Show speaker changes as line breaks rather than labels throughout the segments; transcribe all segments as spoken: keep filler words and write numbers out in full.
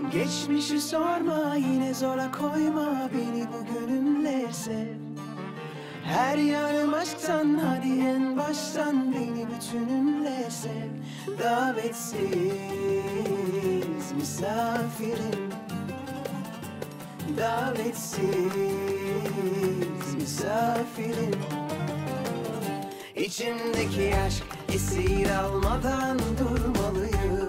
Geçmişi sorma, yine zora koyma beni bugününle sev. Her yanım aşktan, hadi en baştan beni bütününle sev. Davetsiz misafirim, davetsiz misafirim. İçimdeki aşk esir almadan durmalıyım.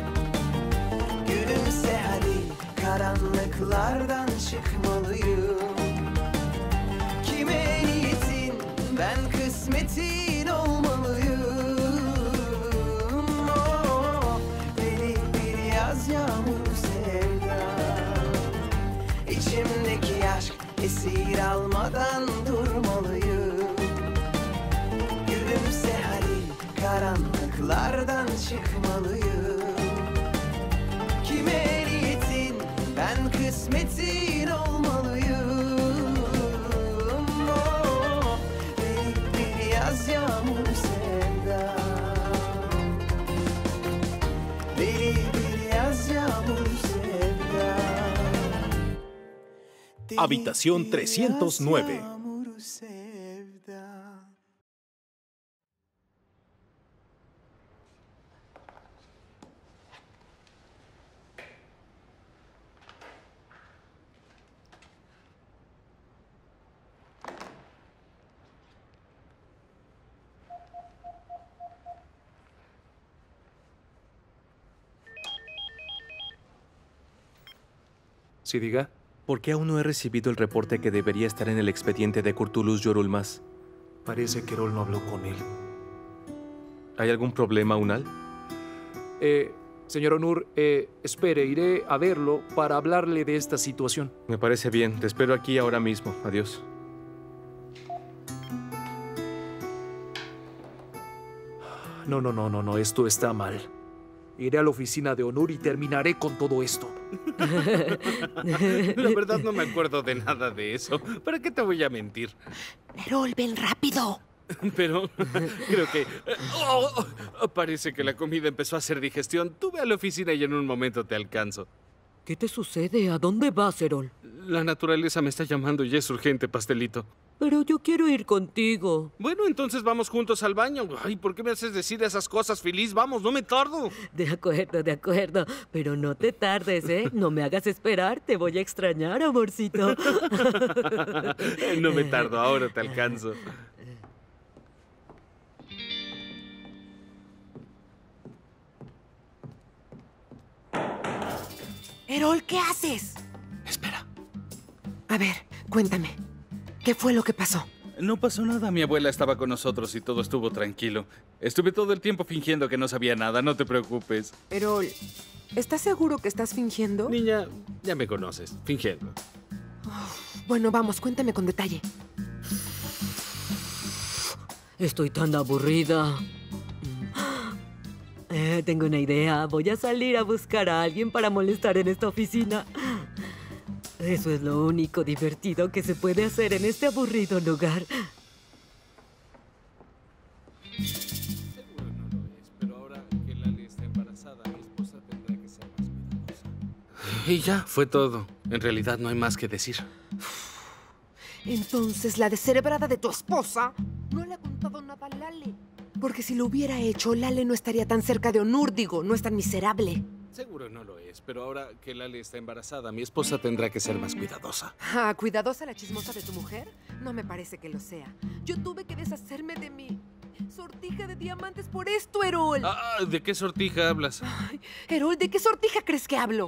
Gülümse hadi, karanlıklardan çıkmalıyım. Kime niyetin, ben kısmetin olmalıyım. Oh, deli bir yaz yağmuru sevda. İçimdeki aşk esir almadan durmalıyım. Gülümse hadi, karanlıklardan çıkmalıyım. Kime niyetin, ben kısmetin olmalıyım. Oh, deli bir yaz yağmuru sevda. Deli bir yaz yağmuru sevda.
Habitación trescientos nueve.
Sí, diga.
¿Por qué aún no he recibido el reporte que debería estar en el expediente de Kurtulus Yorulmas?
Parece que Erol no habló con él.
¿Hay algún problema, Unal?
Eh, señor Onur, eh, espere, iré a verlo para hablarle de esta situación.
Me parece bien. Te espero aquí ahora mismo. Adiós.
No, no, no, no, no, esto está mal. Iré a la oficina de Onur y terminaré con todo esto.
La verdad no me acuerdo de nada de eso. ¿Para qué te voy a mentir?
Erol, ven rápido.
Pero creo que... Oh, parece que la comida empezó a hacer digestión. Tú ve a la oficina y en un momento te alcanzo.
¿Qué te sucede? ¿A dónde vas, Erol?
La naturaleza me está llamando y es urgente, pastelito.
Pero yo quiero ir contigo.
Bueno, entonces vamos juntos al baño. Ay, ¿por qué me haces decir esas cosas, Feliz? Vamos, no me tardo.
De acuerdo, de acuerdo. Pero no te tardes, ¿eh? No me hagas esperar. Te voy a extrañar, amorcito.
No me tardo, ahora te alcanzo.
Erol, ¿qué haces?
Espera.
A ver, cuéntame. ¿Qué fue lo que pasó?
No pasó nada. Mi abuela estaba con nosotros y todo estuvo tranquilo. Estuve todo el tiempo fingiendo que no sabía nada. No te preocupes.
Erol, ¿estás seguro que estás fingiendo?
Niña, ya me conoces. Fingiendo.
Uf, bueno, vamos, cuéntame con detalle. Estoy tan aburrida. Eh, tengo una idea. Voy a salir a buscar a alguien para molestar en esta oficina. Eso es lo único divertido que se puede hacer en este aburrido lugar.
Seguro no lo es, pero ahora que Lali está embarazada, mi esposa tendrá que ser más cuidadosa. Y ya, fue todo. En realidad no hay más que decir.
Entonces, la descerebrada de tu esposa no le ha contado nada a Lale. Porque si lo hubiera hecho, Lale no estaría tan cerca de Onur, digo, no es tan miserable.
Seguro no lo es, pero ahora que Lali está embarazada, mi esposa tendrá que ser más cuidadosa.
Ah, ¿cuidadosa la chismosa de tu mujer? No me parece que lo sea. Yo tuve que deshacerme de mi sortija de diamantes por esto, Erol.
Ah, ¿de qué sortija hablas?
Ay, Erol, ¿de qué sortija crees que hablo?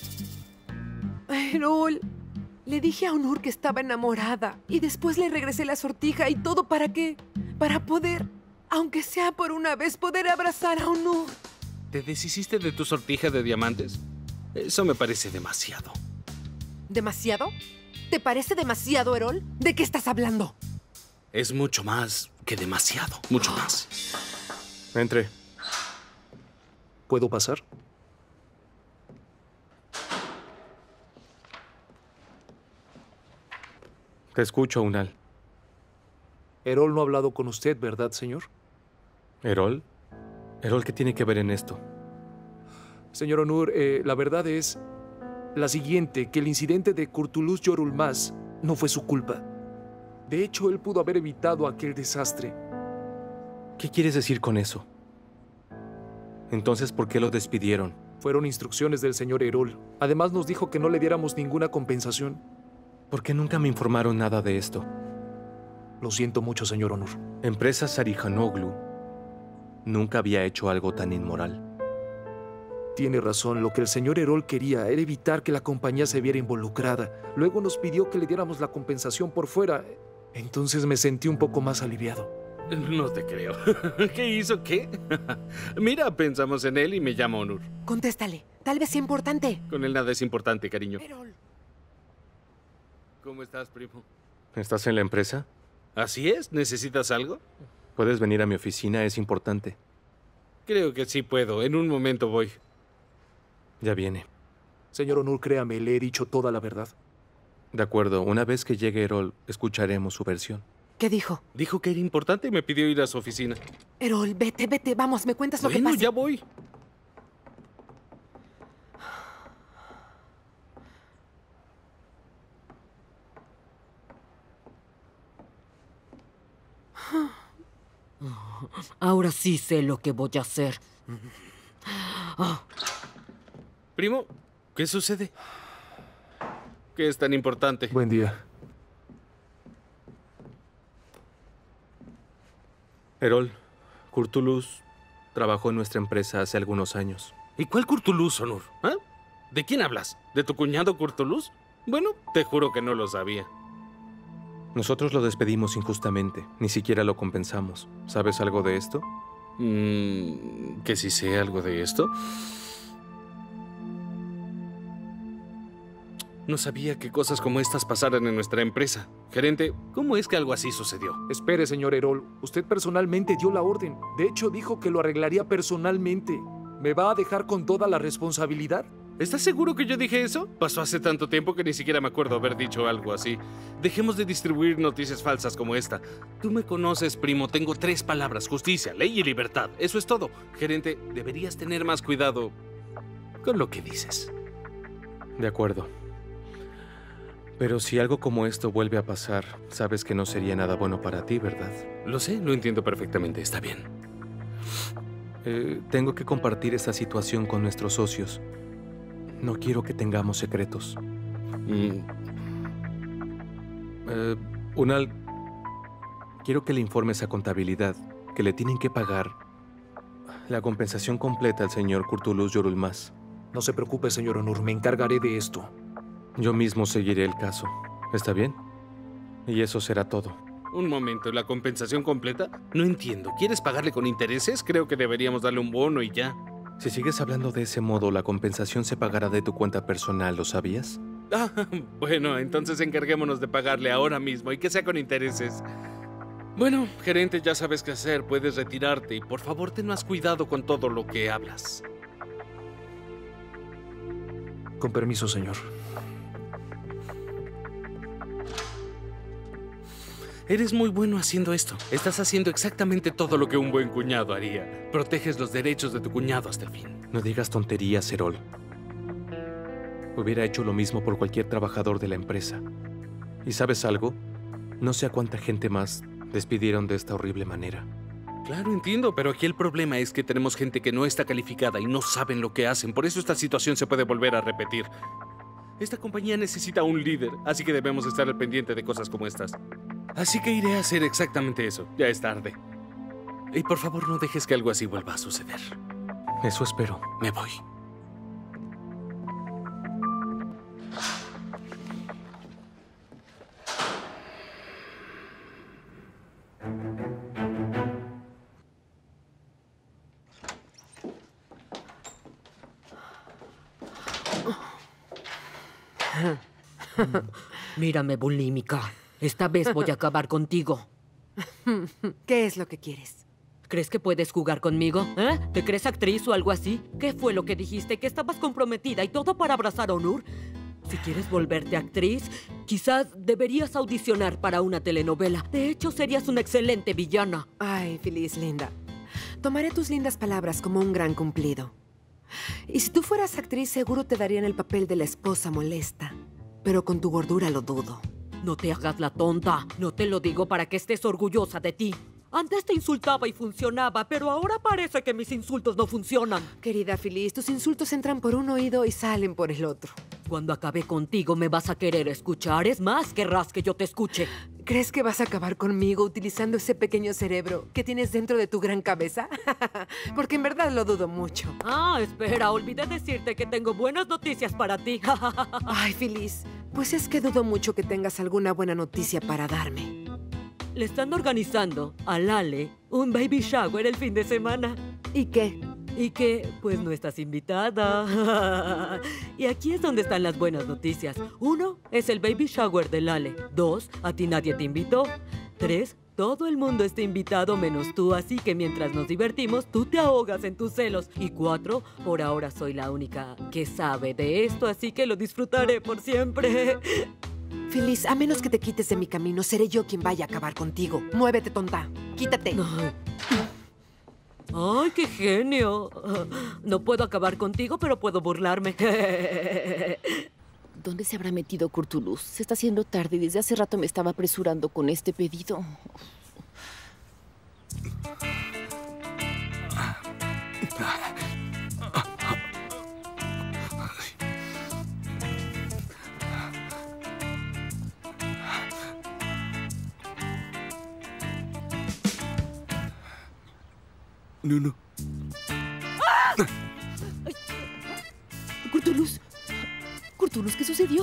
Erol, le dije a Onur que estaba enamorada y después le regresé la sortija y todo ¿para qué? Para poder, aunque sea por una vez, poder abrazar a Onur.
¿Te deshiciste de tu sortija de diamantes? Eso me parece demasiado.
¿Demasiado? ¿Te parece demasiado, Erol? ¿De qué estás hablando?
Es mucho más que demasiado. Mucho más.
Entre.
¿Puedo pasar?
Te escucho, Unal.
Erol no ha hablado con usted, ¿verdad, señor?
¿Erol? ¿Erol qué tiene que ver en esto?
Señor Onur, eh, la verdad es... La siguiente, que el incidente de Kurtulus Yorulmaz no fue su culpa. De hecho, él pudo haber evitado aquel desastre.
¿Qué quieres decir con eso? Entonces, ¿por qué lo despidieron?
Fueron instrucciones del señor Erol. Además, nos dijo que no le diéramos ninguna compensación.
¿Por qué nunca me informaron nada de esto?
Lo siento mucho, señor Onur.
Empresa Sarihanoglu nunca había hecho algo tan inmoral.
Tiene razón, lo que el señor Erol quería era evitar que la compañía se viera involucrada. Luego nos pidió que le diéramos la compensación por fuera. Entonces me sentí un poco más aliviado.
No te creo. ¿Qué hizo qué? Mira, pensamos en él y me llama Onur.
Contéstale. Tal vez sea importante.
Con él nada es importante, cariño.
Erol.
¿Cómo estás, primo?
¿Estás en la empresa?
¿Así es? ¿Necesitas algo?
Puedes venir a mi oficina, es importante.
Creo que sí puedo. En un momento voy.
Ya viene.
Señor Onur, créame, le he dicho toda la verdad.
De acuerdo, una vez que llegue Erol, escucharemos su versión.
¿Qué dijo?
Dijo que era importante y me pidió ir a su oficina.
Erol, vete, vete. Vamos, me cuentas lo
Bueno,
que pasa.
ya voy.
Ahora sí sé lo que voy a hacer.
Primo, ¿qué sucede? ¿Qué es tan importante?
Buen día.
Erol, Kurtulus trabajó en nuestra empresa hace algunos años.
¿Y cuál Kurtulus, Onur? ¿Ah? ¿De quién hablas? ¿De tu cuñado Kurtulus? Bueno, te juro que no lo sabía.
Nosotros lo despedimos injustamente. Ni siquiera lo compensamos. ¿Sabes algo de esto?
Mm, ¿Que si sé algo de esto? No sabía que cosas como estas pasaran en nuestra empresa. Gerente, ¿cómo es que algo así sucedió?
Espere, señor Erol. Usted personalmente dio la orden. De hecho, dijo que lo arreglaría personalmente. ¿Me va a dejar con toda la responsabilidad?
¿Estás seguro que yo dije eso? Pasó hace tanto tiempo que ni siquiera me acuerdo haber dicho algo así. Dejemos de distribuir noticias falsas como esta. Tú me conoces, primo. Tengo tres palabras: justicia, ley y libertad. Eso es todo. Gerente, deberías tener más cuidado con lo que dices.
De acuerdo. Pero si algo como esto vuelve a pasar, sabes que no sería nada bueno para ti, ¿verdad?
Lo sé, lo entiendo perfectamente. Está bien.
Eh, tengo que compartir esta situación con nuestros socios. No quiero que tengamos secretos.
Mm.
Eh, Unal, quiero que le informes a contabilidad que le tienen que pagar la compensación completa al señor Kurtulus Yorulmaz.
No se preocupe, señor Onur. Me encargaré de esto.
Yo mismo seguiré el caso. ¿Está bien? Y eso será todo.
Un momento, ¿la compensación completa? No entiendo. ¿Quieres pagarle con intereses? Creo que deberíamos darle un bono y ya.
Si sigues hablando de ese modo, la compensación se pagará de tu cuenta personal, ¿lo sabías?
Ah, bueno, entonces encarguémonos de pagarle ahora mismo y que sea con intereses. Bueno, gerente, ya sabes qué hacer. Puedes retirarte y por favor ten más cuidado con todo lo que hablas.
Con permiso, señor.
Eres muy bueno haciendo esto. Estás haciendo exactamente todo lo que un buen cuñado haría. Proteges los derechos de tu cuñado hasta el fin.
No digas tonterías, Erol. Hubiera hecho lo mismo por cualquier trabajador de la empresa. ¿Y sabes algo? No sé a cuánta gente más despidieron de esta horrible manera.
Claro, entiendo, pero aquí el problema es que tenemos gente que no está calificada y no saben lo que hacen. Por eso esta situación se puede volver a repetir. Esta compañía necesita un líder, así que debemos estar al pendiente de cosas como estas. Así que iré a hacer exactamente eso. Ya es tarde. Y por favor, no dejes que algo así vuelva a suceder.
Eso espero.
Me voy.
Mírame, bulímica. Esta vez voy a acabar contigo.
¿Qué es lo que quieres?
¿Crees que puedes jugar conmigo? ¿Eh? ¿Te crees actriz o algo así? ¿Qué fue lo que dijiste? ¿Que estabas comprometida y todo para abrazar a Onur? Si quieres volverte actriz, quizás deberías audicionar para una telenovela. De hecho, serías una excelente villana.
Ay, Feliz linda. Tomaré tus lindas palabras como un gran cumplido. Y si tú fueras actriz, seguro te darían el papel de la esposa molesta. Pero con tu gordura lo dudo.
No te hagas la tonta. No te lo digo para que estés orgullosa de ti. Antes te insultaba y funcionaba, pero ahora parece que mis insultos no funcionan.
Querida Phyllis, tus insultos entran por un oído y salen por el otro.
Cuando acabe contigo me vas a querer escuchar. Es más, querrás que yo te escuche.
¿Crees que vas a acabar conmigo utilizando ese pequeño cerebro que tienes dentro de tu gran cabeza? Porque en verdad lo dudo mucho.
Ah, espera, olvidé decirte que tengo buenas noticias para ti.
Ay, Phyllis, pues es que dudo mucho que tengas alguna buena noticia para darme.
Le están organizando a Lale un baby shower el fin de semana.
¿Y qué?
Y que, pues, no estás invitada. Y aquí es donde están las buenas noticias. Uno, es el baby shower de Lale. Dos, a ti nadie te invitó. Tres, todo el mundo está invitado menos tú, así que mientras nos divertimos, tú te ahogas en tus celos. Y cuatro, por ahora soy la única que sabe de esto, así que lo disfrutaré por siempre.
Phyllis, a menos que te quites de mi camino, seré yo quien vaya a acabar contigo. Muévete, tonta. Quítate.
Ay. ¡Ay, qué genio! No puedo acabar contigo, pero puedo burlarme.
¿Dónde se habrá metido Curtulus? Se está haciendo tarde y desde hace rato me estaba apresurando con este pedido.
No, no.
¡Ah! Curtulus. Curtulus, ¿qué sucedió?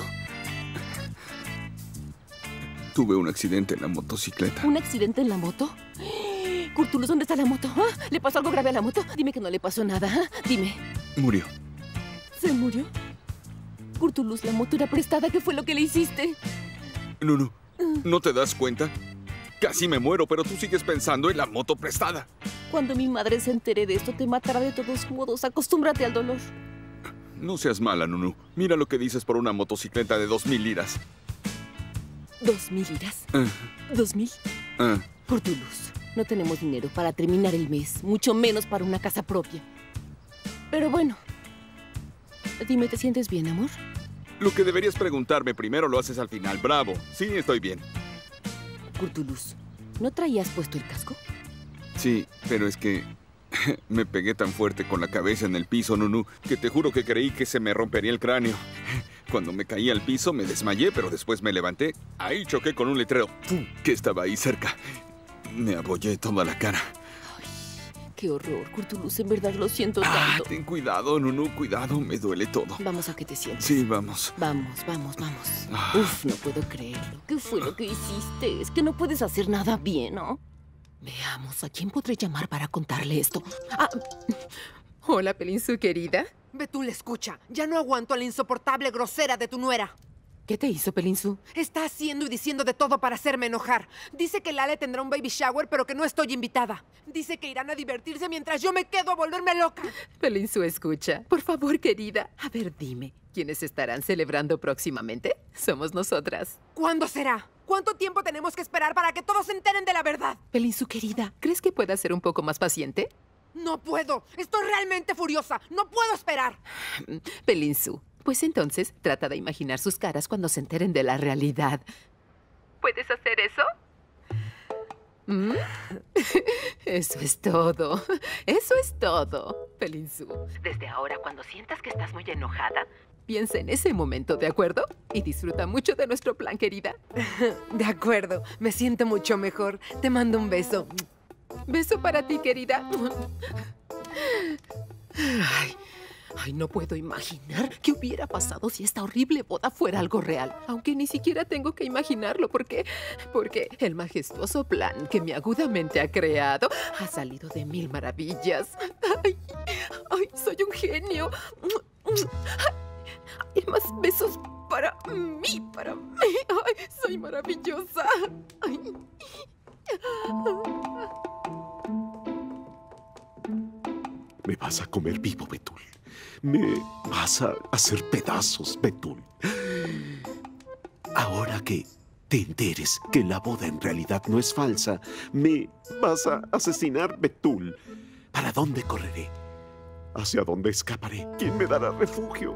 Tuve un accidente en la motocicleta.
¿Un accidente en la moto? Curtulus, ¿dónde está la moto? ¿Ah? ¿Le pasó algo grave a la moto? Dime que no le pasó nada. ¿Ah? Dime.
Murió.
¿Se murió? Curtulus, la moto era prestada. ¿Qué fue lo que le hiciste?
No, no. ¿No te das cuenta? Casi me muero, pero tú sigues pensando en la moto prestada.
Cuando mi madre se entere de esto, te matará de todos modos. Acostúmbrate al dolor.
No seas mala, Nunu. Mira lo que dices por una motocicleta de dos mil liras.
¿Dos mil liras?
Ah.
¿Dos mil?
Ah.
Curtulus, no tenemos dinero para terminar el mes, mucho menos para una casa propia. Pero bueno, dime, ¿te sientes bien, amor?
Lo que deberías preguntarme primero lo haces al final. Bravo. Sí, estoy bien.
Curtulus, ¿no traías puesto el casco?
Sí, pero es que me pegué tan fuerte con la cabeza en el piso, Nunu, que te juro que creí que se me rompería el cráneo. Cuando me caí al piso me desmayé, pero después me levanté. Ahí choqué con un letrero que estaba ahí cerca. Me abollé toda la cara.
Ay, qué horror, Curtulus, en verdad lo siento
Ah,
tanto.
ten cuidado, Nunu, cuidado, me duele todo.
Vamos a que te sientes.
Sí, vamos.
Vamos, vamos, vamos.
Ah.
Uf, no puedo creerlo. ¿Qué fue lo que hiciste? Es que no puedes hacer nada bien, ¿no? Veamos, ¿a quién podré llamar para contarle esto? Ah,
Hola, Pelinsu, querida. Betul, escucha. Ya no aguanto a la insoportable grosera de tu nuera.
¿Qué te hizo, Pelinsu?
Está haciendo y diciendo de todo para hacerme enojar. Dice que Lale tendrá un baby shower, pero que no estoy invitada. Dice que irán a divertirse mientras yo me quedo a volverme loca.
Pelinsu, escucha. Por favor, querida. A ver, dime, ¿quiénes estarán celebrando próximamente? Somos nosotras.
¿Cuándo será? ¿Cuánto tiempo tenemos que esperar para que todos se enteren de la verdad?
Pelinsu, querida, ¿crees que puedas ser un poco más paciente?
No puedo. Estoy realmente furiosa. No puedo esperar.
Pelinsu, pues entonces trata de imaginar sus caras cuando se enteren de la realidad. ¿Puedes hacer eso? ¿Mm? Eso es todo. Eso es todo, Pelinsu. Desde ahora, cuando sientas que estás muy enojada, piensa en ese momento, ¿de acuerdo? Y disfruta mucho de nuestro plan, querida.
De acuerdo. Me siento mucho mejor. Te mando un beso.
Beso para ti, querida. Ay, ay, no puedo imaginar qué hubiera pasado si esta horrible boda fuera algo real. Aunque ni siquiera tengo que imaginarlo porque, porque el majestuoso plan que mi agudamente ha creado ha salido de mil maravillas. Ay, ay, soy un genio. Ay, más besos para mí, para mí. Ay, soy maravillosa. Ay.
Me vas a comer vivo, Betul. Me vas a hacer pedazos, Betul. Ahora que te enteres que la boda en realidad no es falsa, me vas a asesinar, Betul. ¿Para dónde correré? ¿Hacia dónde escaparé? ¿Quién me dará refugio?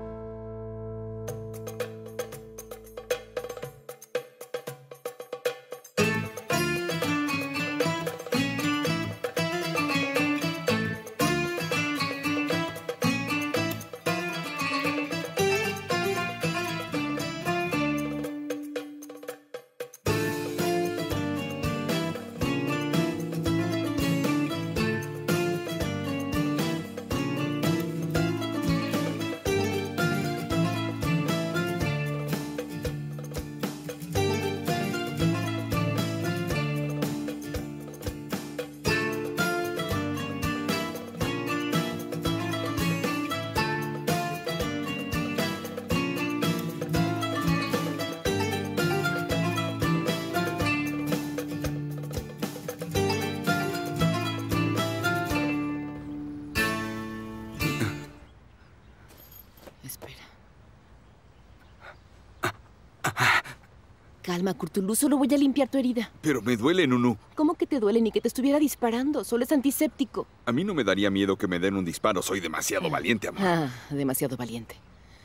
Calma, Curtulus, solo voy a limpiar tu herida.
Pero me duele, Nunu.
¿Cómo que te duele ni que te estuviera disparando? Solo es antiséptico.
A mí no me daría miedo que me den un disparo. Soy demasiado valiente, amor.
Ah, demasiado valiente.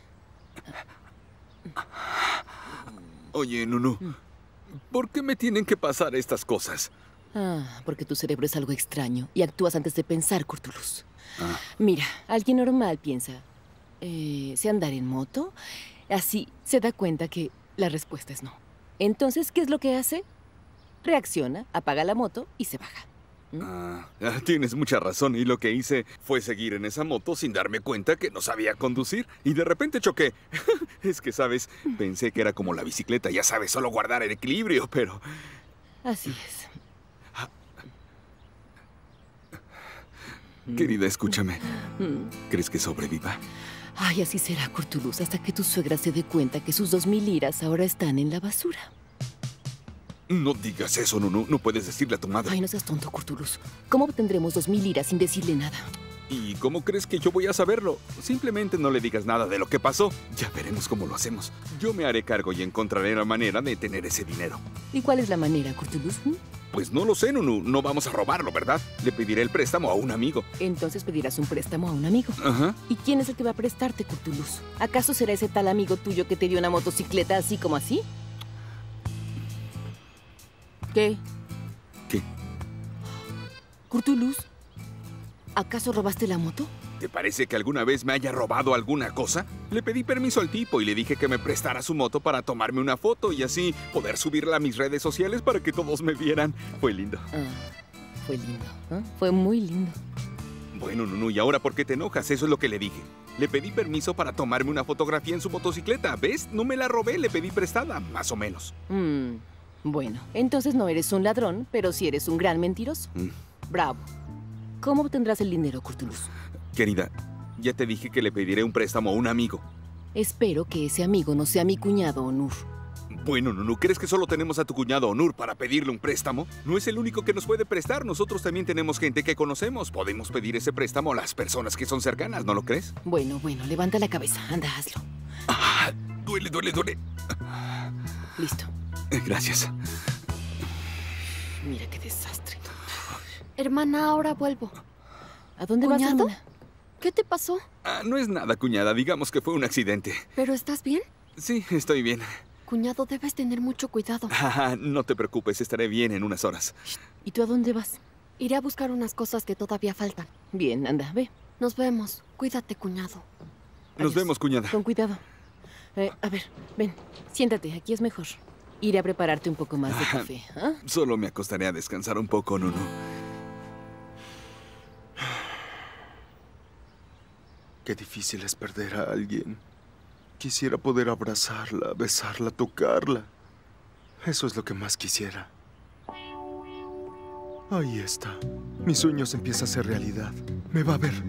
Oye, Nunu, ¿por qué me tienen que pasar estas cosas?
Ah, porque tu cerebro es algo extraño y actúas antes de pensar, Curtulus.
Ah.
Mira, alguien normal piensa, eh, ¿sé andar en moto? Así se da cuenta que la respuesta es no. Entonces, ¿qué es lo que hace? Reacciona, apaga la moto y se baja. ¿Mm?
Ah, tienes mucha razón. Y lo que hice fue seguir en esa moto sin darme cuenta que no sabía conducir. Y de repente choqué. Es que, ¿sabes? Pensé que era como la bicicleta, ya sabes, solo guardar el equilibrio, pero...
Así es.
Querida, escúchame. ¿Crees que sobreviva?
Ay, así será, Curtulus, hasta que tu suegra se dé cuenta que sus dos mil liras ahora están en la basura.
No digas eso, Nunu. No puedes decirle a tu madre.
Ay, no seas tonto, Curtulus. ¿Cómo obtendremos dos mil liras sin decirle nada?
¿Y cómo crees que yo voy a saberlo? Simplemente no le digas nada de lo que pasó. Ya veremos cómo lo hacemos. Yo me haré cargo y encontraré la manera de tener ese dinero.
¿Y cuál es la manera, Curtulus? ¿Mm?
Pues no lo sé, Nunu. No vamos a robarlo, ¿verdad? Le pediré el préstamo a un amigo.
Entonces pedirás un préstamo a un amigo.
Ajá.
¿Y quién es el que va a prestarte, Curtulus? ¿Acaso será ese tal amigo tuyo que te dio una motocicleta así como así? ¿Qué?
¿Qué?
Curtulus, ¿acaso robaste la moto?
¿Te parece que alguna vez me haya robado alguna cosa? Le pedí permiso al tipo y le dije que me prestara su moto para tomarme una foto y así poder subirla a mis redes sociales para que todos me vieran. Fue lindo.
Ah, fue lindo. ¿Eh? Fue muy lindo.
Bueno, Nunu, ¿y ahora por qué te enojas? Eso es lo que le dije. Le pedí permiso para tomarme una fotografía en su motocicleta. ¿Ves? No me la robé, le pedí prestada, más o menos.
Mm, bueno, entonces no eres un ladrón, pero sí eres un gran mentiroso.
Mm.
Bravo. ¿Cómo obtendrás el dinero, Curtulus?
Querida, ya te dije que le pediré un préstamo a un amigo.
Espero que ese amigo no sea mi cuñado, Onur.
Bueno, Nunu, ¿crees que solo tenemos a tu cuñado Onur para pedirle un préstamo? No es el único que nos puede prestar. Nosotros también tenemos gente que conocemos. Podemos pedir ese préstamo a las personas que son cercanas, ¿no lo crees?
Bueno, bueno, levanta la cabeza. Anda, hazlo.
Ah, duele, duele, duele.
Listo.
Gracias.
Mira qué desastre.
Hermana, ahora vuelvo.
¿A dónde vas,
¿Cuñado?
hermana?
¿Qué te pasó?
Ah, no es nada, cuñada. Digamos que fue un accidente.
¿Pero estás bien?
Sí, estoy bien.
Cuñado, debes tener mucho cuidado.
Ah, no te preocupes, estaré bien en unas horas.
¿Y tú a dónde vas?
Iré a buscar unas cosas que todavía faltan.
Bien, anda, ve.
Nos vemos. Cuídate, cuñado.
Nos
Adiós.
vemos, cuñada.
Con cuidado. Eh, a ver, ven, siéntate, aquí es mejor. Iré a prepararte un poco más de café. ¿Ah?
Solo me acostaré a descansar un poco, Nunu.
Qué difícil es perder a alguien. Quisiera poder abrazarla, besarla, tocarla. Eso es lo que más quisiera. Ahí está. Mi sueño se empieza a hacer realidad. Me va a ver.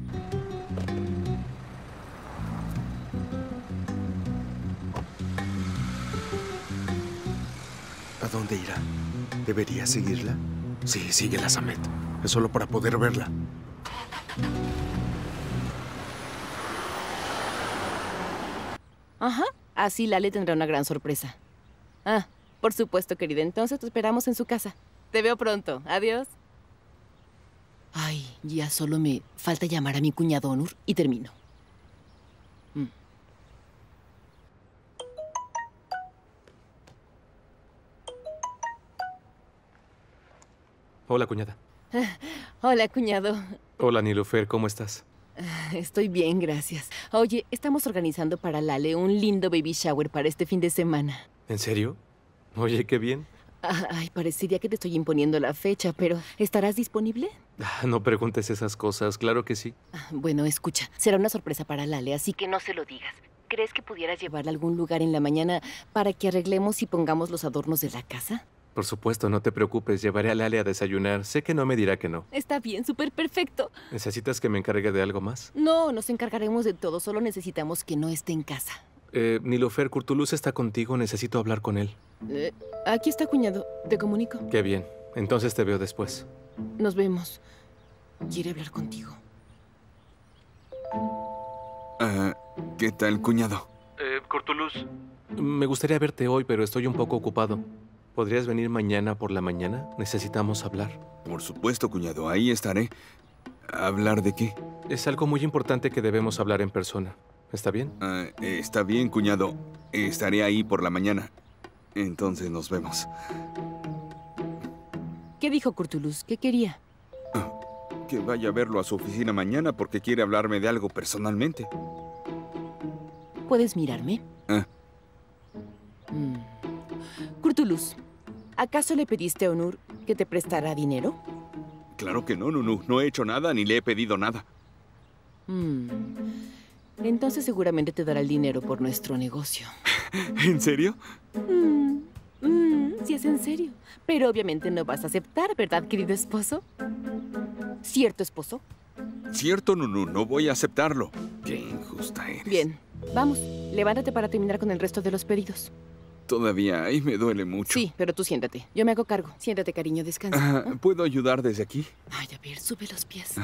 ¿A dónde irá? ¿Debería seguirla? Sí, síguela, Samet. Es solo para poder verla.
Ajá, así Lale tendrá una gran sorpresa. Ah, por supuesto, querida. Entonces te esperamos en su casa. Te veo pronto. Adiós. Ay, ya solo me falta llamar a mi cuñado Onur y termino. Mm.
Hola, cuñada.
Hola, cuñado.
Hola, Nilufer, ¿cómo estás?
Estoy bien, gracias. Oye, estamos organizando para Lale un lindo baby shower para este fin de semana.
¿En serio? Oye, qué bien.
Ay, parecería que te estoy imponiendo la fecha, pero ¿estarás disponible?
No preguntes esas cosas, claro que sí.
Bueno, escucha, será una sorpresa para Lale, así que no se lo digas. ¿Crees que pudieras llevarla a algún lugar en la mañana para que arreglemos y pongamos los adornos de la casa?
Por supuesto, no te preocupes, llevaré a Lale a desayunar. Sé que no me dirá que no.
Está bien, súper perfecto.
¿Necesitas que me encargue de algo más?
No, nos encargaremos de todo, solo necesitamos que no esté en casa.
Eh, Nilufer, Kurtulus está contigo, necesito hablar con él.
Eh, aquí está, cuñado, te comunico.
Qué bien, entonces te veo después.
Nos vemos. Quiere hablar contigo.
Uh, ¿Qué tal, cuñado?
Eh, Kurtulus. Me gustaría verte hoy, pero estoy un poco ocupado. ¿Podrías venir mañana por la mañana? Necesitamos hablar.
Por supuesto, cuñado. Ahí estaré. ¿Hablar de qué?
Es algo muy importante que debemos hablar en persona. ¿Está bien?
Uh, está bien, cuñado. Estaré ahí por la mañana. Entonces nos vemos.
¿Qué dijo Kurtulus? ¿Qué quería?
Uh, que vaya a verlo a su oficina mañana porque quiere hablarme de algo personalmente.
¿Puedes mirarme?
Uh.
Mm. Kurtulus, ¿acaso le pediste a Onur que te prestara dinero?
Claro que no, Nunu. No he hecho nada ni le he pedido nada.
Mm. Entonces seguramente te dará el dinero por nuestro negocio.
¿En serio?
Mm. Mm. Sí, es en serio. Pero obviamente no vas a aceptar, ¿verdad, querido esposo? ¿Cierto, esposo?
Cierto, Nunu. No voy a aceptarlo. Qué injusta eres.
Bien. Vamos, levántate para terminar con el resto de los pedidos.
Todavía ahí me duele mucho.
Sí, pero tú siéntate. Yo me hago cargo. Siéntate, cariño, descansa.
Uh, ¿Puedo ayudar desde aquí?
Ay, a ver, sube los pies.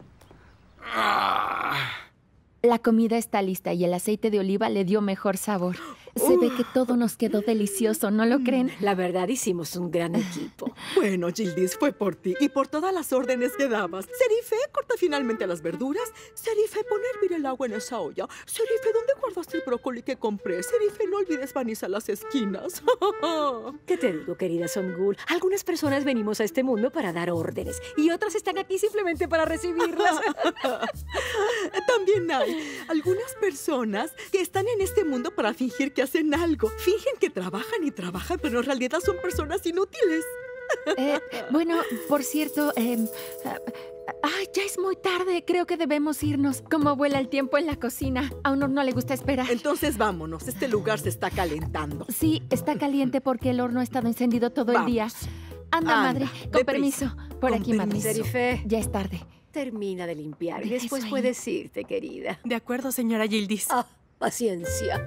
Ah.
La comida está lista y el aceite de oliva le dio mejor sabor. Se ve que todo nos quedó delicioso, ¿no lo creen?
La verdad, hicimos un gran equipo. Bueno, Yildiz, fue por ti y por todas las órdenes que dabas. Serife, corta finalmente las verduras. Serife, pon a hervir el agua en esa olla. Serife, ¿dónde guardaste el brócoli que compré? Serife, no olvides barnizar las esquinas.
¿Qué te digo, querida Songul? Algunas personas venimos a este mundo para dar órdenes y otras están aquí simplemente para recibirlas.
También hay algunas personas que están en este mundo para fingir que hacen algo. Fingen que trabajan y trabajan, pero en realidad son personas inútiles.
Eh, bueno, por cierto, eh, ay, ya es muy tarde. Creo que debemos irnos. Como vuela el tiempo en la cocina. A Onur no le gusta esperar.
Entonces vámonos. Este lugar se está calentando.
Sí, está caliente porque el horno ha estado encendido todo
Vamos.
el día. Anda,
Anda,
madre. Con
deprisa.
permiso. Por
Con
aquí, madre.
permiso.
Serife,
Ya es tarde.
termina de limpiar y
Deja
después
eso ahí.
puedes irte, querida.
De acuerdo, señora Yildiz.
Ah, paciencia.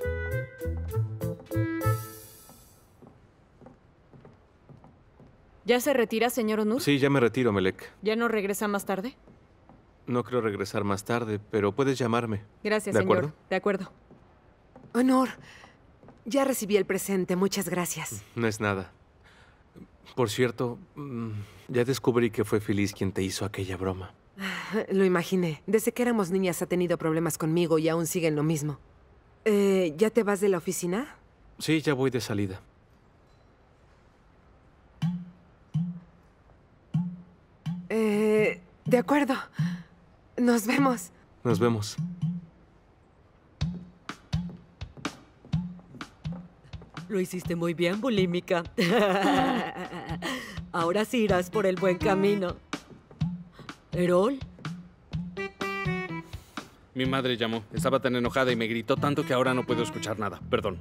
¿Ya se retira, señor Onur?
Sí, ya me retiro, Melek.
¿Ya no regresa más tarde?
No creo regresar más tarde, pero puedes llamarme.
Gracias,
¿De
señor.
acuerdo?
De acuerdo. Onur, ya recibí el presente. Muchas gracias.
No es nada. Por cierto, mm, ya descubrí que fue Feliz quien te hizo aquella broma.
Lo imaginé. Desde que éramos niñas ha tenido problemas conmigo y aún sigue en lo mismo. Eh, ¿Ya te vas de la oficina?
Sí, ya voy de salida.
Eh, de acuerdo. Nos vemos.
Nos vemos.
Lo hiciste muy bien, bulímica. Ahora sí irás por el buen camino. ¿Erol?
Mi madre llamó. Estaba tan enojada y me gritó tanto que ahora no puedo escuchar nada. Perdón.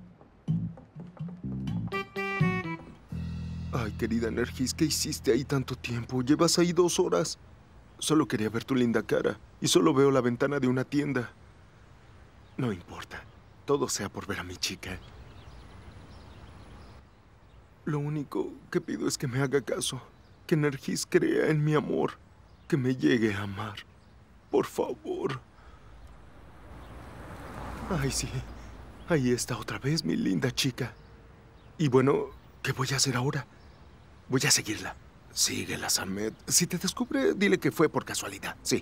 Ay, querida Nergis, ¿qué hiciste ahí tanto tiempo? Llevas ahí dos horas. Solo quería ver tu linda cara y solo veo la ventana de una tienda. No importa. Todo sea por ver a mi chica. Lo único que pido es que me haga caso. Que Nergis crea en mi amor. Que me llegue a amar. Por favor. Ay, sí. Ahí está otra vez mi linda chica. Y bueno, ¿qué voy a hacer ahora? Voy a seguirla. Síguela, Samet. Si te descubre, dile que fue por casualidad. Sí.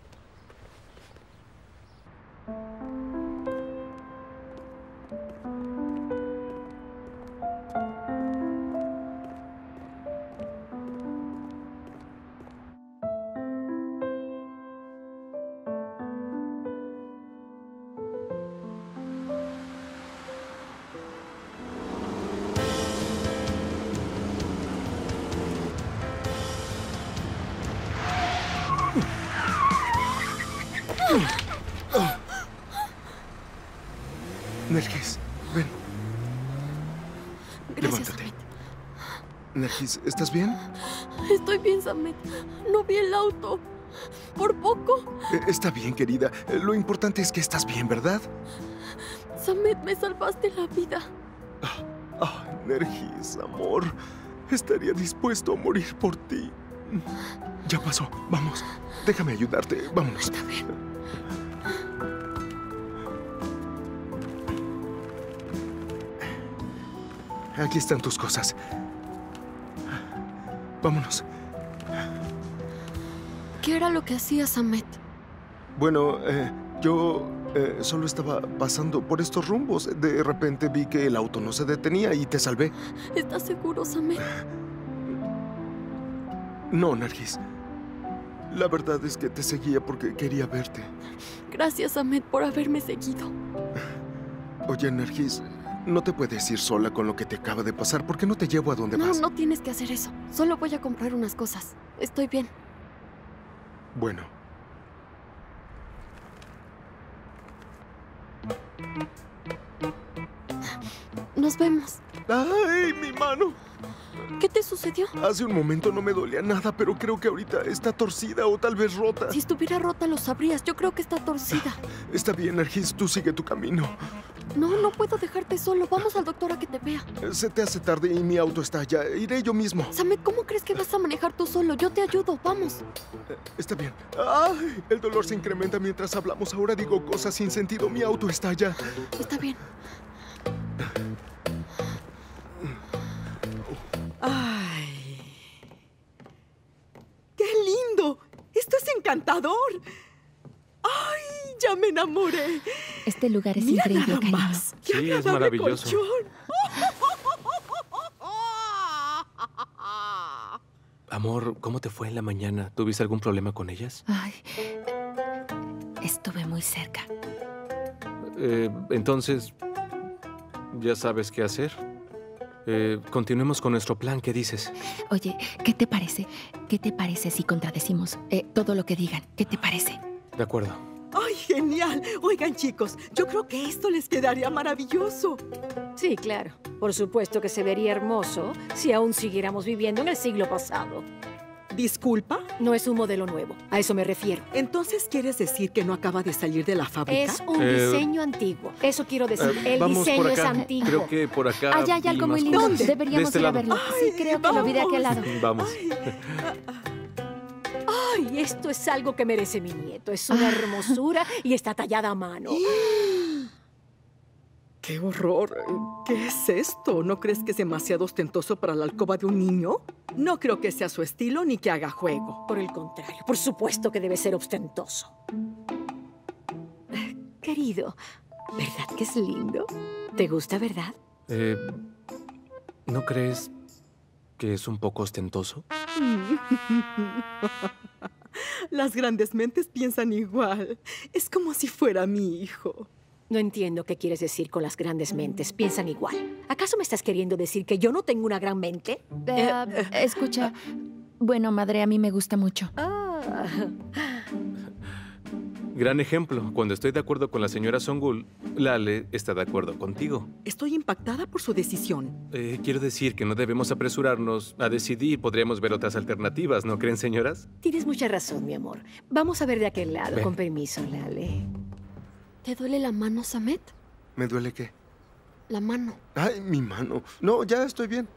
Nergis, ven.
Gracias,
Levántate.
Samet.
Nergis, ¿estás bien?
Estoy bien, Samet. No vi el auto. Por poco.
Eh, Está bien, querida. Eh, Lo importante es que estás bien, ¿verdad?
Samet, me salvaste la vida.
Ah, Nergis, amor. Estaría dispuesto a morir por ti. Ya pasó. Vamos. Déjame ayudarte. Vámonos.
Está bien.
Aquí están tus cosas. Vámonos.
¿Qué era lo que hacía Samet?
Bueno, eh, yo eh, solo estaba pasando por estos rumbos. De repente vi que el auto no se detenía y te salvé.
¿Estás seguro, Samet?
No, Nergis. La verdad es que te seguía porque quería verte.
Gracias, Samet, por haberme seguido.
Oye, Nergis, no te puedes ir sola con lo que te acaba de pasar. ¿Por qué no te llevo a donde
No,
vas?
no tienes que hacer eso. Solo voy a comprar unas cosas. Estoy bien.
Bueno.
Nos vemos.
¡Ay, mi mano!
¿Qué te sucedió?
Hace un momento no me dolía nada, pero creo que ahorita está torcida o tal vez rota.
Si estuviera rota lo sabrías. Yo creo que está torcida.
Está bien, Nergis, tú sigue tu camino.
No, no puedo dejarte solo. Vamos al doctor a que te vea.
Se te hace tarde y mi auto está allá. Iré yo mismo.
Samet, ¿cómo crees que vas a manejar tú solo? Yo te ayudo. Vamos.
Está bien. ¡Ay! El dolor se incrementa mientras hablamos. Ahora digo cosas sin sentido. Mi auto está allá.
Está bien.
¡Ay! ¡Qué lindo! ¡Esto es encantador! ¡Ay! ¡Ya me enamoré!
Este lugar es
Mira
increíble,
nada
cariño.
más. ¡Qué
Sí, es
agradable
maravilloso.
colchón!
Amor, ¿cómo te fue en la mañana? ¿Tuviste algún problema con ellas?
Ay, estuve muy cerca.
Eh, entonces, ¿ya sabes qué hacer? Eh, continuemos con nuestro plan. ¿Qué dices?
Oye, ¿qué te parece? ¿Qué te parece si contradecimos eh, todo lo que digan? ¿Qué te parece?
De acuerdo.
¡Ay, genial! Oigan, chicos, yo creo que esto les quedaría maravilloso.
Sí, claro. Por supuesto que se vería hermoso si aún siguiéramos viviendo en el siglo pasado.
¿Disculpa?
No es un modelo nuevo, a eso me refiero.
¿Entonces quieres decir que no acaba de salir de la fábrica?
Es un
Eh,
diseño antiguo. Eso quiero decir.
Eh,
el
vamos
diseño
por
es
acá.
antiguo.
Creo que por acá.
Allá hay
vi
algo
más
muy lindo.
cosas.
¿Dónde?
Deberíamos
De este
ir a
lado.
verlo. Sí, creo que lo vi de aquel lado.
Vamos.
Ay, esto es algo que merece mi nieto. Es una hermosura y está tallada a mano.
¡Qué horror! ¿Qué es esto? ¿No crees que es demasiado ostentoso para la alcoba de un niño? No creo que sea su estilo ni que haga juego.
Por el contrario, por supuesto que debe ser ostentoso. Querido, ¿verdad que es lindo? ¿Te gusta, verdad?
Eh, ¿No crees que es un poco ostentoso?
Las grandes mentes piensan igual. Es como si fuera mi hijo.
No entiendo qué quieres decir con las grandes mentes. Piensan igual. ¿Acaso me estás queriendo decir que yo no tengo una gran mente?
Eh, escucha. Bueno, madre, a mí me gusta mucho.
Ah.
Gran ejemplo. Cuando estoy de acuerdo con la señora Songul, Lale está de acuerdo contigo.
Estoy impactada por su decisión.
Eh, quiero decir que no debemos apresurarnos a decidir. Podríamos ver otras alternativas, ¿no creen, señoras?
Tienes mucha razón, mi amor. Vamos a ver de aquel lado.
Ven.
Con permiso, Lale.
¿Te duele la mano, Samet?
¿Me duele qué?
La mano.
Ay, mi mano. No, ya estoy bien.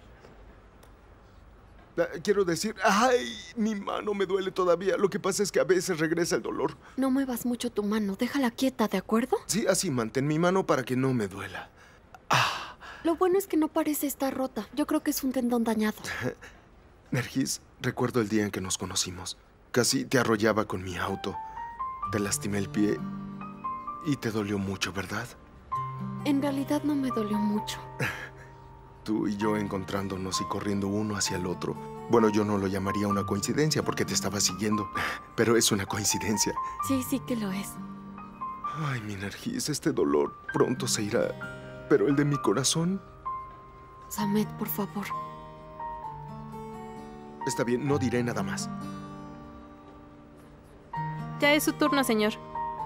Ah, Quiero decir, ay, mi mano me duele todavía. Lo que pasa es que a veces regresa el dolor.
No muevas mucho tu mano. Déjala quieta, ¿de acuerdo?
Sí, así mantén mi mano para que no me duela.
Lo bueno es que no parece estar rota. Yo creo que es un tendón dañado.
Nergis, recuerdo el día en que nos conocimos. Casi te arrollaba con mi auto. Te lastimé el pie y te dolió mucho, ¿verdad?
En realidad no me dolió mucho.
Tú y yo encontrándonos y corriendo uno hacia el otro. Bueno, yo no lo llamaría una coincidencia porque te estaba siguiendo, pero es una coincidencia.
Sí, sí que lo es.
Ay, mi Nergis, este dolor pronto se irá. Pero el de mi corazón...
Samet, por favor.
Está bien, no diré nada más.
Ya es su turno, señor.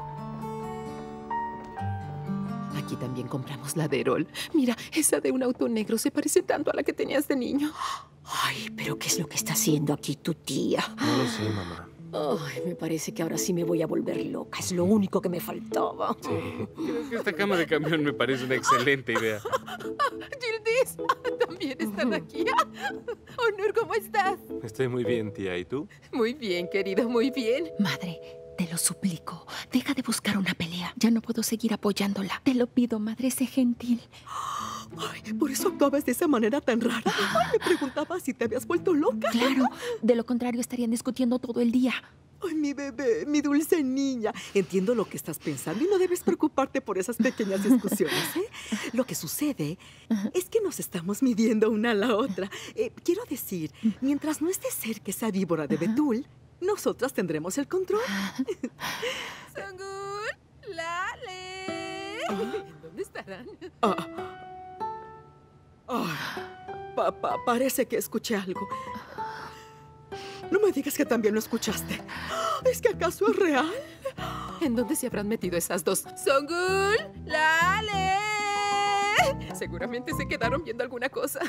Aquí también compramos la de Erol. Mira, esa de un auto negro se parece tanto a la que tenías de niño.
Ay, pero ¿qué es lo que está haciendo aquí tu tía?
No lo sé, mamá.
Ay, me parece que ahora sí me voy a volver loca. Es lo único que me faltaba.
Sí. Creo que esta cama de camión me parece una excelente idea.
Yildiz, también están aquí. Onur, ¿cómo estás?
Estoy muy bien, tía. ¿Y tú?
Muy bien, querido, muy bien.
Madre, te lo suplico. Deja de buscar una pelea. Ya no puedo seguir apoyándola. Te lo pido, madre, sé gentil.
Ay, por eso actuabas de esa manera tan rara. Ay, me preguntaba si te habías vuelto loca.
Claro, de lo contrario estarían discutiendo todo el día.
Ay, mi bebé, mi dulce niña. Entiendo lo que estás pensando y no debes preocuparte por esas pequeñas discusiones, ¿eh? Lo que sucede es que nos estamos midiendo una a la otra. Eh, quiero decir, mientras no esté cerca esa víbora de Betul, nosotras tendremos el control.
Songul, Lale. ¿En dónde estarán?
Ah. Ah, pa, pa, parece que escuché algo. No me digas que también lo escuchaste. ¿Es que acaso es real?
¿En dónde se habrán metido esas dos? ¡Songul! ¡Lale! Seguramente se quedaron viendo alguna cosa.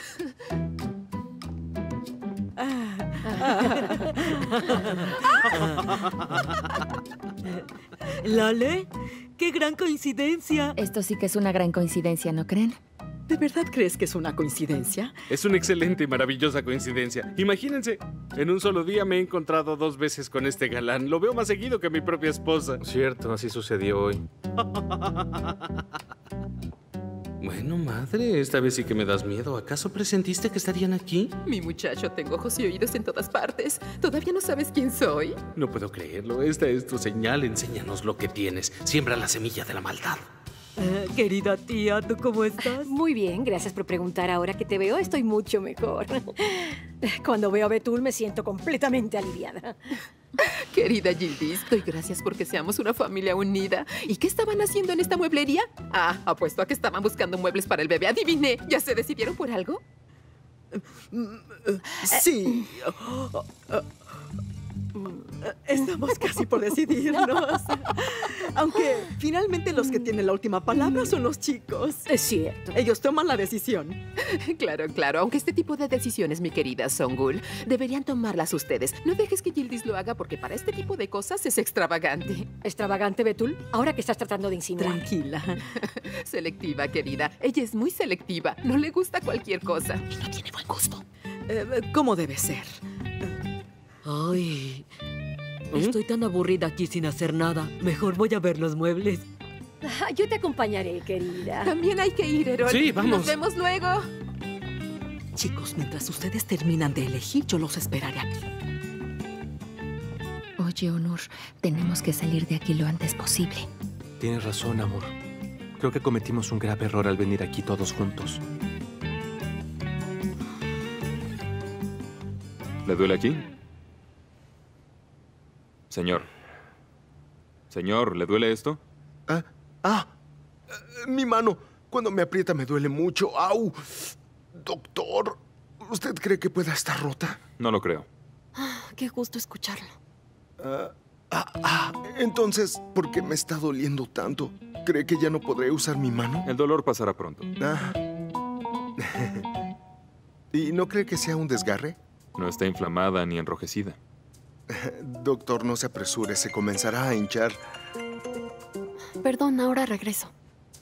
Lale, qué gran coincidencia.
Esto sí que es una gran coincidencia, ¿no creen?
¿De verdad crees que es una coincidencia?
Es una excelente y maravillosa coincidencia. Imagínense, en un solo día me he encontrado dos veces con este galán. Lo veo más seguido que mi propia esposa.
Cierto, así sucedió hoy.
Bueno, madre, esta vez sí que me das miedo. ¿Acaso presentiste que estarían aquí?
Mi muchacho, tengo ojos y oídos en todas partes. ¿Todavía no sabes quién soy?
No puedo creerlo. Esta es tu señal. Enséñanos lo que tienes. Siembra la semilla de la maldad.
Eh, querida tía, ¿tú cómo estás?
Muy bien, gracias por preguntar. Ahora que te veo, estoy mucho mejor. Cuando veo a Betul me siento completamente aliviada.
Querida Yildiz, doy gracias porque seamos una familia unida. ¿Y qué estaban haciendo en esta mueblería? Ah, apuesto a que estaban buscando muebles para el bebé. Adiviné. ¿Ya se decidieron por algo?
Sí. Estamos casi por decidirnos. Aunque finalmente los que tienen la última palabra son los chicos.
Es cierto.
Ellos toman la decisión.
Claro, claro. Aunque este tipo de decisiones, mi querida Songul, deberían tomarlas ustedes. No dejes que Yildiz lo haga porque para este tipo de cosas es extravagante.
¿Extravagante, Betul? Ahora que estás tratando de insinuar.
Tranquila.
Selectiva, querida. Ella es muy selectiva. No le gusta cualquier cosa.
Y no tiene buen gusto.
Eh, ¿Cómo debe ser?
Ay, estoy tan aburrida aquí sin hacer nada. Mejor voy a ver los muebles.
Ah, yo te acompañaré, querida.
También hay que ir, Erol.
Sí, vamos.
Nos vemos luego.
Chicos, mientras ustedes terminan de elegir, yo los esperaré aquí.
Oye, Onur, tenemos que salir de aquí lo antes posible.
Tienes razón, amor. Creo que cometimos un grave error al venir aquí todos juntos.
¿Le duele aquí? Señor. Señor, ¿le duele esto?
Ah, ah, eh, mi mano. Cuando me aprieta me duele mucho. ¡Au! Doctor, ¿usted cree que pueda estar rota?
No lo creo.
Qué gusto escucharlo.
Ah, ah, ah, entonces, ¿por qué me está doliendo tanto? ¿Cree que ya no podré usar mi mano?
El dolor pasará pronto.
Ah. ¿Y no cree que sea un desgarre?
No está inflamada ni enrojecida.
Doctor, no se apresure, se comenzará a hinchar.
Perdón, ahora regreso.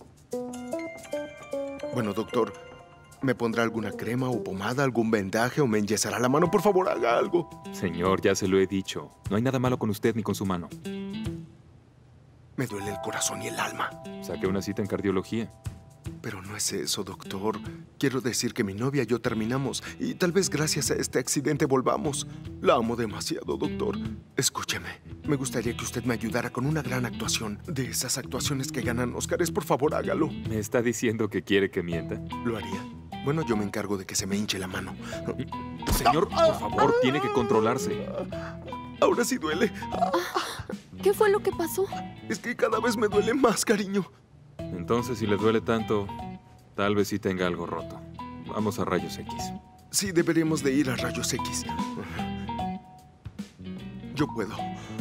Bueno, doctor, ¿me pondrá alguna crema o pomada, algún vendaje o me enyesará la mano? Por favor, haga algo.
Señor, ya se lo he dicho. No hay nada malo con usted ni con su mano.
Me duele el corazón y el alma.
Saqué una cita en cardiología.
Pero no es eso, doctor. Quiero decir que mi novia y yo terminamos y tal vez gracias a este accidente volvamos. La amo demasiado, doctor. Escúcheme, me gustaría que usted me ayudara con una gran actuación. De esas actuaciones que ganan Óscares, por favor, hágalo.
¿Me está diciendo que quiere que mienta?
Lo haría. Bueno, yo me encargo de que se me hinche la mano.
Señor, por favor, tiene que controlarse.
Ahora sí duele.
¿Qué fue lo que pasó?
Es que cada vez me duele más, cariño.
Entonces, si le duele tanto, tal vez sí tenga algo roto. Vamos a rayos X.
Sí, deberíamos de ir a rayos X. Yo puedo.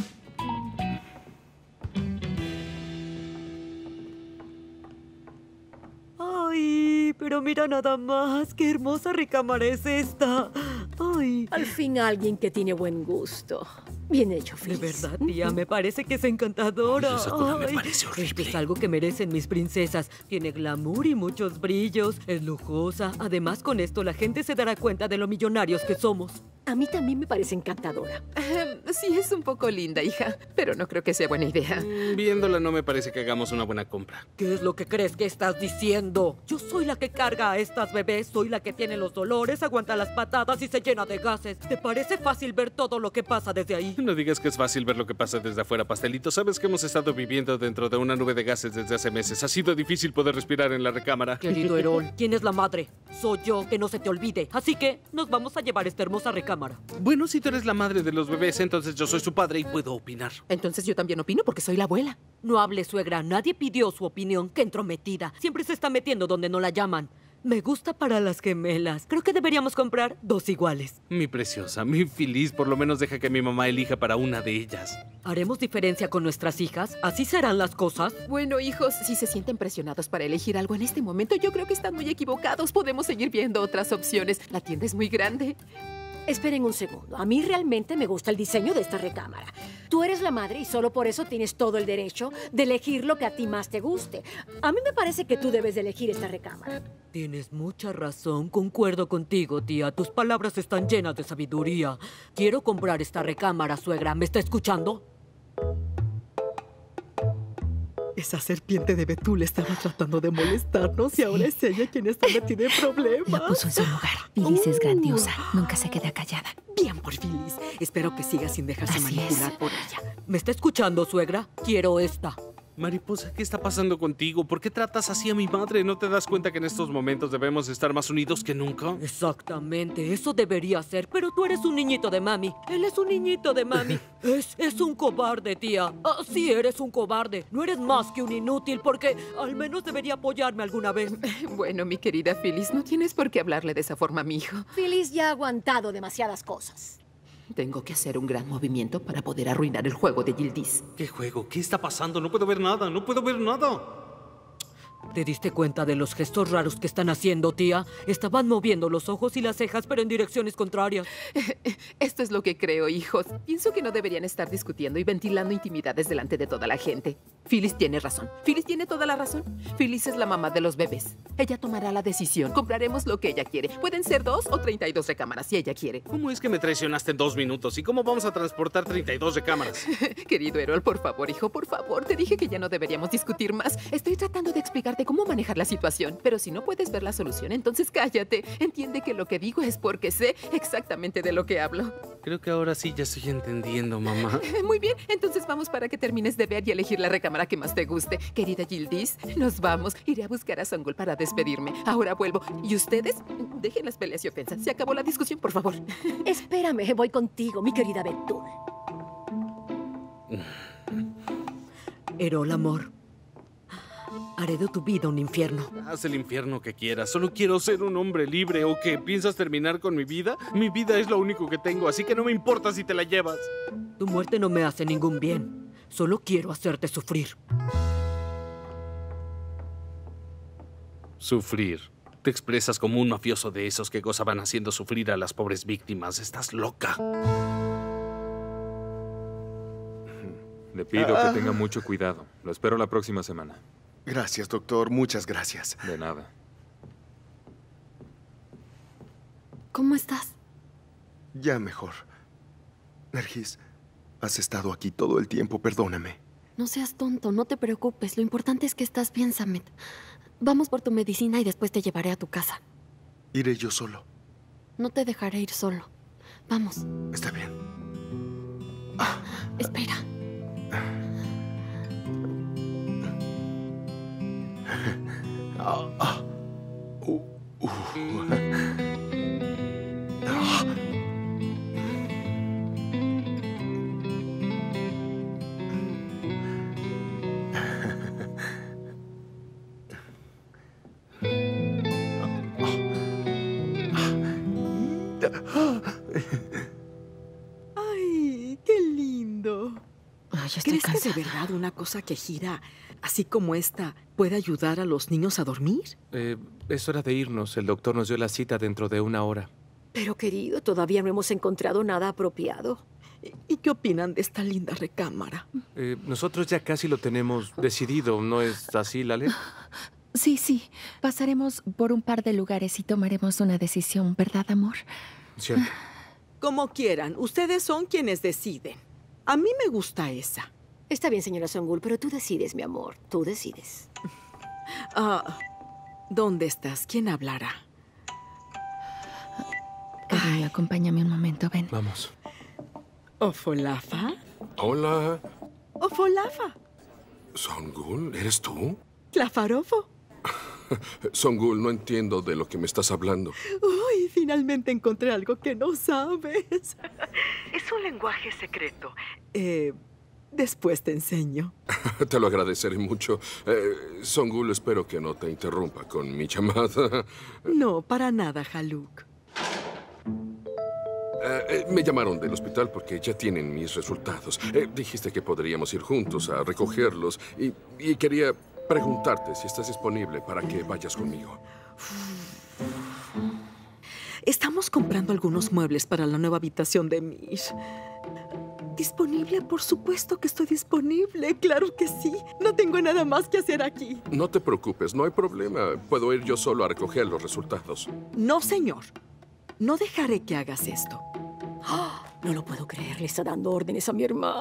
Ay, pero mira nada más, qué hermosa recámara es esta. Ay.
Al fin alguien que tiene buen gusto. Bien hecho, Phyllis.
De verdad, tía, me parece que es encantadora.
Ay, esa cosa me
Ay,
parece horrible.
esto es algo que merecen mis princesas. Tiene glamour y muchos brillos. Es lujosa. Además, con esto la gente se dará cuenta de lo millonarios que somos.
A mí también me parece encantadora.
Uh, sí, es un poco linda, hija, pero no creo que sea buena idea.
Mm, viéndola no me parece que hagamos una buena compra.
¿Qué es lo que crees que estás diciendo? Yo soy la que carga a estas bebés, soy la que tiene los dolores, aguanta las patadas y se llena de gases. ¿Te parece fácil ver todo lo que pasa desde ahí?
No digas que es fácil ver lo que pasa desde afuera, pastelito. Sabes que hemos estado viviendo dentro de una nube de gases desde hace meses. Ha sido difícil poder respirar en la recámara.
Querido Erol, ¿quién es la madre? Soy yo, que no se te olvide. Así que nos vamos a llevar esta hermosa recámara.
Bueno, si tú eres la madre de los bebés, entonces yo soy su padre y puedo opinar.
Entonces yo también opino porque soy la abuela.
No hable, suegra. Nadie pidió su opinión. ¡Qué entrometida! Siempre se está metiendo donde no la llaman. Me gusta para las gemelas. Creo que deberíamos comprar dos iguales.
Mi preciosa, mi feliz, por lo menos deja que mi mamá elija para una de ellas.
¿Haremos diferencia con nuestras hijas? ¿Así serán las cosas?
Bueno, hijos, si se sienten presionados para elegir algo en este momento, yo creo que están muy equivocados. Podemos seguir viendo otras opciones. La tienda es muy grande.
Esperen un segundo. A mí realmente me gusta el diseño de esta recámara. Tú eres la madre y solo por eso tienes todo el derecho de elegir lo que a ti más te guste. A mí me parece que tú debes de elegir esta recámara.
Tienes mucha razón. Concuerdo contigo, tía. Tus palabras están llenas de sabiduría. Quiero comprar esta recámara, suegra. ¿Me está escuchando?
Esa serpiente de Betul estaba tratando de molestarnos y ahora es ella quien está metida en problemas.
La puso en su lugar. Phyllis uh. es grandiosa. Nunca se queda callada.
Bien por Phyllis. Espero que siga sin dejarse
Así
manipular
es.
por ella. ¿Me está escuchando, suegra? Quiero esta.
Mariposa, ¿qué está pasando contigo? ¿Por qué tratas así a mi madre? ¿No te das cuenta que en estos momentos debemos estar más unidos que nunca?
Exactamente, eso debería ser. Pero tú eres un niñito de mami. Él es un niñito de mami. Es, es un cobarde, tía. Ah, sí, eres un cobarde. No eres más que un inútil porque al menos debería apoyarme alguna vez.
Bueno, mi querida Phyllis, no tienes por qué hablarle de esa forma a mi hijo.
Phyllis ya ha aguantado demasiadas cosas.
Tengo que hacer un gran movimiento para poder arruinar el juego de Yildiz.
¿Qué juego? ¿Qué está pasando? No puedo ver nada, no puedo ver nada.
¿Te diste cuenta de los gestos raros que están haciendo, tía? Estaban moviendo los ojos y las cejas, pero en direcciones contrarias.
Esto es lo que creo, hijos. Pienso que no deberían estar discutiendo y ventilando intimidades delante de toda la gente. Phyllis tiene razón. Phyllis tiene toda la razón. Phyllis es la mamá de los bebés. Ella tomará la decisión. Compraremos lo que ella quiere. Pueden ser dos o treinta y dos recámaras si ella quiere.
¿Cómo es que me traicionaste en dos minutos? ¿Y cómo vamos a transportar treinta y dos recámaras?
Querido Erol, por favor, hijo, por favor. Te dije que ya no deberíamos discutir más. Estoy tratando de explicarte cómo manejar la situación. Pero si no puedes ver la solución, entonces cállate. Entiende que lo que digo es porque sé exactamente de lo que hablo.
Creo que ahora sí ya estoy entendiendo, mamá.
Muy bien, entonces vamos para que termines de ver y elegir la recámara que más te guste. Querida Yildiz, nos vamos. Iré a buscar a Songul para despedirme. Ahora vuelvo. ¿Y ustedes? Dejen las peleas y ofensas. Se acabó la discusión, por favor.
Espérame, voy contigo, mi querida Betul.
Erol, amor. Haré de tu vida un infierno.
Haz el infierno que quieras. Solo quiero ser un hombre libre. ¿O qué? ¿Piensas terminar con mi vida? Mi vida es lo único que tengo, así que no me importa si te la llevas.
Tu muerte no me hace ningún bien. Solo quiero hacerte sufrir.
Sufrir. Te expresas como un mafioso de esos que gozaban haciendo sufrir a las pobres víctimas. Estás loca.
Le pido
Ah.
que tenga mucho cuidado. Lo espero la próxima semana.
Gracias, doctor. Muchas gracias.
De nada.
¿Cómo estás?
Ya mejor. Nergis, has estado aquí todo el tiempo. Perdóname.
No seas tonto, no te preocupes. Lo importante es que estás bien, Samet. Vamos por tu medicina y después te llevaré a tu casa.
Iré yo solo.
No te dejaré ir solo. Vamos.
Está bien.
Espera.
Ah, ah. Uh, uh. Ah.
¡Ay, qué lindo!
Ay, estoy
¿Crees que
cansada.
de verdad una cosa que gira así como esta puede ayudar a los niños a dormir?
Eh, es hora de irnos. El doctor nos dio la cita dentro de una hora.
Pero querido, todavía no hemos encontrado nada apropiado.
¿Y qué opinan de esta linda recámara?
Eh, nosotros ya casi lo tenemos decidido, ¿no es así, Lale?
Sí, sí. Pasaremos por un par de lugares y tomaremos una decisión, ¿verdad, amor?
Cierto.
Como quieran, ustedes son quienes deciden. A mí me gusta esa.
Está bien, señora Songul, pero tú decides, mi amor. Tú decides.
Ah, ¿dónde estás? ¿Quién hablará?
Cariño, acompáñame un momento, ven.
Vamos.
¿Ofolafa?
Hola,
¿Ofolafa?
Songul, ¿eres tú?
¿Clafarofo?
Songul, no entiendo de lo que me estás hablando.
Uy, finalmente encontré algo que no sabes. Es un lenguaje secreto. Eh, después te enseño.
Te lo agradeceré mucho. Eh, Songul, espero que no te interrumpa con mi llamada.
No, para nada, Haluk.
Eh, eh, me llamaron del hospital porque ya tienen mis resultados. Eh, dijiste que podríamos ir juntos a recogerlos y, y quería preguntarte si estás disponible para que vayas conmigo.
Estamos comprando algunos muebles para la nueva habitación de Mish. ¿Disponible? Por supuesto que estoy disponible. Claro que sí. No tengo nada más que hacer aquí.
No te preocupes, no hay problema. Puedo ir yo solo a recoger los resultados.
No, señor. No dejaré que hagas esto.
¡Ah! No lo puedo creer. Le está dando órdenes a mi hermano.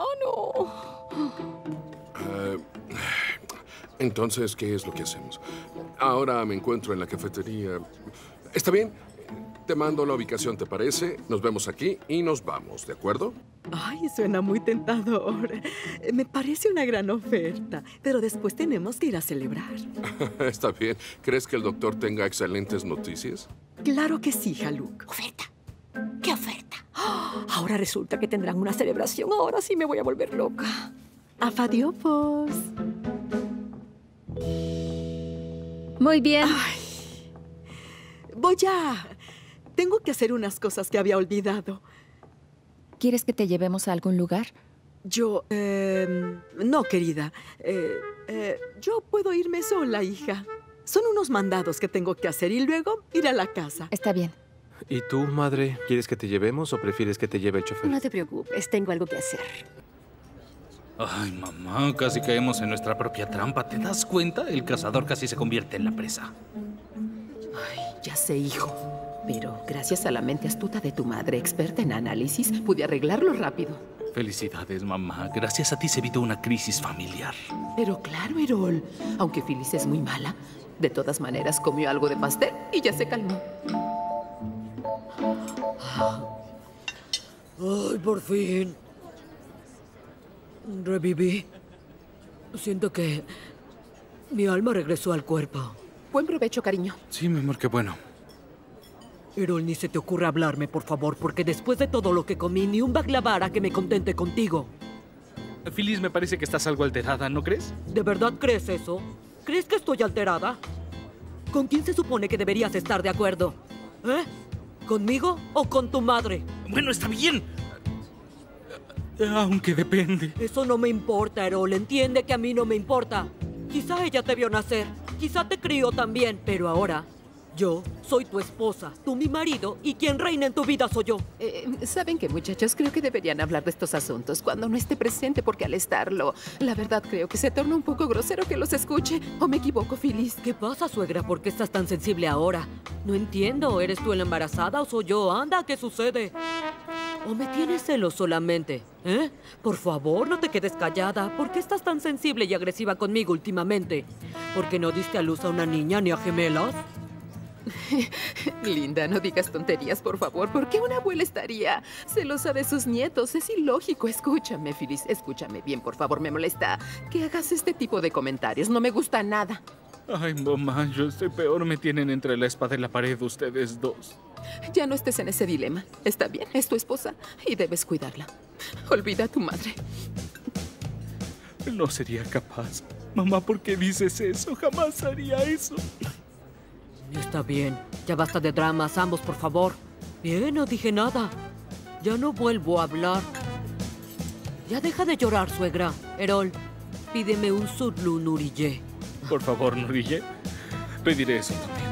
Eh, entonces, ¿qué es lo que hacemos? Ahora me encuentro en la cafetería. ¿Está bien? Te mando la ubicación, ¿te parece? Nos vemos aquí y nos vamos, ¿de acuerdo?
Ay, suena muy tentador. Me parece una gran oferta, pero después tenemos que ir a celebrar.
Está bien. ¿Crees que el doctor tenga excelentes noticias?
Claro que sí, Haluk.
¿Oferta? ¿Qué oferta? ¡Oh! Ahora resulta que tendrán una celebración. Ahora sí me voy a volver loca.
Afadiopos.
Muy bien.
Ay, voy a... Tengo que hacer unas cosas que había olvidado.
¿Quieres que te llevemos a algún lugar?
Yo... Eh, no, querida. Eh, eh, yo puedo irme sola, hija. Son unos mandados que tengo que hacer y luego ir a la casa.
Está bien.
¿Y tú, madre? ¿Quieres que te llevemos o prefieres que te lleve el chofer?
No te preocupes, tengo algo que hacer.
Ay, mamá, casi caemos en nuestra propia trampa. ¿Te das cuenta? El cazador casi se convierte en la presa.
Ay, ya sé, hijo. Pero gracias a la mente astuta de tu madre, experta en análisis, pude arreglarlo rápido.
Felicidades, mamá. Gracias a ti se evitó una crisis familiar.
Pero claro, Erol, aunque Phyllis es muy mala, de todas maneras comió algo de pastel y ya se calmó.
Ay, por fin. Reviví. Siento que mi alma regresó al cuerpo.
Buen provecho, cariño.
Sí, mi amor, qué bueno.
Erol, ni se te ocurra hablarme, por favor, porque después de todo lo que comí, ni un baklava hará que me contente contigo.
Phyllis, me parece que estás algo alterada, ¿no crees?
¿De verdad crees eso? ¿Crees que estoy alterada? ¿Con quién se supone que deberías estar de acuerdo? ¿Eh? ¿Conmigo o con tu madre?
Bueno, está bien. Aunque depende.
Eso no me importa, Erol. Entiende que a mí no me importa. Quizá ella te vio nacer. Quizá te crió también. Pero ahora, yo soy tu esposa, tú mi marido, y quien reina en tu vida soy yo.
Eh, ¿Saben qué, muchachos? Creo que deberían hablar de estos asuntos cuando no esté presente, porque al estarlo, la verdad creo que se torna un poco grosero que los escuche. ¿O me equivoco, Phyllis?
¿Qué pasa, suegra? ¿Por qué estás tan sensible ahora? No entiendo. ¿Eres tú la embarazada o soy yo? Anda, ¿qué sucede? ¿O me tienes celos solamente? ¿Eh? Por favor, no te quedes callada. ¿Por qué estás tan sensible y agresiva conmigo últimamente? ¿Por qué no diste a luz a una niña ni a gemelas?
Linda, no digas tonterías, por favor. ¿Por qué una abuela estaría celosa de sus nietos? Es ilógico. Escúchame, Phyllis. Escúchame bien, por favor. Me molesta que hagas este tipo de comentarios. No me gusta nada.
Ay, mamá, yo estoy peor. Me tienen entre la espada y la pared ustedes dos.
Ya no estés en ese dilema. Está bien, es tu esposa y debes cuidarla. Olvida a tu madre.
No sería capaz. Mamá, ¿por qué dices eso? Jamás haría eso.
Está bien. Ya basta de dramas, ambos, por favor. Bien, no dije nada. Ya no vuelvo a hablar. Ya deja de llorar, suegra. Erol, pídeme un sudlu Nuriye.
Por favor, Nuriye. Pediré eso también.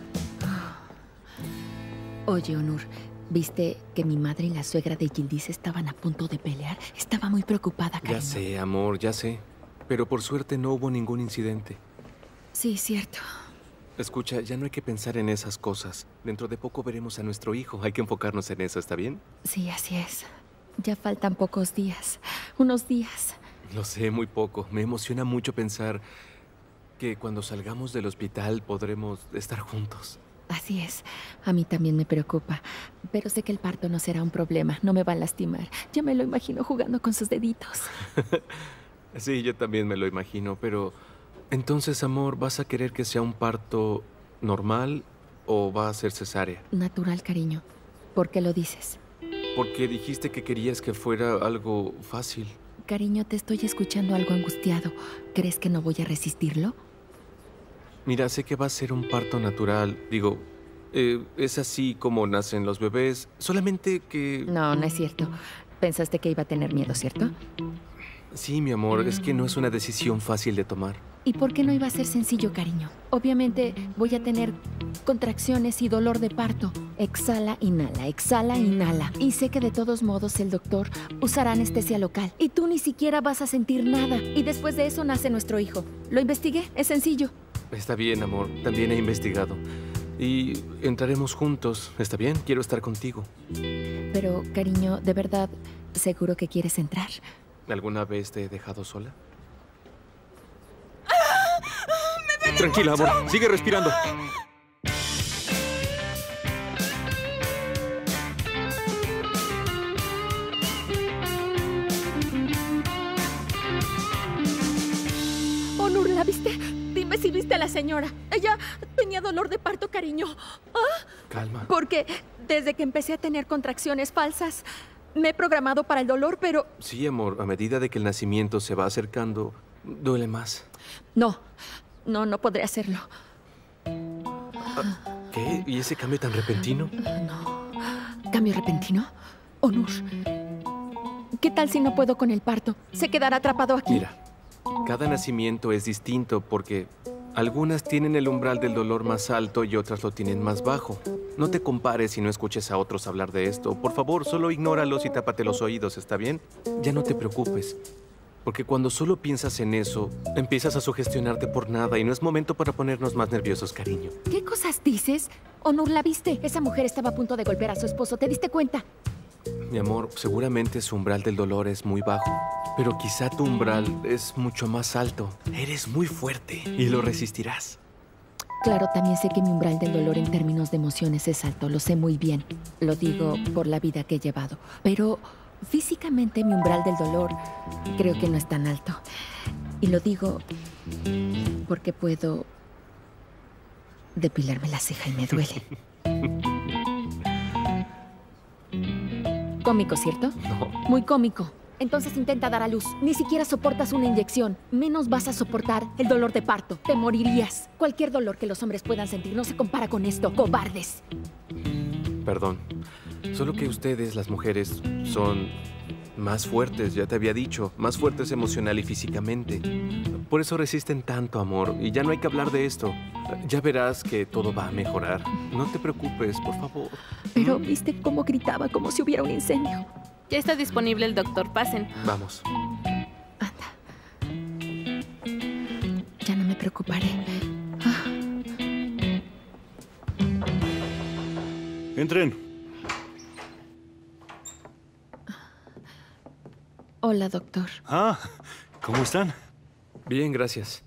Oye, Onur, ¿viste que mi madre y la suegra de Yildiz estaban a punto de pelear? Estaba muy preocupada, cariño.
Ya sé, amor, ya sé. Pero por suerte no hubo ningún incidente.
Sí, cierto.
Escucha, ya no hay que pensar en esas cosas. Dentro de poco veremos a nuestro hijo. Hay que enfocarnos en eso, ¿está bien?
Sí, así es. Ya faltan pocos días. Unos días.
Lo sé, muy poco. Me emociona mucho pensar que cuando salgamos del hospital podremos estar juntos.
Así es. A mí también me preocupa. Pero sé que el parto no será un problema. No me va a lastimar. Ya me lo imagino jugando con sus deditos.
Sí, yo también me lo imagino, pero... Entonces, amor, ¿vas a querer que sea un parto normal o va a ser cesárea?
Natural, cariño. ¿Por qué lo dices?
Porque dijiste que querías que fuera algo fácil.
Cariño, te estoy escuchando algo angustiado. ¿Crees que no voy a resistirlo?
Mira, sé que va a ser un parto natural. Digo, eh, es así como nacen los bebés. Solamente que...
No, no es cierto. Pensaste que iba a tener miedo, ¿cierto?
Sí, mi amor, es que no es una decisión fácil de tomar.
¿Y por qué no iba a ser sencillo, cariño? Obviamente voy a tener contracciones y dolor de parto. Exhala, inhala, exhala, inhala. Y sé que de todos modos el doctor usará anestesia local. Y tú ni siquiera vas a sentir nada. Y después de eso nace nuestro hijo. Lo investigué, es sencillo.
Está bien, amor, también he investigado. Y entraremos juntos, ¿está bien? Quiero estar contigo.
Pero, cariño, ¿de verdad seguro que quieres entrar?
¿Alguna vez te he dejado sola? Tranquila, amor. Sigue respirando.
Onur, ¿la viste? Dime si viste a la señora. Ella tenía dolor de parto, cariño. ¿Ah?
Calma.
Porque desde que empecé a tener contracciones falsas, me he programado para el dolor, pero...
Sí, amor. A medida de que el nacimiento se va acercando, duele más.
No, no, no podré hacerlo.
¿Qué? ¿Y ese cambio tan repentino?
No. ¿Cambio repentino? Onur, ¿qué tal si no puedo con el parto? ¿Se quedará atrapado aquí?
Mira, cada nacimiento es distinto porque algunas tienen el umbral del dolor más alto y otras lo tienen más bajo. No te compares y no escuches a otros hablar de esto. Por favor, solo ignóralos y tápate los oídos, ¿está bien? Ya no te preocupes. Porque cuando solo piensas en eso, empiezas a sugestionarte por nada y no es momento para ponernos más nerviosos, cariño.
¿Qué cosas dices? Onur, ¿la viste? Esa mujer estaba a punto de golpear a su esposo. ¿Te diste cuenta?
Mi amor, seguramente su umbral del dolor es muy bajo. Pero quizá tu umbral es mucho más alto. Eres muy fuerte y lo resistirás.
Claro, también sé que mi umbral del dolor en términos de emociones es alto. Lo sé muy bien. Lo digo por la vida que he llevado. Pero... físicamente mi umbral del dolor creo que no es tan alto. Y lo digo porque puedo depilarme la ceja y me duele. Cómico, ¿cierto?
No.
Muy cómico. Entonces intenta dar a luz. Ni siquiera soportas una inyección. Menos vas a soportar el dolor de parto. Te morirías. Cualquier dolor que los hombres puedan sentir no se compara con esto. ¡Cobardes!
Perdón. Solo que ustedes, las mujeres, son más fuertes, ya te había dicho. Más fuertes emocional y físicamente. Por eso resisten tanto, amor. Y ya no hay que hablar de esto. Ya verás que todo va a mejorar. No te preocupes, por favor.
Pero viste cómo gritaba, como si hubiera un incendio.
Ya está disponible el doctor. Pasen.
Vamos.
Anda. Ya no me preocuparé. Ah.
Entren.
Hola, doctor.
Ah, ¿cómo están?
Bien, gracias.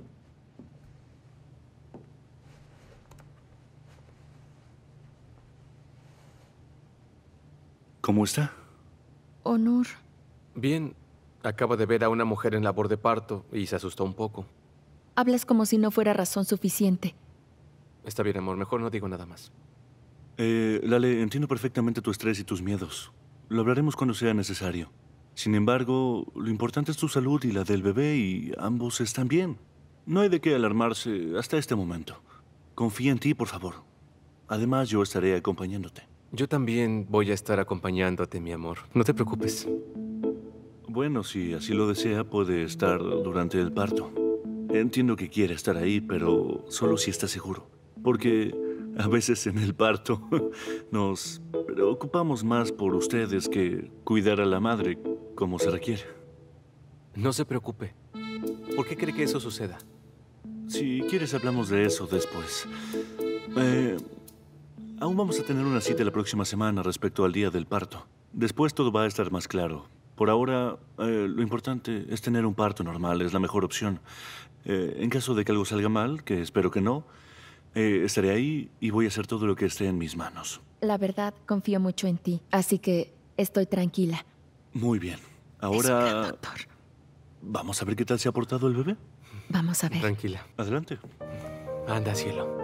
¿Cómo está?
Onur.
Bien. Acaba de ver a una mujer en labor de parto y se asustó un poco.
Hablas como si no fuera razón suficiente.
Está bien, amor. Mejor no digo nada más.
Eh, Lale, entiendo perfectamente tu estrés y tus miedos. Lo hablaremos cuando sea necesario. Sin embargo, lo importante es tu salud y la del bebé y ambos están bien. No hay de qué alarmarse hasta este momento. Confía en ti, por favor. Además, yo estaré acompañándote.
Yo también voy a estar acompañándote, mi amor. No te preocupes.
Bueno, si así lo desea, puede estar durante el parto. Entiendo que quiere estar ahí, pero solo si está seguro. Porque a veces en el parto nos preocupamos más por ustedes que cuidar a la madre como se requiere.
No se preocupe. ¿Por qué cree que eso suceda?
Si quieres, hablamos de eso después. Eh, aún vamos a tener una cita la próxima semana respecto al día del parto. Después todo va a estar más claro. Por ahora, eh, lo importante es tener un parto normal. Es la mejor opción. Eh, en caso de que algo salga mal, que espero que no, eh, estaré ahí y voy a hacer todo lo que esté en mis manos.
La verdad, confío mucho en ti, así que estoy tranquila.
Muy bien. Ahora, ¿vamos a ver qué tal se ha portado el bebé?
Vamos a ver.
Tranquila.
Adelante.
Anda, cielo.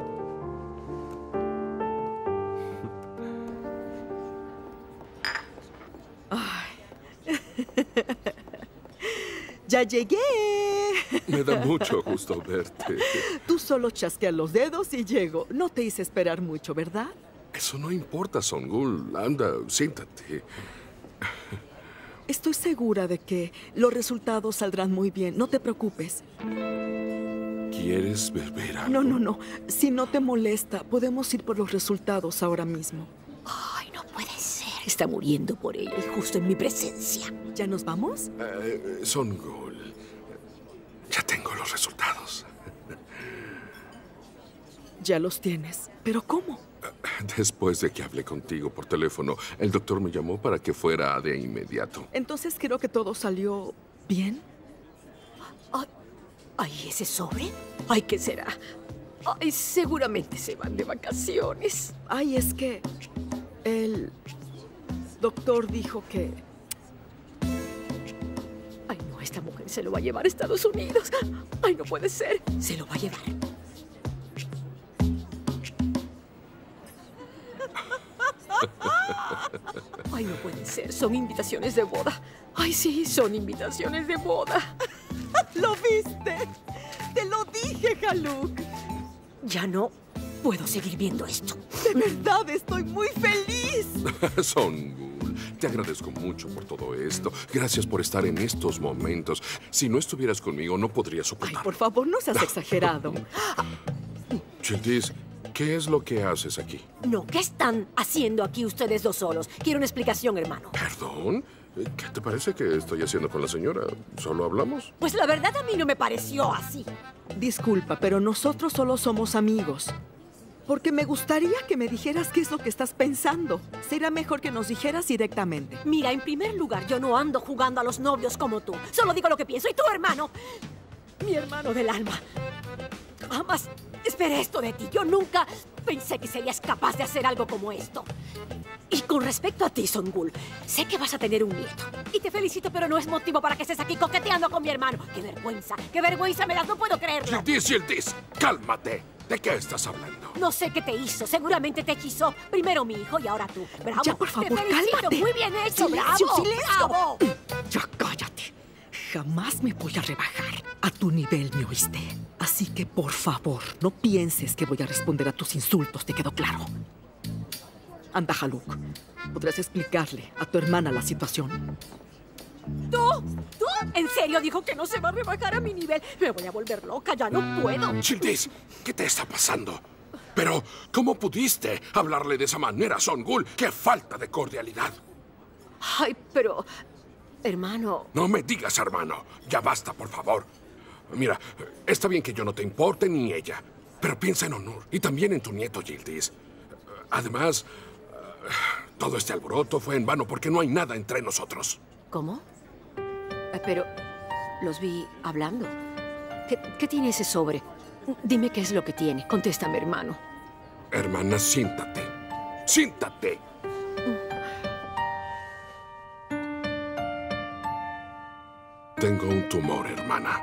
¡Ya llegué!
Me da mucho gusto verte.
Tú solo chasqueas los dedos y llego. No te hice esperar mucho, ¿verdad?
Eso no importa, Songul. Anda, siéntate.
Estoy segura de que los resultados saldrán muy bien. No te preocupes.
¿Quieres beber algo?
No, no, no. Si no te molesta, podemos ir por los resultados ahora mismo.
Ay, no puede ser. Está muriendo por ella y justo en mi presencia.
¿Ya nos vamos?
Eh, Songul, ya tengo los resultados.
Ya los tienes. ¿Pero cómo?
Después de que hablé contigo por teléfono, el doctor me llamó para que fuera de inmediato.
Entonces creo que todo salió bien.
Ay, ay, ¿ese sobre? Ay, ¿qué será? Ay, seguramente se van de vacaciones.
Ay, es que el doctor dijo que...
Ay, no, esta mujer se lo va a llevar a Estados Unidos. Ay, no puede ser. Se lo va a llevar. Ay, no puede ser. Son invitaciones de boda. Ay, sí, son invitaciones de boda.
¿Lo viste? Te lo dije, Haluk.
Ya no puedo seguir viendo esto.
De verdad, estoy muy feliz.
Songul, te agradezco mucho por todo esto. Gracias por estar en estos momentos. Si no estuvieras conmigo, no podría soportarlo.
Ay, por favor, no seas exagerado.
Childis, ¿qué es lo que haces aquí?
No, ¿qué están haciendo aquí ustedes dos solos? Quiero una explicación, hermano.
¿Perdón? ¿Qué te parece que estoy haciendo con la señora? ¿Solo hablamos?
Pues la verdad a mí no me pareció así.
Disculpa, pero nosotros solo somos amigos. Porque me gustaría que me dijeras qué es lo que estás pensando. Sería mejor que nos dijeras directamente.
Mira, en primer lugar, yo no ando jugando a los novios como tú. Solo digo lo que pienso. Y tu hermano, mi hermano del alma, jamás esperé esto de ti. Yo nunca pensé que serías capaz de hacer algo como esto. Y con respecto a ti, Songul, sé que vas a tener un nieto. Y te felicito, pero no es motivo para que estés aquí coqueteando con mi hermano. ¡Qué vergüenza! ¡Qué vergüenza me das! ¡No puedo creerlo!
Yildiz, Yildiz, cálmate. ¿De qué estás hablando?
No sé qué te hizo. Seguramente te hechizó. Primero mi hijo y ahora tú. ¡Bravo!
Ya, por favor,
te felicito.
cálmate.
Muy bien hecho.
¡Silencio,
¡Bravo!
silencio!
¡Bravo!
Ya cállate. Jamás me voy a rebajar a tu nivel, ¿me oíste? Así que, por favor, no pienses que voy a responder a tus insultos. ¿Te quedó claro? Anda, Haluk. ¿Podrás explicarle a tu hermana la situación?
¿Tú? ¿Tú? ¿En serio dijo que no se va a rebajar a mi nivel? Me voy a volver loca. Ya no puedo.
Yildiz, ¿qué te está pasando? Pero, ¿cómo pudiste hablarle de esa manera a Songul? ¡Qué falta de cordialidad!
Ay, pero... Hermano...
No me digas, hermano. Ya basta, por favor. Mira, está bien que yo no te importe ni ella, pero piensa en Onur y también en tu nieto, Yildiz. Además, todo este alboroto fue en vano porque no hay nada entre nosotros.
¿Cómo? Eh, Pero los vi hablando. ¿Qué, qué tiene ese sobre? Dime qué es lo que tiene. Contéstame, hermano.
Hermana, siéntate. ¡Siéntate! Tengo un tumor, hermana.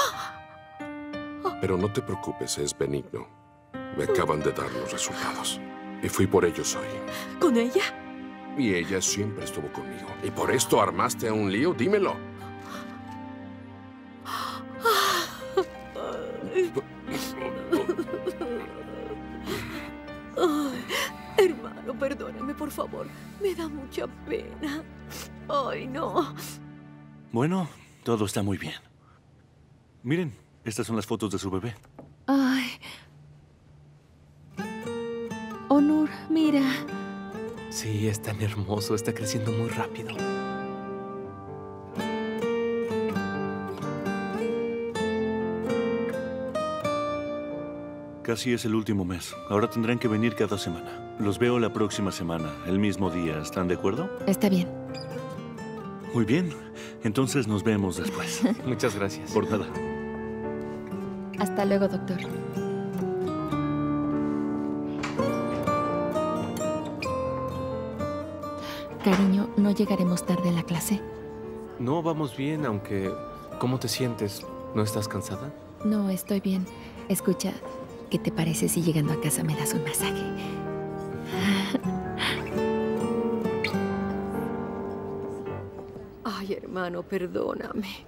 Pero no te preocupes, es benigno. Me acaban de dar los resultados. Y fui por ellos hoy.
¿Con ella?
Y ella siempre estuvo conmigo. ¿Y por esto armaste un lío? Dímelo.
Ay, hermano, perdóname, por favor. Me da mucha pena. Ay, no.
Bueno, todo está muy bien. Miren, estas son las fotos de su bebé.
Ay. Onur, mira.
Sí, es tan hermoso. Está creciendo muy rápido.
Casi es el último mes. Ahora tendrán que venir cada semana. Los veo la próxima semana, el mismo día. ¿Están de acuerdo?
Está bien.
Muy bien. Entonces nos vemos después.
Muchas gracias.
Por nada.
Hasta luego, doctor. Cariño, ¿no llegaremos tarde a la clase?
No, vamos bien, aunque... ¿Cómo te sientes? ¿No estás cansada?
No, estoy bien. Escucha, ¿qué te parece si llegando a casa me das un masaje?
Ay, hermano, perdóname.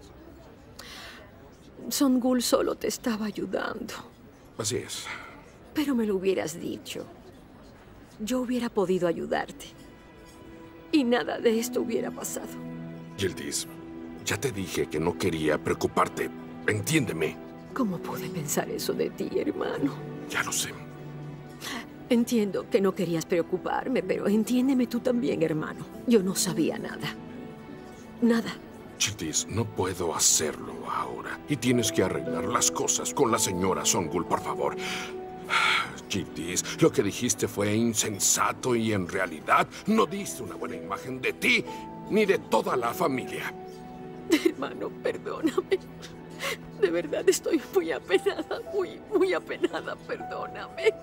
Songul solo te estaba ayudando.
Así es.
Pero me lo hubieras dicho. Yo hubiera podido ayudarte. Y nada de esto hubiera pasado.
Yildiz, ya te dije que no quería preocuparte. Entiéndeme.
¿Cómo pude pensar eso de ti, hermano?
Ya lo sé.
Entiendo que no querías preocuparme, pero entiéndeme tú también, hermano. Yo no sabía nada. Nada.
Yildiz, no puedo hacerlo ahora. Y tienes que arreglar las cosas con la señora Songul, por favor. Yildiz, lo que dijiste fue insensato y en realidad no diste una buena imagen de ti ni de toda la familia.
Hermano, perdóname. De verdad estoy muy apenada, muy, muy apenada. Perdóname.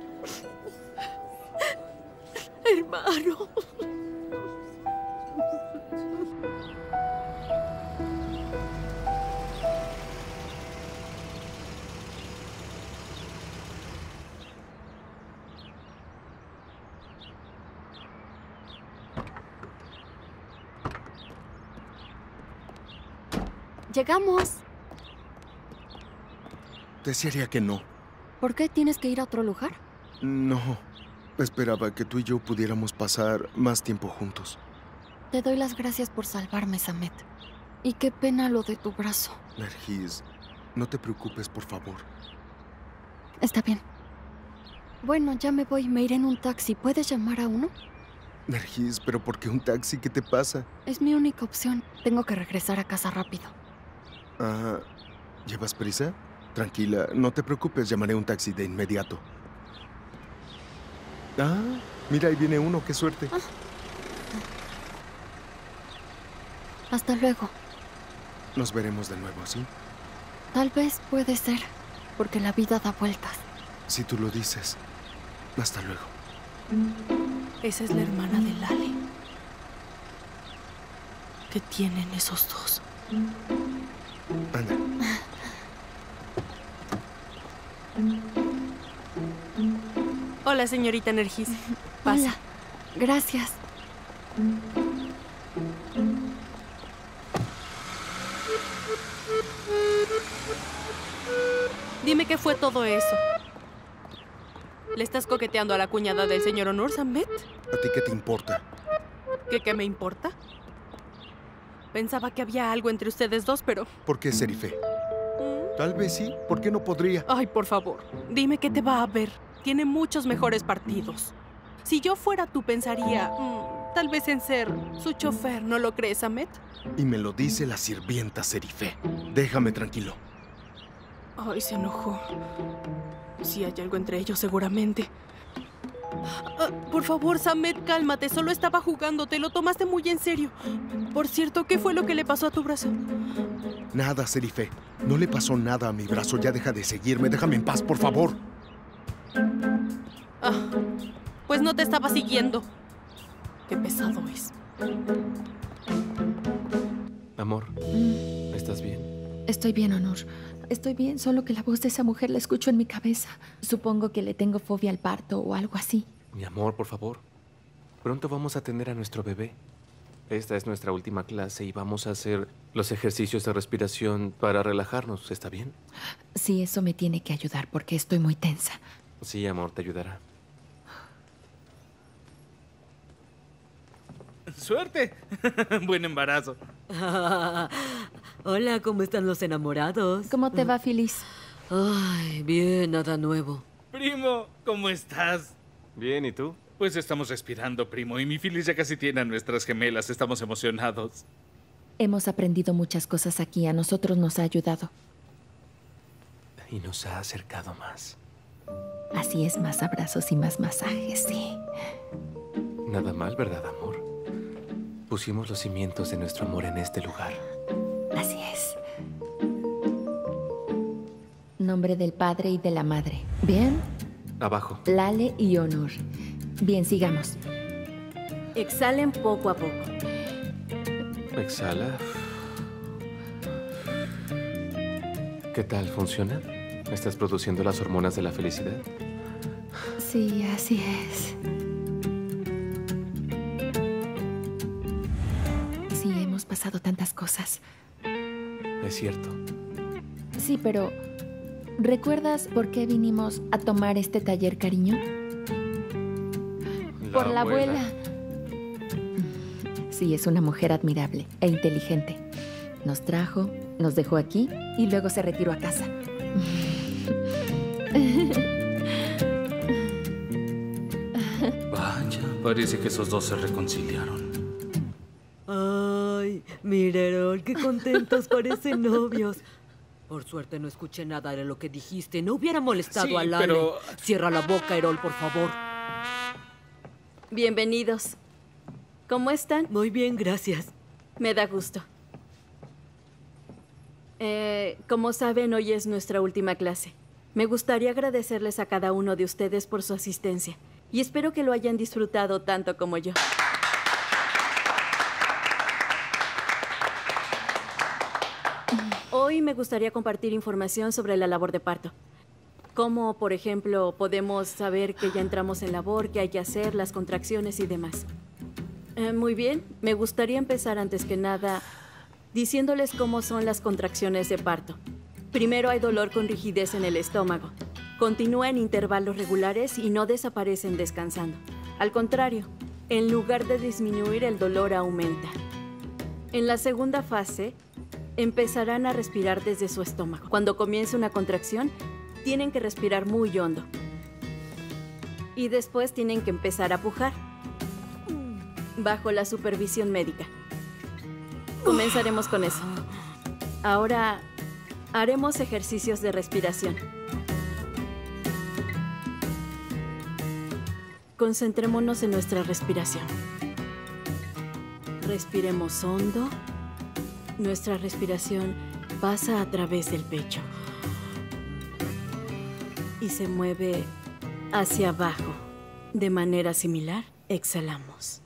Hermano.
Llegamos.
Desearía que no.
¿Por qué tienes que ir a otro lugar?
No. Esperaba que tú y yo pudiéramos pasar más tiempo juntos.
Te doy las gracias por salvarme, Samet. Y qué pena lo de tu brazo.
Nergis, no te preocupes, por favor.
Está bien. Bueno, ya me voy. Me iré en un taxi. ¿Puedes llamar a uno?
Nergis, ¿pero por qué un taxi? ¿Qué te pasa?
Es mi única opción. Tengo que regresar a casa rápido.
Ah, ¿llevas prisa? Tranquila, no te preocupes, llamaré un taxi de inmediato. Ah, mira, ahí viene uno, qué suerte.
Ah. Hasta luego.
Nos veremos de nuevo, ¿sí?
Tal vez puede ser, porque la vida da vueltas.
Si tú lo dices. Hasta luego.
Esa es la hermana de Lale. ¿Qué tienen esos dos?
Anda.
Hola, señorita Nergis. Pasa.
Hola. Gracias.
Dime qué fue todo eso. ¿Le estás coqueteando a la cuñada del señor Onur, Samet?
¿A ti qué te importa?
¿Qué, qué me importa? Pensaba que había algo entre ustedes dos, pero...
¿Por qué Serife? Tal vez sí. ¿Por qué no podría?
Ay, por favor, dime qué te va a ver. Tiene muchos mejores partidos. Si yo fuera tú, pensaría... Mmm, tal vez en ser su chofer, ¿no lo crees, Samet?
Y me lo dice la sirvienta Serife. Déjame tranquilo.
Ay, se enojó. Si hay algo entre ellos, seguramente. Ah, por favor, Samet, cálmate. Solo estaba jugando. Te lo tomaste muy en serio. Por cierto, ¿qué fue lo que le pasó a tu brazo?
Nada, Serife. No le pasó nada a mi brazo. Ya deja de seguirme. Déjame en paz, por favor.
Ah, pues no te estaba siguiendo. Qué pesado es.
Amor,
Mm,
¿estás bien?
Estoy bien, Honor. Estoy bien, solo que la voz de esa mujer la escucho en mi cabeza. Supongo que le tengo fobia al parto o algo así.
Mi amor, por favor. Pronto vamos a tener a nuestro bebé. Esta es nuestra última clase y vamos a hacer los ejercicios de respiración para relajarnos. ¿Está bien?
Sí, eso me tiene que ayudar porque estoy muy tensa.
Sí, amor, te ayudará.
¡Suerte! Buen embarazo.
Hola, ¿cómo están los enamorados?
¿Cómo te va, Phyllis?
Ay, bien, nada nuevo.
Primo, ¿cómo estás?
Bien, ¿y tú?
Pues estamos respirando, primo, y mi Phyllis ya casi tiene a nuestras gemelas. Estamos emocionados.
Hemos aprendido muchas cosas aquí. A nosotros nos ha ayudado.
Y nos ha acercado más.
Así es, más abrazos y más masajes, sí.
Nada mal, ¿verdad, amor? Pusimos los cimientos de nuestro amor en este lugar.
Así es. Nombre del padre y de la madre. ¿Bien?
Abajo.
Lale y Honor. Bien, sigamos.
Exhalen poco a poco.
Exhala. ¿Qué tal? ¿Funciona? ¿Estás produciendo las hormonas de la felicidad?
Sí, así es. Sí, hemos pasado tantas cosas.
Es cierto.
Sí, pero ¿recuerdas por qué vinimos a tomar este taller, cariño?
La
Por la
abuela.
abuela. Sí, es una mujer admirable e inteligente. Nos trajo, nos dejó aquí y luego se retiró a casa.
Vaya, parece que esos dos se reconciliaron.
Ay, mira, Erol, qué contentos parecen novios. Por suerte no escuché nada de lo que dijiste. No hubiera molestado
Sí,
a Lale.
pero-
Cierra la boca, Erol, por favor.
Bienvenidos. ¿Cómo están?
Muy bien, gracias.
Me da gusto. Eh, como saben, hoy es nuestra última clase. Me gustaría agradecerles a cada uno de ustedes por su asistencia y espero que lo hayan disfrutado tanto como yo. Hoy me gustaría compartir información sobre la labor de parto. Como, por ejemplo, podemos saber que ya entramos en labor, qué hay que hacer, las contracciones y demás. Eh, muy bien, me gustaría empezar antes que nada diciéndoles cómo son las contracciones de parto. Primero hay dolor con rigidez en el estómago. Continúa en intervalos regulares y no desaparecen descansando. Al contrario, en lugar de disminuir, el dolor aumenta. En la segunda fase, empezarán a respirar desde su estómago. Cuando comience una contracción, tienen que respirar muy hondo. Y después tienen que empezar a pujar, bajo la supervisión médica. Comenzaremos con eso. Ahora haremos ejercicios de respiración. Concentrémonos en nuestra respiración. Respiremos hondo. Nuestra respiración pasa a través del pecho y se mueve hacia abajo. De manera similar, exhalamos.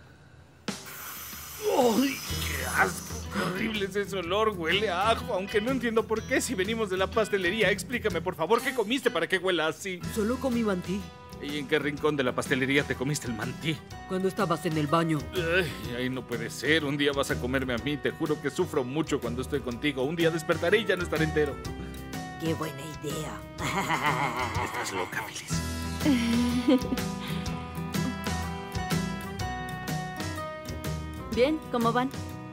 ¡Ay, qué asco! ¡Qué horrible es ese olor! Huele a ajo, aunque no entiendo por qué si venimos de la pastelería. Explícame, por favor, ¿qué comiste para que huela así?
Solo comí mantí.
¿Y en qué rincón de la pastelería te comiste el mantí?
Cuando estabas en el baño.
Ay, ay, no puede ser. Un día vas a comerme a mí. Te juro que sufro mucho cuando estoy contigo. Un día despertaré y ya no estaré entero.
¡Qué buena idea!
Estás loca, Phyllis.
Bien, ¿cómo van?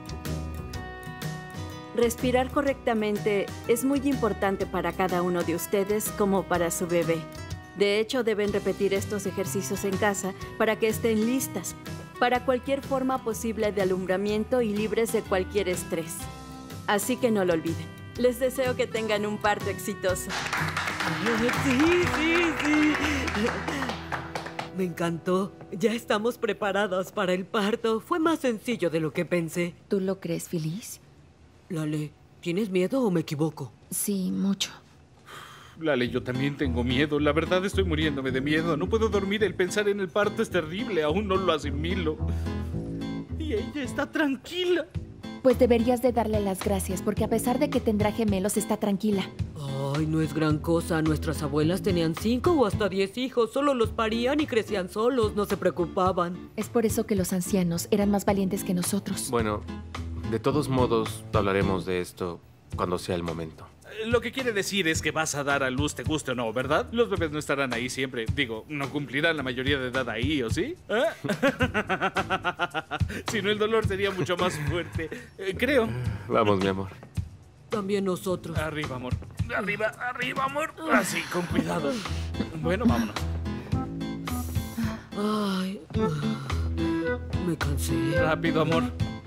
Respirar correctamente es muy importante para cada uno de ustedes como para su bebé. De hecho, deben repetir estos ejercicios en casa para que estén listas para cualquier forma posible de alumbramiento y libres de cualquier estrés. Así que no lo olviden. Les deseo que tengan un parto exitoso.
Sí, sí, sí. Me encantó. Ya estamos preparadas para el parto. Fue más sencillo de lo que pensé.
¿Tú lo crees, Feliz?
Lale, ¿tienes miedo o me equivoco?
Sí, mucho.
Lale, yo también tengo miedo. La verdad estoy muriéndome de miedo. No puedo dormir. El pensar en el parto es terrible. Aún no lo asimilo. Y ella está tranquila.
Pues deberías de darle las gracias, porque a pesar de que tendrá gemelos, está tranquila.
Ay, no es gran cosa. Nuestras abuelas tenían cinco o hasta diez hijos. Solo los parían y crecían solos. No se preocupaban.
Es por eso que los ancianos eran más valientes que nosotros.
Bueno, de todos modos, hablaremos de esto cuando sea el momento.
Lo que quiere decir es que vas a dar a luz, te guste o no, ¿verdad? Los bebés no estarán ahí siempre. Digo, no cumplirán la mayoría de edad ahí, ¿o sí? ¿Eh? Si no, el dolor sería mucho más fuerte. Eh, creo.
Vamos, mi amor.
También nosotros.
Arriba, amor. Arriba, arriba, amor. Así, con cuidado. Bueno, vámonos.
Ay, me cansé.
Rápido, amor.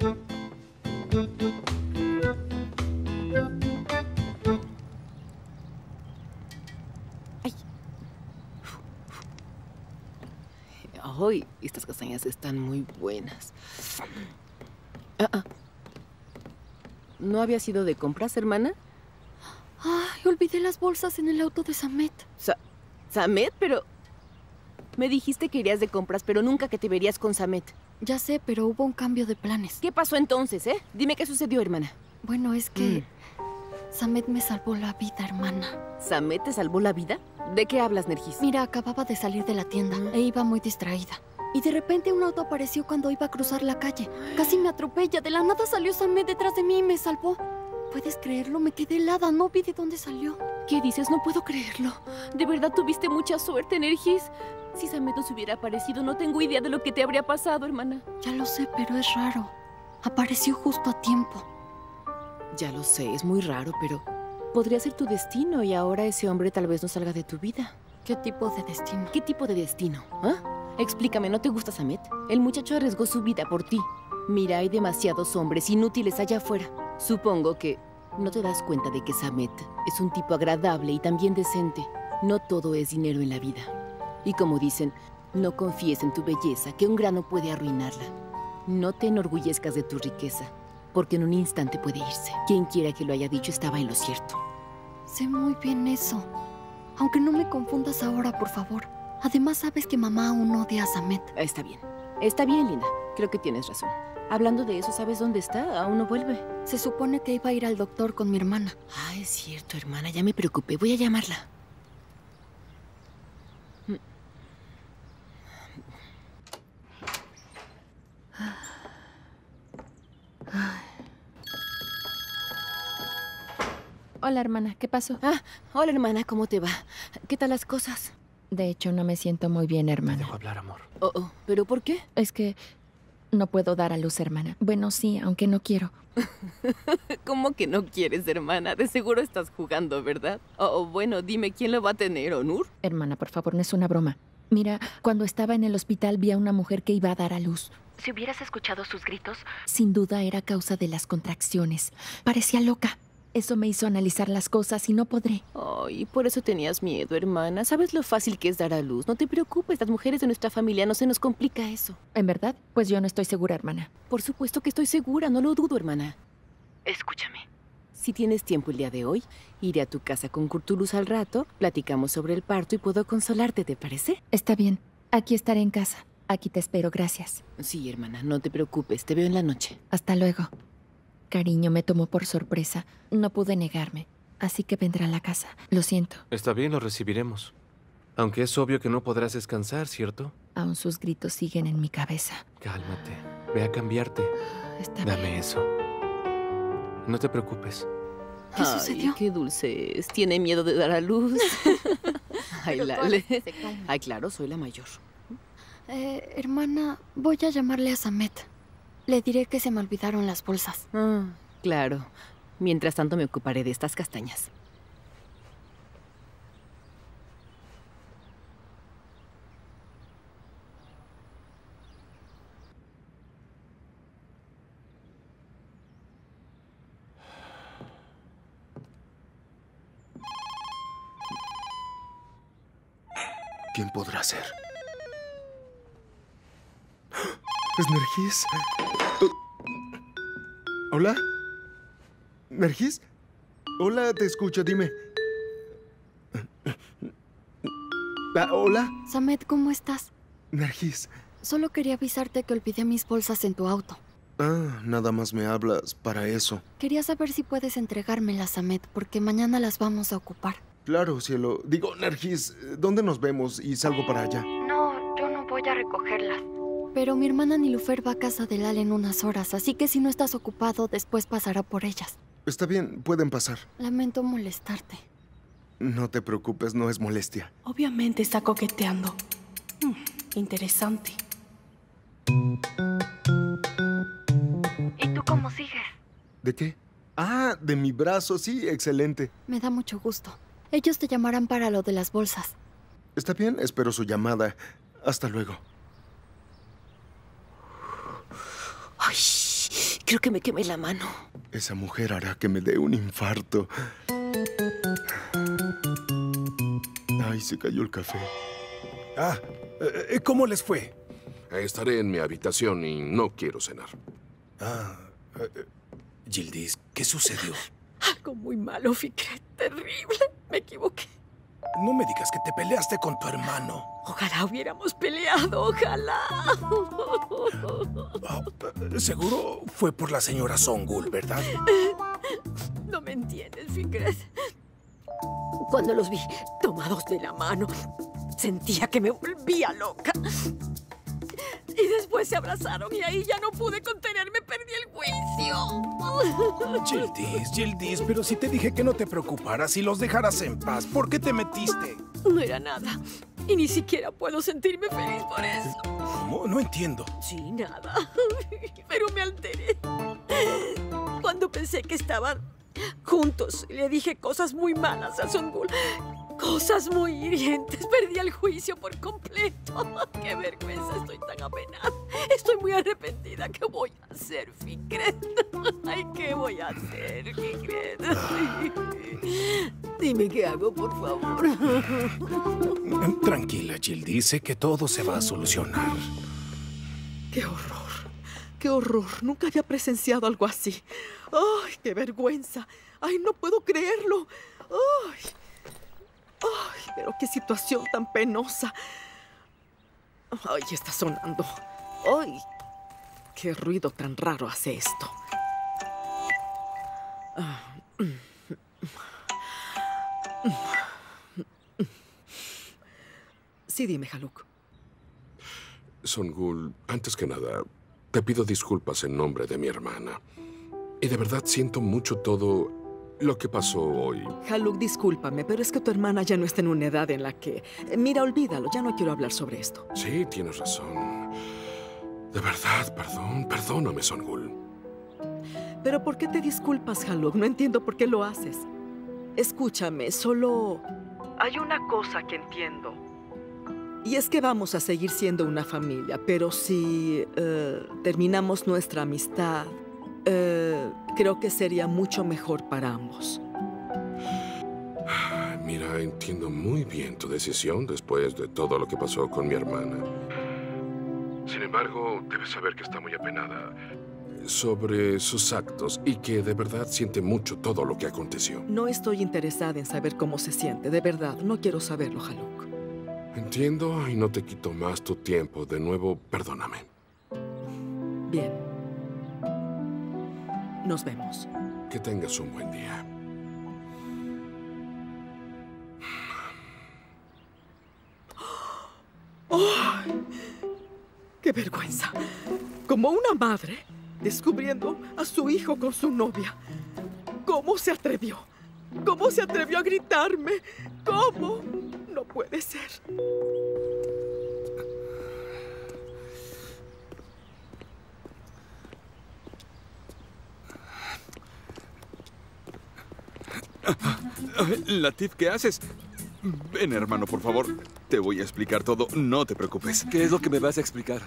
Ay, estas castañas están muy buenas. Ah, ah. ¿No habías ido de compras, hermana?
Ay, olvidé las bolsas en el auto de Samet.
Sa ¿Samet? Pero... Me dijiste que irías de compras, pero nunca que te verías con Samet.
Ya sé, pero hubo un cambio de planes.
¿Qué pasó entonces, eh? Dime qué sucedió, hermana.
Bueno, es que... Mm. Samet me salvó la vida, hermana.
¿Samet te salvó la vida? ¿De qué hablas, Nergis?
Mira, acababa de salir de la tienda e iba muy distraída. Y de repente un auto apareció cuando iba a cruzar la calle. Casi me atropella. De la nada salió Samet detrás de mí y me salvó. ¿Puedes creerlo? Me quedé helada. No vi de dónde salió.
¿Qué dices? No puedo creerlo. De verdad tuviste mucha suerte, Nergis. Si Samet nos hubiera aparecido, no tengo idea de lo que te habría pasado, hermana.
Ya lo sé, pero es raro. Apareció justo a tiempo.
Ya lo sé, es muy raro, pero... podría ser tu destino y ahora ese hombre tal vez no salga de tu vida.
¿Qué tipo de destino?
¿Qué tipo de destino? ¿Ah? Explícame, ¿no te gusta Samet? El muchacho arriesgó su vida por ti. Mira, hay demasiados hombres inútiles allá afuera. Supongo que no te das cuenta de que Samet es un tipo agradable y también decente. No todo es dinero en la vida. Y como dicen, no confíes en tu belleza, que un grano puede arruinarla. No te enorgullezcas de tu riqueza, porque en un instante puede irse. Quien quiera que lo haya dicho estaba en lo cierto.
Sé muy bien eso. Aunque no me confundas ahora, por favor. Además, sabes que mamá aún odia a Samet.
Está bien. Está bien, Linda. Creo que tienes razón. Hablando de eso, ¿sabes dónde está? Aún no vuelve.
Se supone que iba a ir al doctor con mi hermana.
Ah, es cierto, hermana. Ya me preocupé. Voy a llamarla.
Hola, hermana. ¿Qué pasó?
Ah, hola, hermana. ¿Cómo te va? ¿Qué tal las cosas?
De hecho, no me siento muy bien, hermana.
Te dejo hablar, amor.
Oh, oh. ¿Pero por qué?
Es que no puedo dar a luz, hermana. Bueno, sí, aunque no quiero.
¿Cómo que no quieres, hermana? De seguro estás jugando, ¿verdad? Oh, bueno, dime, ¿quién lo va a tener, Onur?
Hermana, por favor, no es una broma. Mira, cuando estaba en el hospital vi a una mujer que iba a dar a luz. Si hubieras escuchado sus gritos, sin duda era causa de las contracciones. Parecía loca. Eso me hizo analizar las cosas y no podré.
Ay, por eso tenías miedo, hermana. ¿Sabes lo fácil que es dar a luz? No te preocupes, las mujeres de nuestra familia no se nos complica eso.
¿En verdad? Pues yo no estoy segura, hermana.
Por supuesto que estoy segura, no lo dudo, hermana. Escúchame. Si tienes tiempo el día de hoy, iré a tu casa con Curtulus al rato, platicamos sobre el parto y puedo consolarte, ¿te parece?
Está bien. Aquí estaré en casa. Aquí te espero, gracias.
Sí, hermana, no te preocupes. Te veo en la noche.
Hasta luego. Cariño, me tomó por sorpresa. No pude negarme. Así que vendrá a la casa. Lo siento.
Está bien, lo recibiremos. Aunque es obvio que no podrás descansar, ¿cierto?
Aún sus gritos siguen en mi cabeza.
Cálmate. Ve a cambiarte.
Está
Dame
bien.
eso. No te preocupes.
¿Qué
Ay,
sucedió?
qué dulce es. Tiene miedo de dar a luz. Ay, Lale. Ay, claro, soy la mayor.
Eh, hermana, voy a llamarle a Samet. Le diré que se me olvidaron las bolsas.
Ah, claro. Mientras tanto me ocuparé de estas castañas.
¿Quién podrá ser? ¿Es Nergis? Uh, ¿Hola? ¿Nergis? Hola, te escucho, dime. Ah, ¿hola?
Samet, ¿cómo estás?
Nergis.
Solo quería avisarte que olvidé mis bolsas en tu auto.
Ah, nada más me hablas para eso.
Quería saber si puedes entregármelas, Samet, porque mañana las vamos a ocupar.
Claro, cielo. Digo, Nergis, ¿dónde nos vemos y salgo para allá?
No, yo no voy a recogerlas. Pero mi hermana Nilufer va a casa de Lal en unas horas, así que si no estás ocupado, después pasará por ellas.
Está bien, pueden pasar.
Lamento molestarte.
No te preocupes, no es molestia.
Obviamente está coqueteando. Mm, interesante.
¿Y tú cómo sigues?
¿De qué? Ah, de mi brazo, sí, excelente.
Me da mucho gusto. Ellos te llamarán para lo de las bolsas.
Está bien, espero su llamada. Hasta luego.
Ay, creo que me quemé la mano.
Esa mujer hará que me dé un infarto. Ay, se cayó el café.
Ah, eh, ¿cómo les fue? Estaré en mi habitación y no quiero cenar.
Ah, eh, Yildiz, ¿qué sucedió?
Algo muy malo, Fikret. Terrible. Me equivoqué.
No me digas que te peleaste con tu hermano.
Ojalá hubiéramos peleado, ojalá.
Oh, seguro fue por la señora Songul, ¿verdad?
No me entiendes, Fikret. Cuando los vi tomados de la mano, sentía que me volvía loca. Y después se abrazaron y ahí ya no pude contenerme, perdí el juicio.
Yildiz, Yildiz, pero si te dije que no te preocuparas y los dejaras en paz, ¿por qué te metiste?
No era nada. Y ni siquiera puedo sentirme feliz por eso.
¿Cómo? No entiendo.
Sí, nada. Pero me alteré. Cuando pensé que estaban juntos, le dije cosas muy malas a Songul. Cosas muy hirientes. Perdí el juicio por completo. ¡Qué vergüenza! Estoy tan apenada. Estoy muy arrepentida. ¿Qué voy a hacer, Fikret? Ay, ¿qué voy a hacer, Fikret? Dime qué hago, por favor.
Tranquila, Jill. Dice que todo se va a solucionar.
¡Qué horror! ¡Qué horror! Nunca había presenciado algo así. ¡Ay, qué vergüenza! ¡Ay, no puedo creerlo! ¡Ay! ¡Ay, pero qué situación tan penosa! ¡Ay, está sonando! ¡Ay! ¡Qué ruido tan raro hace esto! Sí, dime, Haluk.
Songul, antes que nada, te pido disculpas en nombre de mi hermana. Y de verdad siento mucho todo lo que pasó hoy.
Haluk, discúlpame, pero es que tu hermana ya no está en una edad en la que... Mira, olvídalo, ya no quiero hablar sobre esto.
Sí, tienes razón. De verdad, perdón, perdóname, Songul.
¿Pero por qué te disculpas, Haluk? No entiendo por qué lo haces. Escúchame, solo... Hay una cosa que entiendo. Y es que vamos a seguir siendo una familia, pero si uh, terminamos nuestra amistad, uh, creo que sería mucho mejor para ambos.
Mira, entiendo muy bien tu decisión después de todo lo que pasó con mi hermana. Sin embargo, debes saber que está muy apenada sobre sus actos y que de verdad siente mucho todo lo que aconteció.
No estoy interesada en saber cómo se siente, de verdad, no quiero saberlo, Haluk.
Entiendo y no te quito más tu tiempo. De nuevo, perdóname.
Bien. Nos vemos.
Que tengas un buen día.
¡Oh! ¡Qué vergüenza! Como una madre descubriendo a su hijo con su novia. ¿Cómo se atrevió? ¿Cómo se atrevió a gritarme? ¿Cómo? No puede ser.
Latif, ¿qué haces? Ven, hermano, por favor. Te voy a explicar todo. No te preocupes.
¿Qué es lo que me vas a explicar?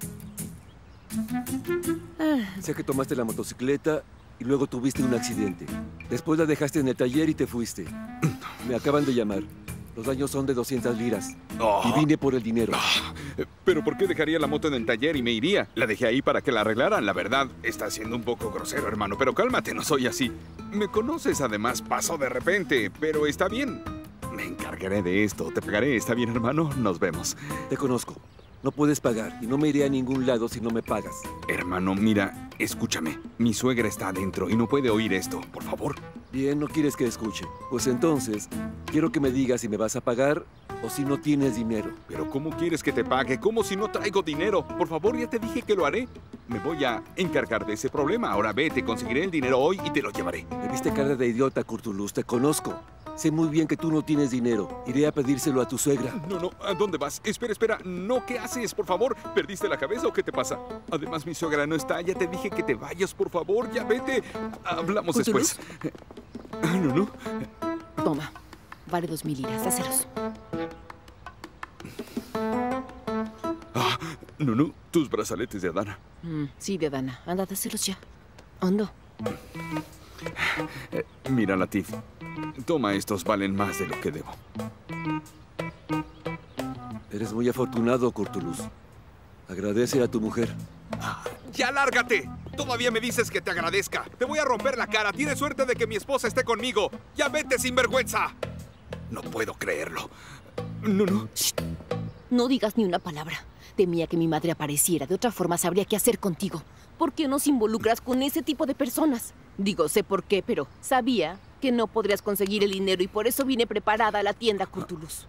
Sé que tomaste la motocicleta y luego tuviste un accidente. Después la dejaste en el taller y te fuiste. Me acaban de llamar. Los daños son de doscientas liras.
Oh.
Y vine por el dinero.
Oh. ¿Pero por qué dejaría la moto en el taller y me iría? La dejé ahí para que la arreglaran. La verdad, está siendo un poco grosero, hermano. Pero cálmate, no soy así. Me conoces, además, pasó de repente. Pero está bien. Me encargaré de esto. Te pagaré. ¿Está bien, hermano? Nos vemos.
Te conozco. No puedes pagar y no me iré a ningún lado si no me pagas.
Hermano, mira, escúchame. Mi suegra está adentro y no puede oír esto. Por favor.
Bien, no quieres que escuche. Pues entonces, quiero que me digas si me vas a pagar o si no tienes dinero.
¿Pero cómo quieres que te pague? ¿Cómo si no traigo dinero? Por favor, ya te dije que lo haré. Me voy a encargar de ese problema. Ahora ve, te conseguiré el dinero hoy y te lo llevaré.
Me viste cara de idiota, Curtulus. Te conozco. Sé muy bien que tú no tienes dinero. Iré a pedírselo a tu suegra.
No, no, ¿a dónde vas? Espera, espera. No, ¿qué haces? Por favor, ¿perdiste la cabeza o qué te pasa? Además, mi suegra no está. Ya te dije que te vayas, por favor. Ya vete. Hablamos después. No, no.
Toma. Vale dos mil liras. Dáselos.
Ah, no, no. Tus brazaletes de Adana.
Mm, sí, de Adana. Anda, dáselos ya. Ando.
Eh, mira, Latif. Toma, estos valen más de lo que debo.
Eres muy afortunado, Curtulus. Agradece a tu mujer.
¡Ya lárgate! Todavía me dices que te agradezca. Te voy a romper la cara. Tienes suerte de que mi esposa esté conmigo. ¡Ya vete, sinvergüenza! No puedo creerlo. No, no.
Shh. No digas ni una palabra. Temía que mi madre apareciera. De otra forma sabría qué hacer contigo. ¿Por qué nos involucras con ese tipo de personas? Digo, sé por qué, pero sabía que no podrías conseguir el dinero y por eso vine preparada a la tienda, Curtulus.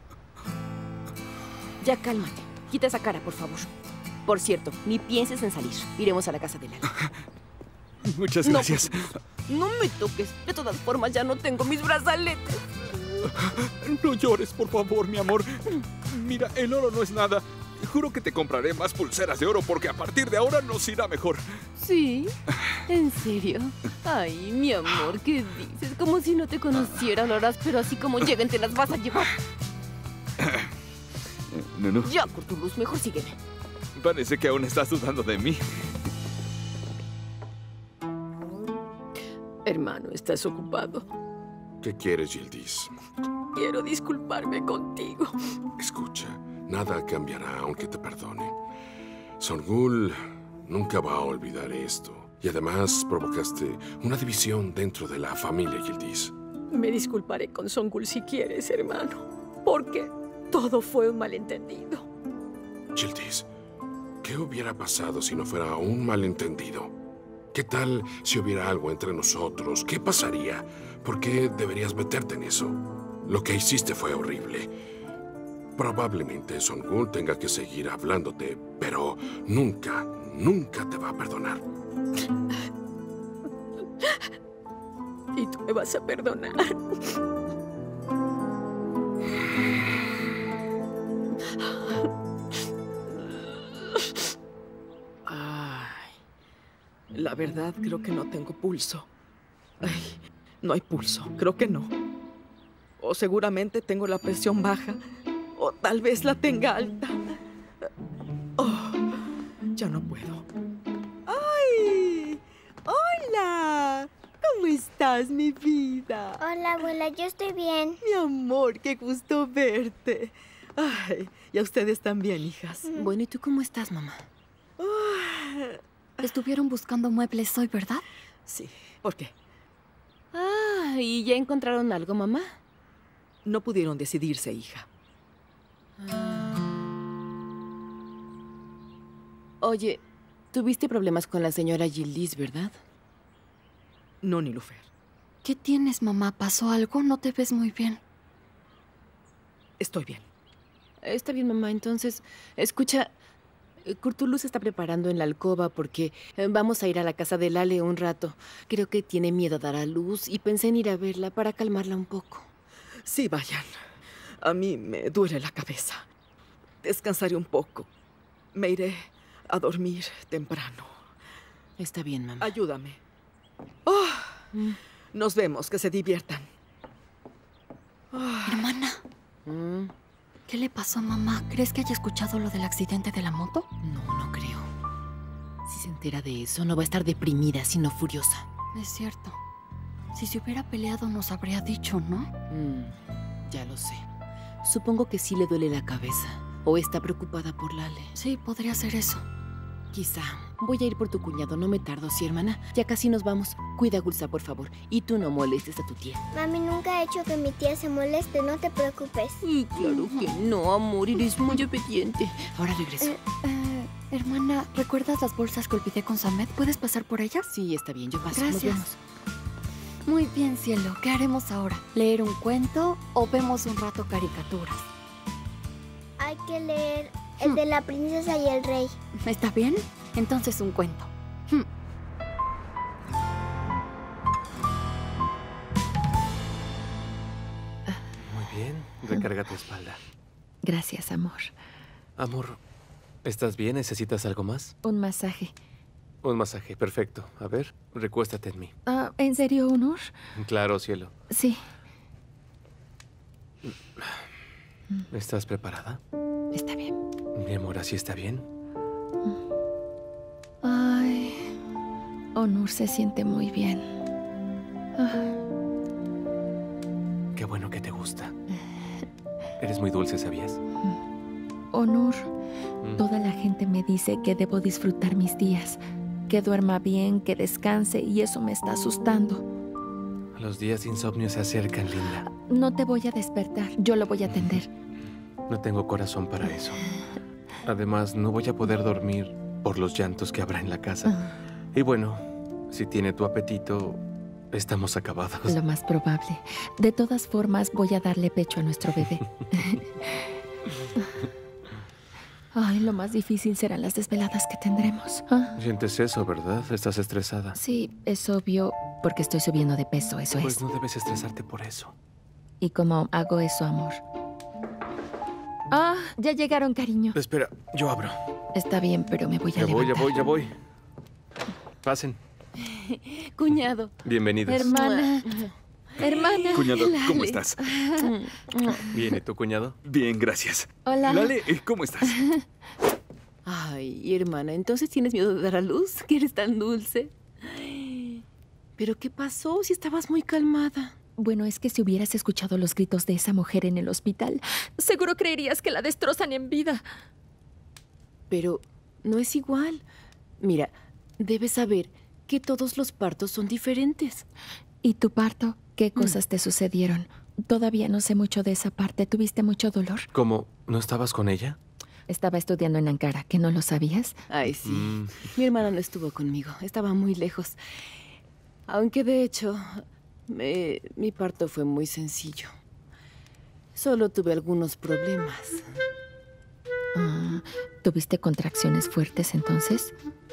Ya cálmate. Quita esa cara, por favor. Por cierto, ni pienses en salir. Iremos a la casa de Lala.
Muchas gracias.
No, no me toques. De todas formas, ya no tengo mis brazaletes.
No llores, por favor, mi amor. Mira, el oro no es nada. Juro que te compraré más pulseras de oro porque a partir de ahora nos irá mejor.
¿Sí? ¿En serio? Ay, mi amor, ¿qué dices? Como si no te conociera, lo harás, pero así como lleguen te las vas a llevar.
No, no.
Ya, Curtulus, mejor sígueme.
Parece que aún estás dudando de mí.
Hermano, ¿estás ocupado?
¿Qué quieres, Yildiz?
Quiero disculparme contigo.
Escucha, nada cambiará aunque te perdone. Sorgul nunca va a olvidar esto. Y además provocaste una división dentro de la familia Yildiz.
Me disculparé con Sorgul si quieres, hermano. Porque todo fue un malentendido.
Yildiz, ¿qué hubiera pasado si no fuera un malentendido? ¿Qué tal si hubiera algo entre nosotros? ¿Qué pasaría? ¿Por qué deberías meterte en eso? Lo que hiciste fue horrible. Probablemente Sorgul tenga que seguir hablándote, pero nunca, nunca te va a perdonar.
Y tú me vas a perdonar.
La verdad, creo que no tengo pulso. Ay, no hay pulso. Creo que no. O seguramente tengo la presión baja. O tal vez la tenga alta. Oh, ya no puedo.
¡Ay! ¡Hola! ¿Cómo estás, mi vida?
Hola, abuela. Yo estoy bien.
Mi amor, qué gusto verte. Ay, y a ustedes también, hijas.
Bueno, ¿y tú cómo estás, mamá?
Oh.
Estuvieron buscando muebles hoy, ¿verdad?
Sí. ¿Por qué?
Ah, ¿y ya encontraron algo, mamá?
No pudieron decidirse, hija.
Ah. Oye, tuviste problemas con la señora Yildiz, ¿verdad?
No, Nilufer.
¿Qué tienes, mamá? ¿Pasó algo? No te ves muy bien.
Estoy bien.
Está bien, mamá. Entonces, escucha... Curtulus se está preparando en la alcoba porque vamos a ir a la casa de Lale un rato. Creo que tiene miedo a dar a luz y pensé en ir a verla para calmarla un poco.
Sí, vayan. A mí me duele la cabeza. Descansaré un poco. Me iré a dormir temprano.
Está bien, mamá.
Ayúdame. Oh, mm. Nos vemos. Que se diviertan.
Oh. Hermana.
Mm.
¿Qué le pasó a mamá? ¿Crees que haya escuchado lo del accidente de la moto?
No, no creo. Si se entera de eso, no va a estar deprimida, sino furiosa.
Es cierto. Si se hubiera peleado, nos habría dicho, ¿no?
Mm, ya lo sé. Supongo que sí le duele la cabeza. ¿O está preocupada por Lale?
Sí, podría ser eso.
Quizá. Voy a ir por tu cuñado, no me tardo, ¿sí, hermana? Ya casi nos vamos. Cuida a Gulsa, por favor. Y tú no molestes a tu tía.
Mami nunca ha hecho que mi tía se moleste, no te preocupes.
Y claro que no, amor, eres muy obediente. Ahora regreso.
Eh, eh, hermana, ¿recuerdas las bolsas que olvidé con Samet? ¿Puedes pasar por ellas?
Sí, está bien, yo paso.
Gracias.
Nos vemos.
Muy bien, cielo. ¿Qué haremos ahora? ¿Leer un cuento o vemos un rato caricaturas?
Hay que leer el de la princesa y el rey.
¿Está bien? Entonces un cuento. Hmm.
Muy bien. Recarga tu espalda.
Gracias, amor.
Amor, ¿estás bien? ¿Necesitas algo más?
Un masaje.
Un masaje, perfecto. A ver, recuéstate en mí.
Ah, ¿en serio, Onur?
Claro, cielo.
Sí.
¿Estás preparada?
Está bien.
Mi amor, ¿así está bien?
Ay, Onur se siente muy bien. Ah.
Qué bueno que te gusta. Eres muy dulce, ¿sabías?
Onur,
Mm.
toda la gente me dice que debo disfrutar mis días, que duerma bien, que descanse, y eso me está asustando.
Los días de insomnio se acercan, linda.
No te voy a despertar, yo lo voy a atender.
No tengo corazón para eso. Además, no voy a poder dormir por los llantos que habrá en la casa. Y bueno, si tiene tu apetito, estamos acabados.
Lo más probable. De todas formas, voy a darle pecho a nuestro bebé. Ay, lo más difícil serán las desveladas que tendremos. ¿Ah?
Sientes eso, ¿verdad? Estás estresada.
Sí, es obvio, porque estoy subiendo de peso, eso
Pues
es.
no debes estresarte por eso.
¿Y cómo hago eso, amor? Ah, ya llegaron, cariño.
Espera, yo abro.
Está bien, pero me voy a
Ya voy, ya
levantar.
voy, ya voy. Pasen.
Cuñado.
Bienvenidos.
Hermana. Hermana.
Cuñado, ¿cómo
Lale.
estás?
Bien, ¿y tu cuñado?
Bien, gracias.
Hola.
Lale, ¿cómo estás?
Ay, hermana, ¿entonces tienes miedo de dar a luz? ¿Que eres tan dulce? Ay, ¿pero qué pasó si estabas muy calmada?
Bueno, es que si hubieras escuchado los gritos de esa mujer en el hospital, seguro creerías que la destrozan en vida.
Pero no es igual. Mira, debes saber que todos los partos son diferentes.
¿Y tu parto? ¿Qué cosas te sucedieron? Todavía no sé mucho de esa parte. ¿Tuviste mucho dolor?
¿Cómo? ¿No estabas con ella?
Estaba estudiando en Ankara, ¿que no lo sabías?
Ay, sí.
Mm.
Mi hermana no estuvo conmigo. Estaba muy lejos. Aunque de hecho, me- mi parto fue muy sencillo. Solo tuve algunos problemas.
Ah, ¿tuviste contracciones fuertes entonces?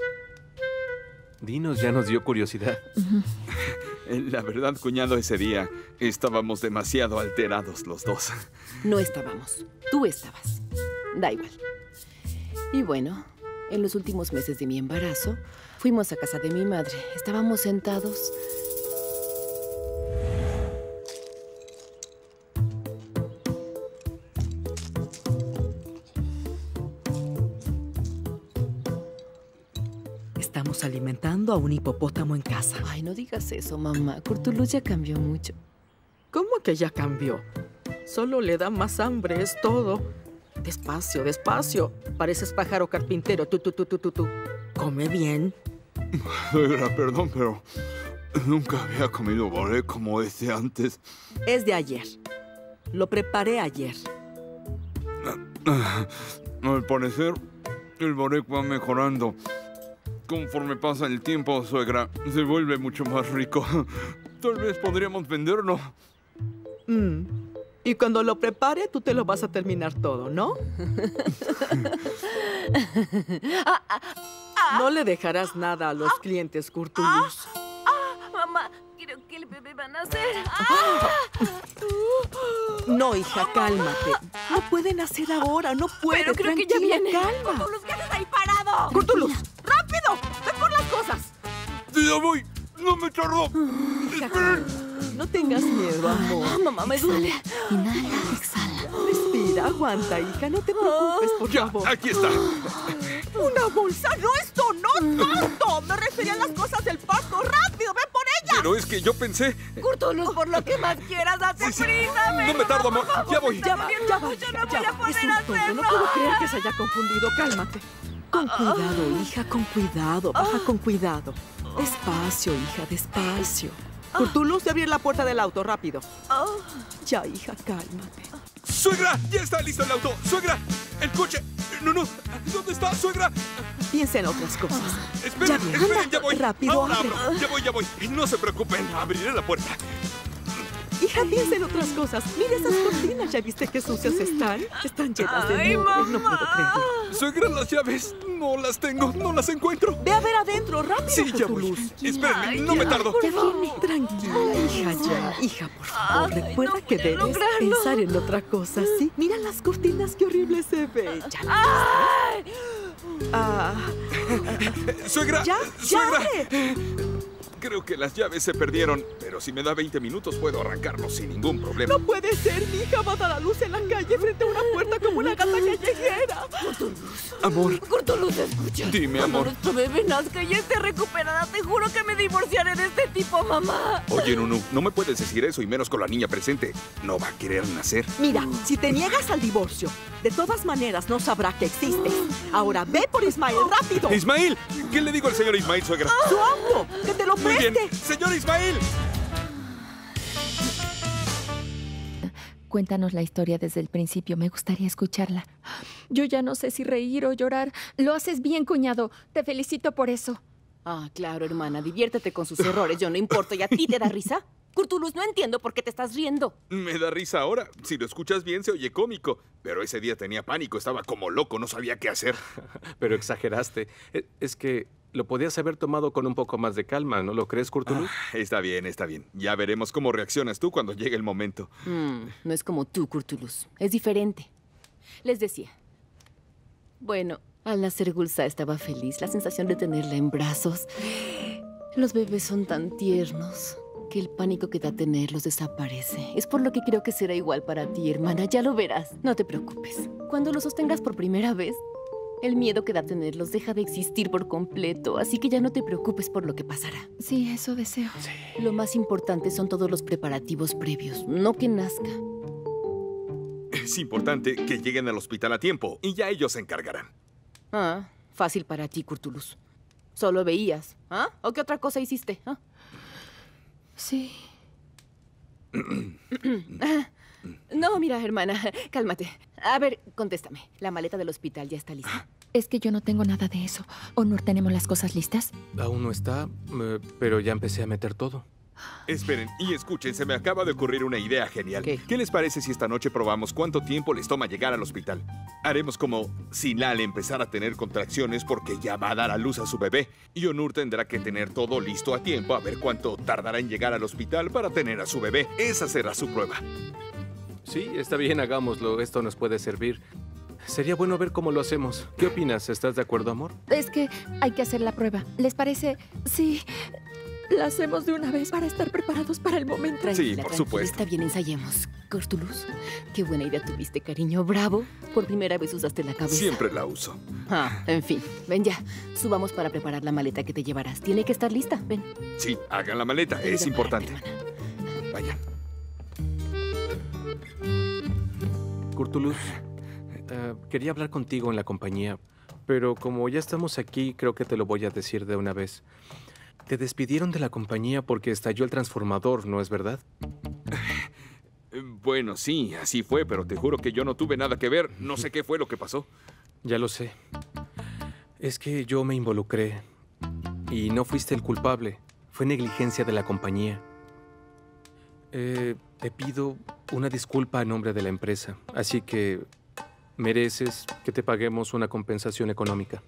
Dinos, ya nos dio curiosidad.
La verdad, cuñado, ese día estábamos demasiado alterados los dos.
No estábamos. Tú estabas. Da igual. Y bueno, en los últimos meses de mi embarazo, fuimos a casa de mi madre. Estábamos sentados.
Estamos alimentando a un hipopótamo en casa.
Ay, no digas eso, mamá. Curtuluz ya cambió mucho.
¿Cómo que ya cambió? Solo le da más hambre, es todo. Despacio, despacio. Pareces pájaro carpintero. Tú, tú, tú, tú, tú, tú. Come bien.
Suegra, perdón, pero nunca había comido boré como ese antes.
Es de ayer. Lo preparé ayer.
Al parecer, el boré va mejorando. Conforme pasa el tiempo, suegra, se vuelve mucho más rico. Tal vez podríamos venderlo.
Mm. Y cuando lo prepare, tú te lo vas a terminar todo, ¿no? No le dejarás nada a los clientes, Curtulus.
Mamá, creo que el bebé va a nacer.
No, hija, cálmate. No pueden hacer ahora, no puede.
Pero creo que ya
Tranquila,
viene.
calma.
Curtulus, ¿qué haces ahí parado?
Curtulus, rápido, ve por las cosas.
¡Sí, ya voy! ¡No me tardó!
¡Esperen! No tengas miedo, amor.
Ah, mamá, me duele.
Inhala, exhala.
Respira, aguanta, hija. No te preocupes, por
Ya,
favor.
aquí está.
¡Una bolsa! ¡No esto! ¡No tanto! Me refería a las cosas del parto. ¡Rápido, ven por ella!
Pero es que yo pensé...
Curtulus, por lo que más quieras, date
Sí, sí.
prisa, ven.
No me tardo, amor. Ya voy.
Ya va, ya va, hija, ya va. Es un tonto, no puedo creer que se haya confundido. Cálmate. Con cuidado, hija, con cuidado. Baja con cuidado. Despacio, hija, despacio. Curtulus, de abrir la puerta del auto, rápido. Ya, hija, cálmate.
¡Suegra! ¡Ya está listo el auto! ¡Suegra! ¡El coche! ¡No, no! ¿Dónde está, suegra?
Piensa en otras cosas.
Esperen,
Ya,
esperen,
anda,
ya voy.
rápido,
Ahora
abre.
abro. Ya voy, ya voy. No se preocupen, abriré la puerta.
Hija, piensa en otras cosas. Mira esas cortinas. ¿Ya viste qué sucias están? Están llenas de
Ay,
mugre. No puedo creerlo.
Suegra, las llaves. No las tengo, no las encuentro.
Ve a ver adentro, rápido,
Sí, ya voy.
Curtulus.
Espérenme, no me tardo.
Ya viene. Tranquila, hija, ya. Hija, por favor,
Ay,
recuerda
no
que
voy a
debes
lograrlo.
pensar en otra cosa, ¿sí? Mira las cortinas, qué horrible se ve. Ya.
¡Ay!
Ah,
Suegra,
ya, ya
suegra.
abre.
Creo que las llaves se perdieron, pero si me da veinte minutos puedo arrancarlos sin ningún problema.
No puede ser, mi hija va a dar a luz en la calle frente a una puerta como una gata callejera.
Amor,
Curtulus, escucha.
Dime,
Cuando
amor.
nuestro bebé nazca y esté recuperada, te juro que me divorciaré de este tipo, mamá.
oye, Nunu, no me puedes decir eso y menos con la niña presente. No va a querer nacer.
Mira, si te niegas al divorcio, de todas maneras no sabrá que existes. Ahora ve por Ismael, rápido.
Ismael, ¿qué le digo al señor Ismael, suegra?
Su auto, que te lo
Muy bien,
preste.
señor Ismael.
Cuéntanos la historia desde el principio. Me gustaría escucharla. Yo ya no sé si reír o llorar. Lo haces bien, cuñado. Te felicito por eso.
Ah, claro, hermana. Diviértete con sus errores. Yo no importo. ¿Y a ti te da risa? Curtulus, no entiendo por qué te estás riendo.
Me da risa ahora. Si lo escuchas bien, se oye cómico. Pero ese día tenía pánico, estaba como loco, no sabía qué hacer.
Pero exageraste. E- Es que lo podías haber tomado con un poco más de calma, ¿no lo crees, Curtulus?
Ah, está bien, está bien. Ya veremos cómo reaccionas tú cuando llegue el momento.
Mm, no es como tú, Curtulus. Es diferente. Les decía. Bueno, al nacer Gulsa estaba feliz. La sensación de tenerla en brazos. Los bebés son tan tiernos que el pánico que da tenerlos desaparece. Es por lo que creo que será igual para ti, hermana. Ya lo verás. No te preocupes. Cuando los sostengas por primera vez, el miedo que da tenerlos deja de existir por completo. Así que ya no te preocupes por lo que pasará.
Sí, eso deseo.
Lo más importante son todos los preparativos previos, no que nazca.
Es importante que lleguen al hospital a tiempo y ya ellos se encargarán.
Ah, fácil para ti, Curtulus. Solo veías, ¿ah? ¿O qué otra cosa hiciste? ¿Ah?
Sí.
No, mira, hermana, cálmate. A ver, contéstame. La maleta del hospital ya está lista.
Es que yo no tengo nada de eso. Honor, ¿tenemos las cosas listas?
Aún no está, eh, pero ya empecé a meter todo.
Esperen y escuchen, se me acaba de ocurrir una idea genial. ¿Qué, les parece si esta noche probamos cuánto tiempo les toma llegar al hospital? Haremos como si Lale empezara a tener contracciones porque ya va a dar a luz a su bebé. Y Onur tendrá que tener todo listo a tiempo a ver cuánto tardará en llegar al hospital para tener a su bebé. Esa será su prueba.
Sí, está bien, hagámoslo. Esto nos puede servir. Sería bueno ver cómo lo hacemos. ¿Qué opinas? ¿Estás de acuerdo, amor?
Es que hay que hacer la prueba. ¿Les parece? Sí. La hacemos de una vez para estar preparados para el momento.
Tranquila, tranquila, está bien, ensayemos. Curtulus, qué buena idea tuviste, cariño. Bravo. Por primera vez usaste la cabeza.
Siempre la uso.
Ah, en fin. Ven ya. Subamos para preparar la maleta que te llevarás. Tiene que estar lista. Ven.
Sí, hagan la maleta, es importante. Vayan.
Curtulus, eh, quería hablar contigo en la compañía, pero como ya estamos aquí, creo que te lo voy a decir de una vez. Te despidieron de la compañía porque estalló el transformador, ¿no es verdad?
Bueno, sí, así fue, pero te juro que yo no tuve nada que ver. No sé qué fue lo que pasó.
Ya lo sé. Es que yo me involucré y no fuiste el culpable. Fue negligencia de la compañía. Eh, te pido una disculpa a nombre de la empresa, así que mereces que te paguemos una compensación económica.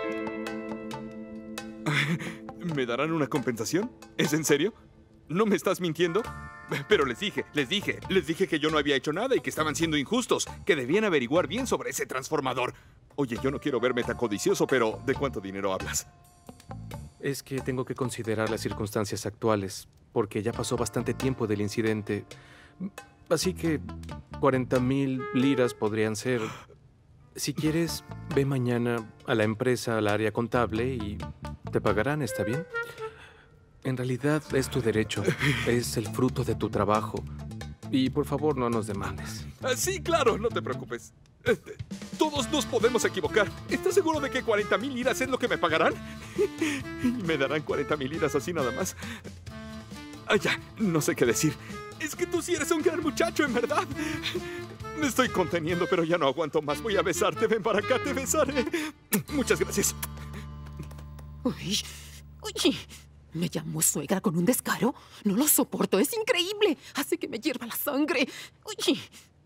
¿Me darán una compensación? ¿Es en serio? ¿No me estás mintiendo? Pero les dije, les dije, les dije que yo no había hecho nada y que estaban siendo injustos, que debían averiguar bien sobre ese transformador. Oye, yo no quiero verme tan codicioso, pero ¿de cuánto dinero hablas?
Es que tengo que considerar las circunstancias actuales, porque ya pasó bastante tiempo del incidente. Así que cuarenta mil liras podrían ser. Si quieres, ve mañana a la empresa, al área contable y te pagarán, ¿está bien? En realidad es tu derecho. Es el fruto de tu trabajo. Y por favor, no nos demandes.
Ah, sí, claro, no te preocupes. Eh, Todos nos podemos equivocar. ¿Estás seguro de que cuarenta mil liras es lo que me pagarán? Me darán cuarenta mil liras así nada más. Ah, ya, no sé qué decir. Es que tú sí eres un gran muchacho, en verdad. Me estoy conteniendo, pero ya no aguanto más. Voy a besarte. Ven para acá, te besaré. Muchas gracias.
Uy, uy, ¿me llamó suegra con un descaro? No lo soporto, es increíble. Hace que me hierva la sangre. Uy.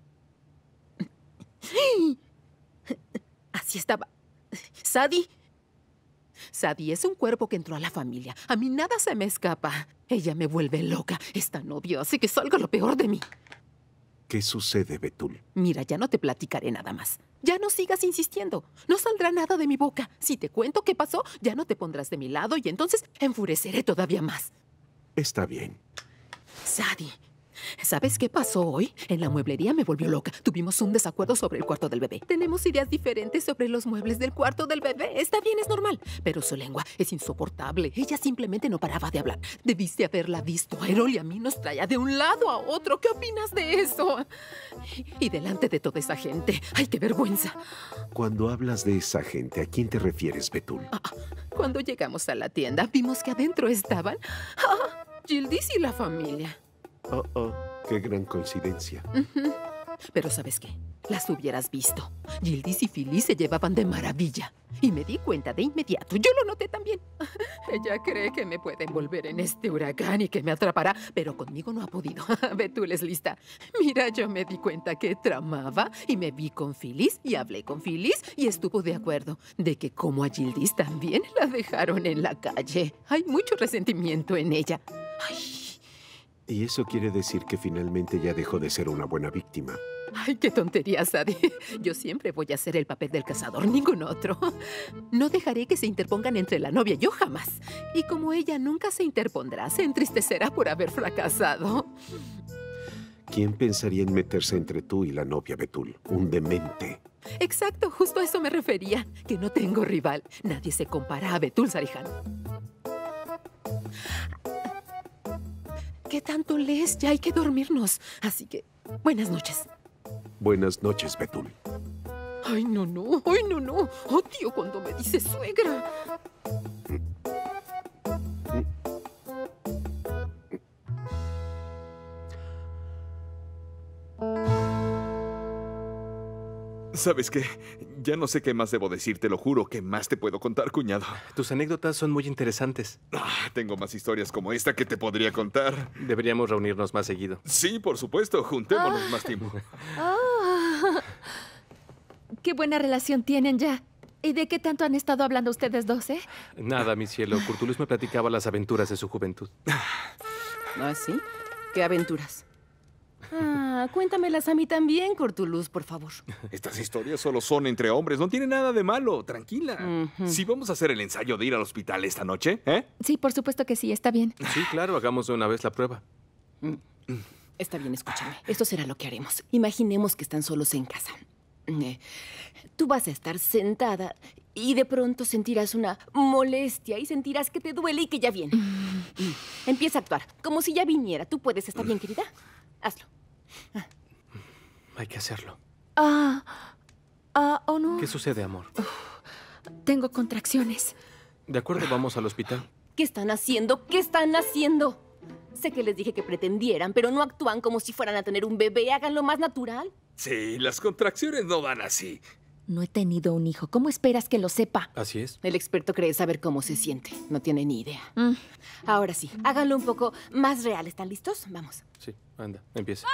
Así estaba. Sadie. Sadie es un cuerpo que entró a la familia. A mí nada se me escapa. Ella me vuelve loca. Esta novia hace que salga lo peor de mí.
¿Qué sucede, Betul?
Mira, ya no te platicaré nada más. Ya no sigas insistiendo. No saldrá nada de mi boca. Si te cuento qué pasó, ya no te pondrás de mi lado y entonces enfureceré todavía más.
Está bien.
Sadie, ¿sabes qué pasó hoy? En la mueblería me volvió loca. Tuvimos un desacuerdo sobre el cuarto del bebé. Tenemos ideas diferentes sobre los muebles del cuarto del bebé. Está bien, es normal. Pero su lengua es insoportable. Ella simplemente no paraba de hablar. Debiste haberla visto. A Errol y a mí nos traía de un lado a otro. ¿Qué opinas de eso? Y delante de toda esa gente. ¡Ay, qué vergüenza!
Cuando hablas de esa gente, ¿a quién te refieres, Betul?
Ah, cuando llegamos a la tienda, vimos que adentro estaban ah, Yildiz y la familia.
Oh, oh, qué gran coincidencia.
Uh-huh. Pero ¿sabes qué? Las hubieras visto. Yildiz y Phyllis se llevaban de maravilla. Y me di cuenta de inmediato. Yo lo noté también. Ella cree que me puede envolver en este huracán y que me atrapará, pero conmigo no ha podido. Betul es lista. Mira, yo me di cuenta que tramaba y me vi con Phyllis y hablé con Phyllis y estuvo de acuerdo de que como a Yildiz también la dejaron en la calle. Hay mucho resentimiento en ella. Ay.
Y eso quiere decir que finalmente ya dejó de ser una buena víctima.
Ay, qué tontería, Sadie. Yo siempre voy a hacer el papel del cazador, ningún otro. No dejaré que se interpongan entre la novia, yo jamás. Y como ella nunca se interpondrá, se entristecerá por haber fracasado.
¿Quién pensaría en meterse entre tú y la novia, Betul? Un demente.
Exacto, justo a eso me refería. Que no tengo rival. Nadie se compara a Betul Sarihan. ¿Qué tanto lees? Ya hay que dormirnos. Así que, buenas noches.
Buenas noches, Betul.
Ay, no, no. Ay, no, no. Odio cuando me dice suegra.
¿Sabes qué? Ya no sé qué más debo decir, te lo juro. ¿Qué más te puedo contar, cuñado?
Tus anécdotas son muy interesantes.
Ah, tengo más historias como esta que te podría contar.
Deberíamos reunirnos más seguido.
Sí, por supuesto. Juntémonos
Ah.
más tiempo.
Oh. Qué buena relación tienen ya. ¿Y de qué tanto han estado hablando ustedes dos, eh?
Nada, mi cielo. Curtulus me platicaba las aventuras de su juventud.
¿Ah, sí? ¿Qué aventuras? Ah, cuéntamelas a mí también, Curtulus, por favor.
Estas historias solo son entre hombres. No tiene nada de malo. Tranquila.
Uh-huh.
Si vamos a hacer el ensayo de ir al hospital esta noche, ¿eh?
Sí, por supuesto que sí, está bien.
Sí, claro. Hagamos de una vez la prueba.
Está bien, escúchame. Esto será lo que haremos. Imaginemos que están solos en casa. Eh, tú vas a estar sentada y de pronto sentirás una molestia y sentirás que te duele y que ya viene. Empieza a actuar, como si ya viniera. ¿Tú puedes? ¿Está bien, querida? Hazlo.
Hay que hacerlo.
Ah, ah, oh no.
¿Qué sucede, amor?
Tengo contracciones.
De acuerdo, vamos al hospital.
¿Qué están haciendo? ¿Qué están haciendo? Sé que les dije que pretendieran, pero no actúan como si fueran a tener un bebé. Háganlo más natural.
Sí, las contracciones no van así.
No he tenido un hijo. ¿Cómo esperas que lo sepa?
Así es.
El experto cree saber cómo se siente. No tiene ni idea.
Mm.
Ahora sí, háganlo un poco más real. ¿Están listos? Vamos.
Sí, anda, empieza.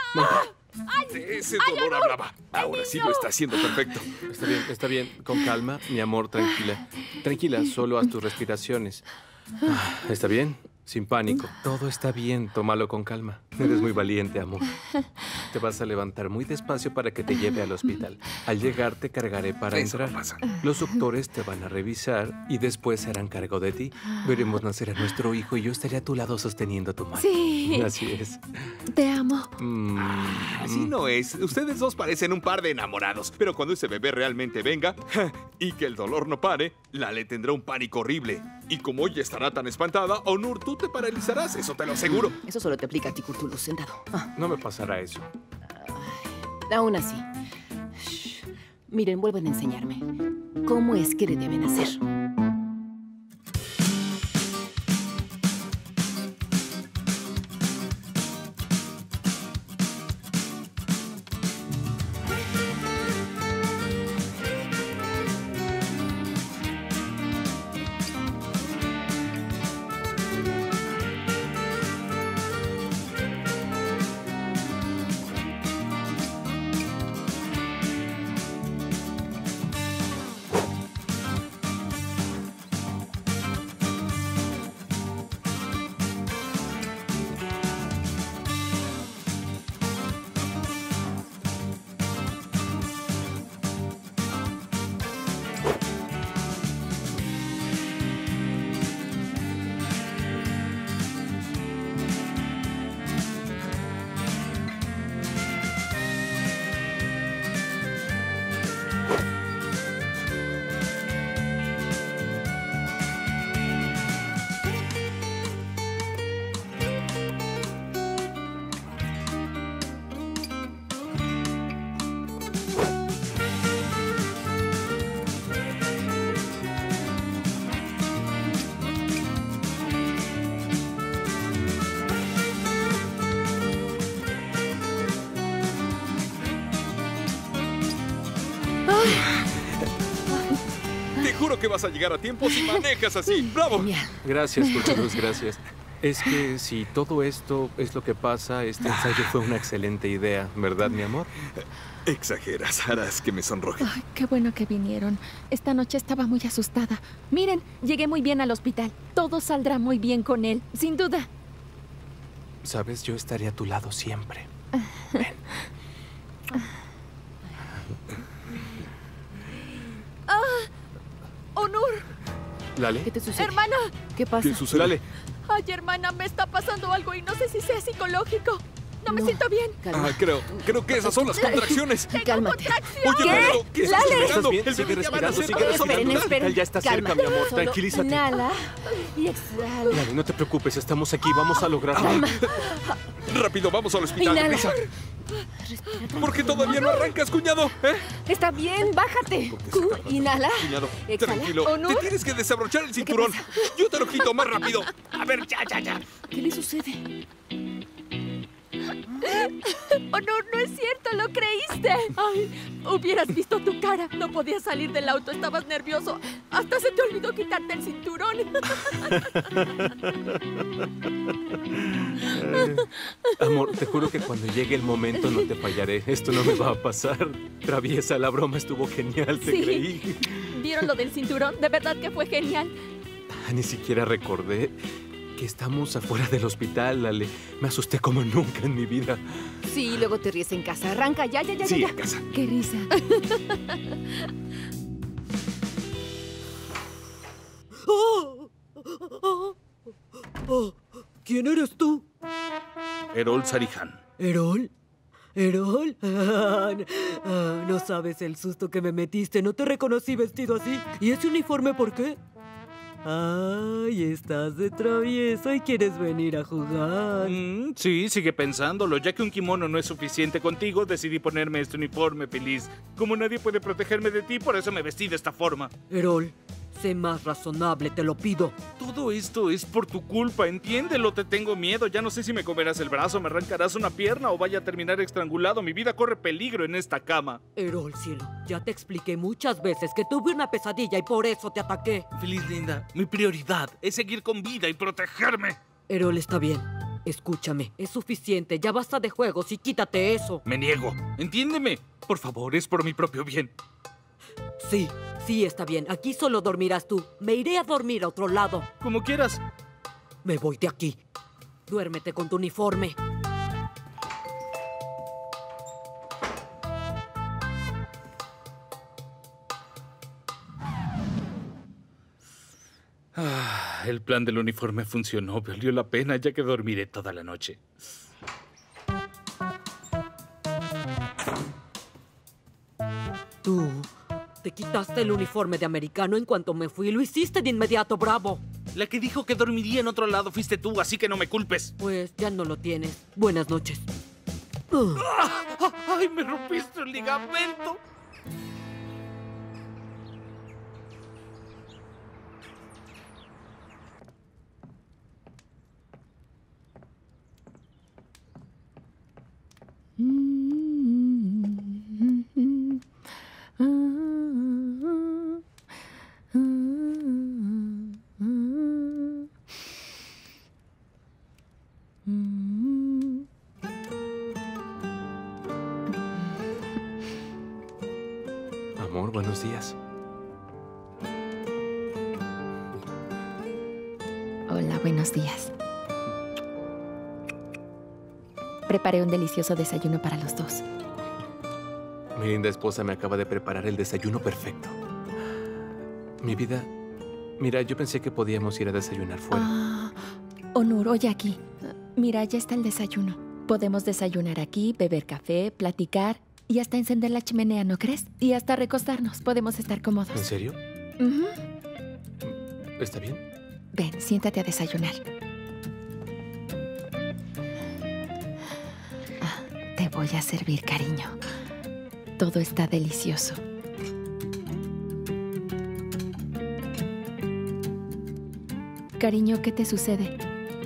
De ese dolor hablaba. Ahora sí lo está haciendo perfecto.
Está bien, está bien. Con calma, mi amor, tranquila. Tranquila, solo haz tus respiraciones. Ah, ¿está bien? Sin pánico. Todo está bien, tómalo con calma. Eres muy valiente, amor. Te vas a levantar muy despacio para que te lleve al hospital. Al llegar te cargaré para
Eso
entrar.
no pasa.
Los doctores te van a revisar y después se harán cargo de ti. Veremos nacer a nuestro hijo y yo estaré a tu lado sosteniendo tu mano.
Sí. Sí.
Así es.
Te amo.
Mm,
Así no es. Ustedes dos parecen un par de enamorados. Pero cuando ese bebé realmente venga y que el dolor no pare, Lale tendrá un pánico horrible. Y como ella estará tan espantada, Onur, tú te paralizarás. Eso te lo aseguro.
Eso solo te aplica a ti, Cthulhu, sentado. Ah.
No me pasará eso.
Aún así. Shh. Miren, vuelven a enseñarme. ¿Cómo es que le deben hacer?
Te juro que vas a llegar a tiempo si manejas así. ¡Bravo!
Gracias, Cthulhu, gracias. Es que si todo esto es lo que pasa, este ensayo fue una excelente idea, ¿verdad, mi amor?
Exageras, harás que me sonroje.
Ay, qué bueno que vinieron. Esta noche estaba muy asustada. Miren, llegué muy bien al hospital. Todo saldrá muy bien con él, sin duda.
Sabes, yo estaré a tu lado siempre.
¡Ah! ¡Onur!
¿Lale?
¿Qué te sucede?
¡Hermana!
¿Qué pasa?
¿Qué sucede? Lale.
Ay, hermana, me está pasando algo y no sé si sea psicológico. No me siento bien.
Ah, creo, creo que esas son las contracciones.
Cálmate.
Oye, pero, ¿qué estás
Lale.
esperando?
bien?
El
Sigue
bebé ya va a
respirando,
nacer.
sigue respirando.
Esperen, esperen.
Él ya está cerca,
Calma.
mi amor.
Solo
Tranquilízate.
Inhala y exhala.
Lale, no te preocupes, estamos aquí, vamos a lograrlo.
Calma.
Rápido, vamos al hospital.
Inhala.
deprisa. ¿Por qué todavía no arrancas, cuñado? ¿Eh?
Está bien, bájate. Q, inhala.
Cuñado,
Exhala.
tranquilo.
¿Onur?
Te tienes que desabrochar el cinturón. Yo te lo quito más rápido. A ver, ya, ya, ya.
¿Qué le sucede?
Onur, no es cierto, lo creíste. Ay, hubieras visto tu cara. No podías salir del auto, estabas nervioso. Hasta se te olvidó quitarte el cinturón.
Eh, amor, te juro que cuando llegue el momento no te fallaré. Esto no me va a pasar. Traviesa, la broma estuvo genial, te
Sí.
creí.
¿Vieron lo del cinturón? De verdad que fue genial.
Ah, ni siquiera recordé que estamos afuera del hospital, Lale. Me asusté como nunca en mi vida.
Sí, luego te ríes en casa. Arranca, ya, ya, ya,
Sí,
ya.
en casa.
Qué risa.
¡Oh! ¡Oh! ¡Oh! ¿Quién eres tú?
Erol Sarihan.
¿Erol? ¿Erol? Ah, ah, no sabes el susto que me metiste. No te reconocí vestido así. ¿Y ese uniforme por qué? Ay, estás de travieso y quieres venir a jugar.
Mm, sí, sigue pensándolo. Ya que un kimono no es suficiente contigo, decidí ponerme este uniforme feliz. Como nadie puede protegerme de ti, por eso me vestí de esta forma.
Erol, sé más razonable, te lo pido.
Todo esto es por tu culpa, entiéndelo, te tengo miedo. Ya no sé si me comerás el brazo, me arrancarás una pierna o vaya a terminar estrangulado. Mi vida corre peligro en esta cama.
Erol, cielo, ya te expliqué muchas veces que tuve una pesadilla y por eso te ataqué.
Feliz linda, mi prioridad es seguir con vida y protegerme.
Erol, está bien. Escúchame, es suficiente. Ya basta de juegos y quítate eso.
Me niego. Entiéndeme. Por favor, es por mi propio bien.
Sí, sí, está bien. Aquí solo dormirás tú. Me iré a dormir a otro lado.
Como quieras.
Me voy de aquí. Duérmete con tu uniforme.
Ah, el plan del uniforme funcionó. Valió la pena, ya que dormiré toda la noche.
Tú te quitaste el uniforme de americano en cuanto me fui. Lo hiciste de inmediato, bravo.
La que dijo que dormiría en otro lado fuiste tú, así que no me culpes.
Pues ya no lo tienes. Buenas noches.
¡Ah! ¡Ay, me rompiste el ligamento!
Amor, buenos días.
Hola, buenos días. Preparé un delicioso desayuno para los dos.
Mi linda esposa me acaba de preparar el desayuno perfecto. Mi vida, mira, yo pensé que podíamos ir a desayunar fuera.
Ah, Onur, oye aquí. Mira, ya está el desayuno. Podemos desayunar aquí, beber café, platicar y hasta encender la chimenea, ¿no crees? Y hasta recostarnos. Podemos estar cómodos.
¿En serio?
Ujú.
¿Está bien?
Ven, siéntate a desayunar. Ah, te voy a servir, cariño. Todo está delicioso. Cariño, ¿qué te sucede?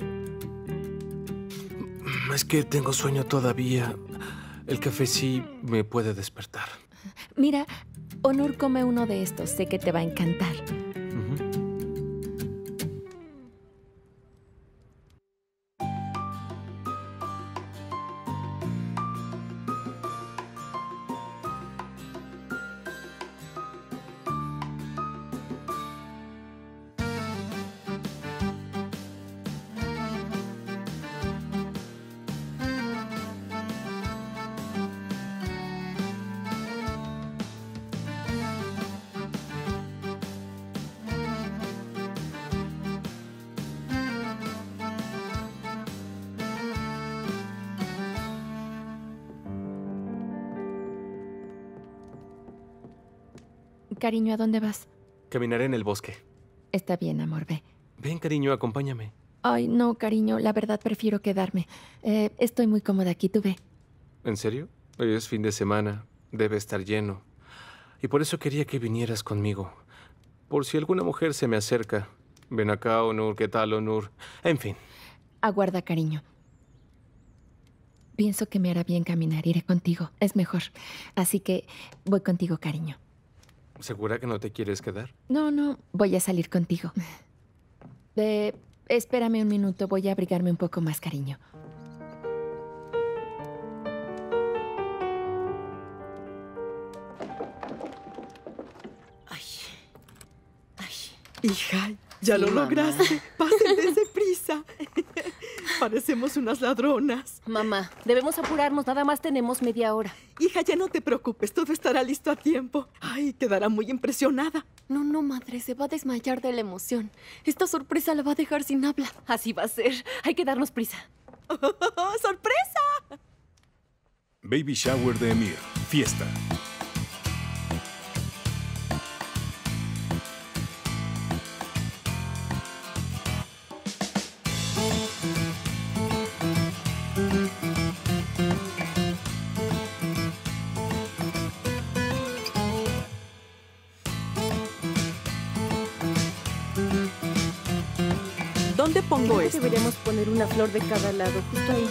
Es que tengo sueño todavía. El café sí me puede despertar.
Mira, Onur come uno de estos. Sé que te va a encantar. Cariño, ¿a dónde vas?
Caminaré en el bosque.
Está bien, amor, ve.
Ven, cariño, acompáñame.
Ay, no, cariño, la verdad prefiero quedarme. Eh, estoy muy cómoda aquí, tú ve.
¿En serio? Hoy es fin de semana. Debe estar lleno. Y por eso quería que vinieras conmigo. Por si alguna mujer se me acerca. Ven acá, Onur. ¿Qué tal, Onur? En fin.
Aguarda, cariño. Pienso que me hará bien caminar. Iré contigo. Es mejor. Así que voy contigo, cariño.
¿Segura que no te quieres quedar?
No, no. Voy a salir contigo. Eh, espérame un minuto. Voy a abrigarme un poco más, cariño.
Hija, ya
Sí,
lo
mamá.
lograste. Pasen, dense prisa. Parecemos unas ladronas.
Mamá, debemos apurarnos. Nada más tenemos media hora.
Hija, ya no te preocupes. Todo estará listo a tiempo. Ay, quedará muy impresionada.
No, no, madre, se va a desmayar de la emoción. Esta sorpresa la va a dejar sin habla.
Así va a ser. Hay que darnos prisa.
¡Sorpresa!
Baby shower de Emir. Fiesta.
¿Dónde pongo
Creo que
esto?
Deberíamos poner una flor de cada lado, justo ahí.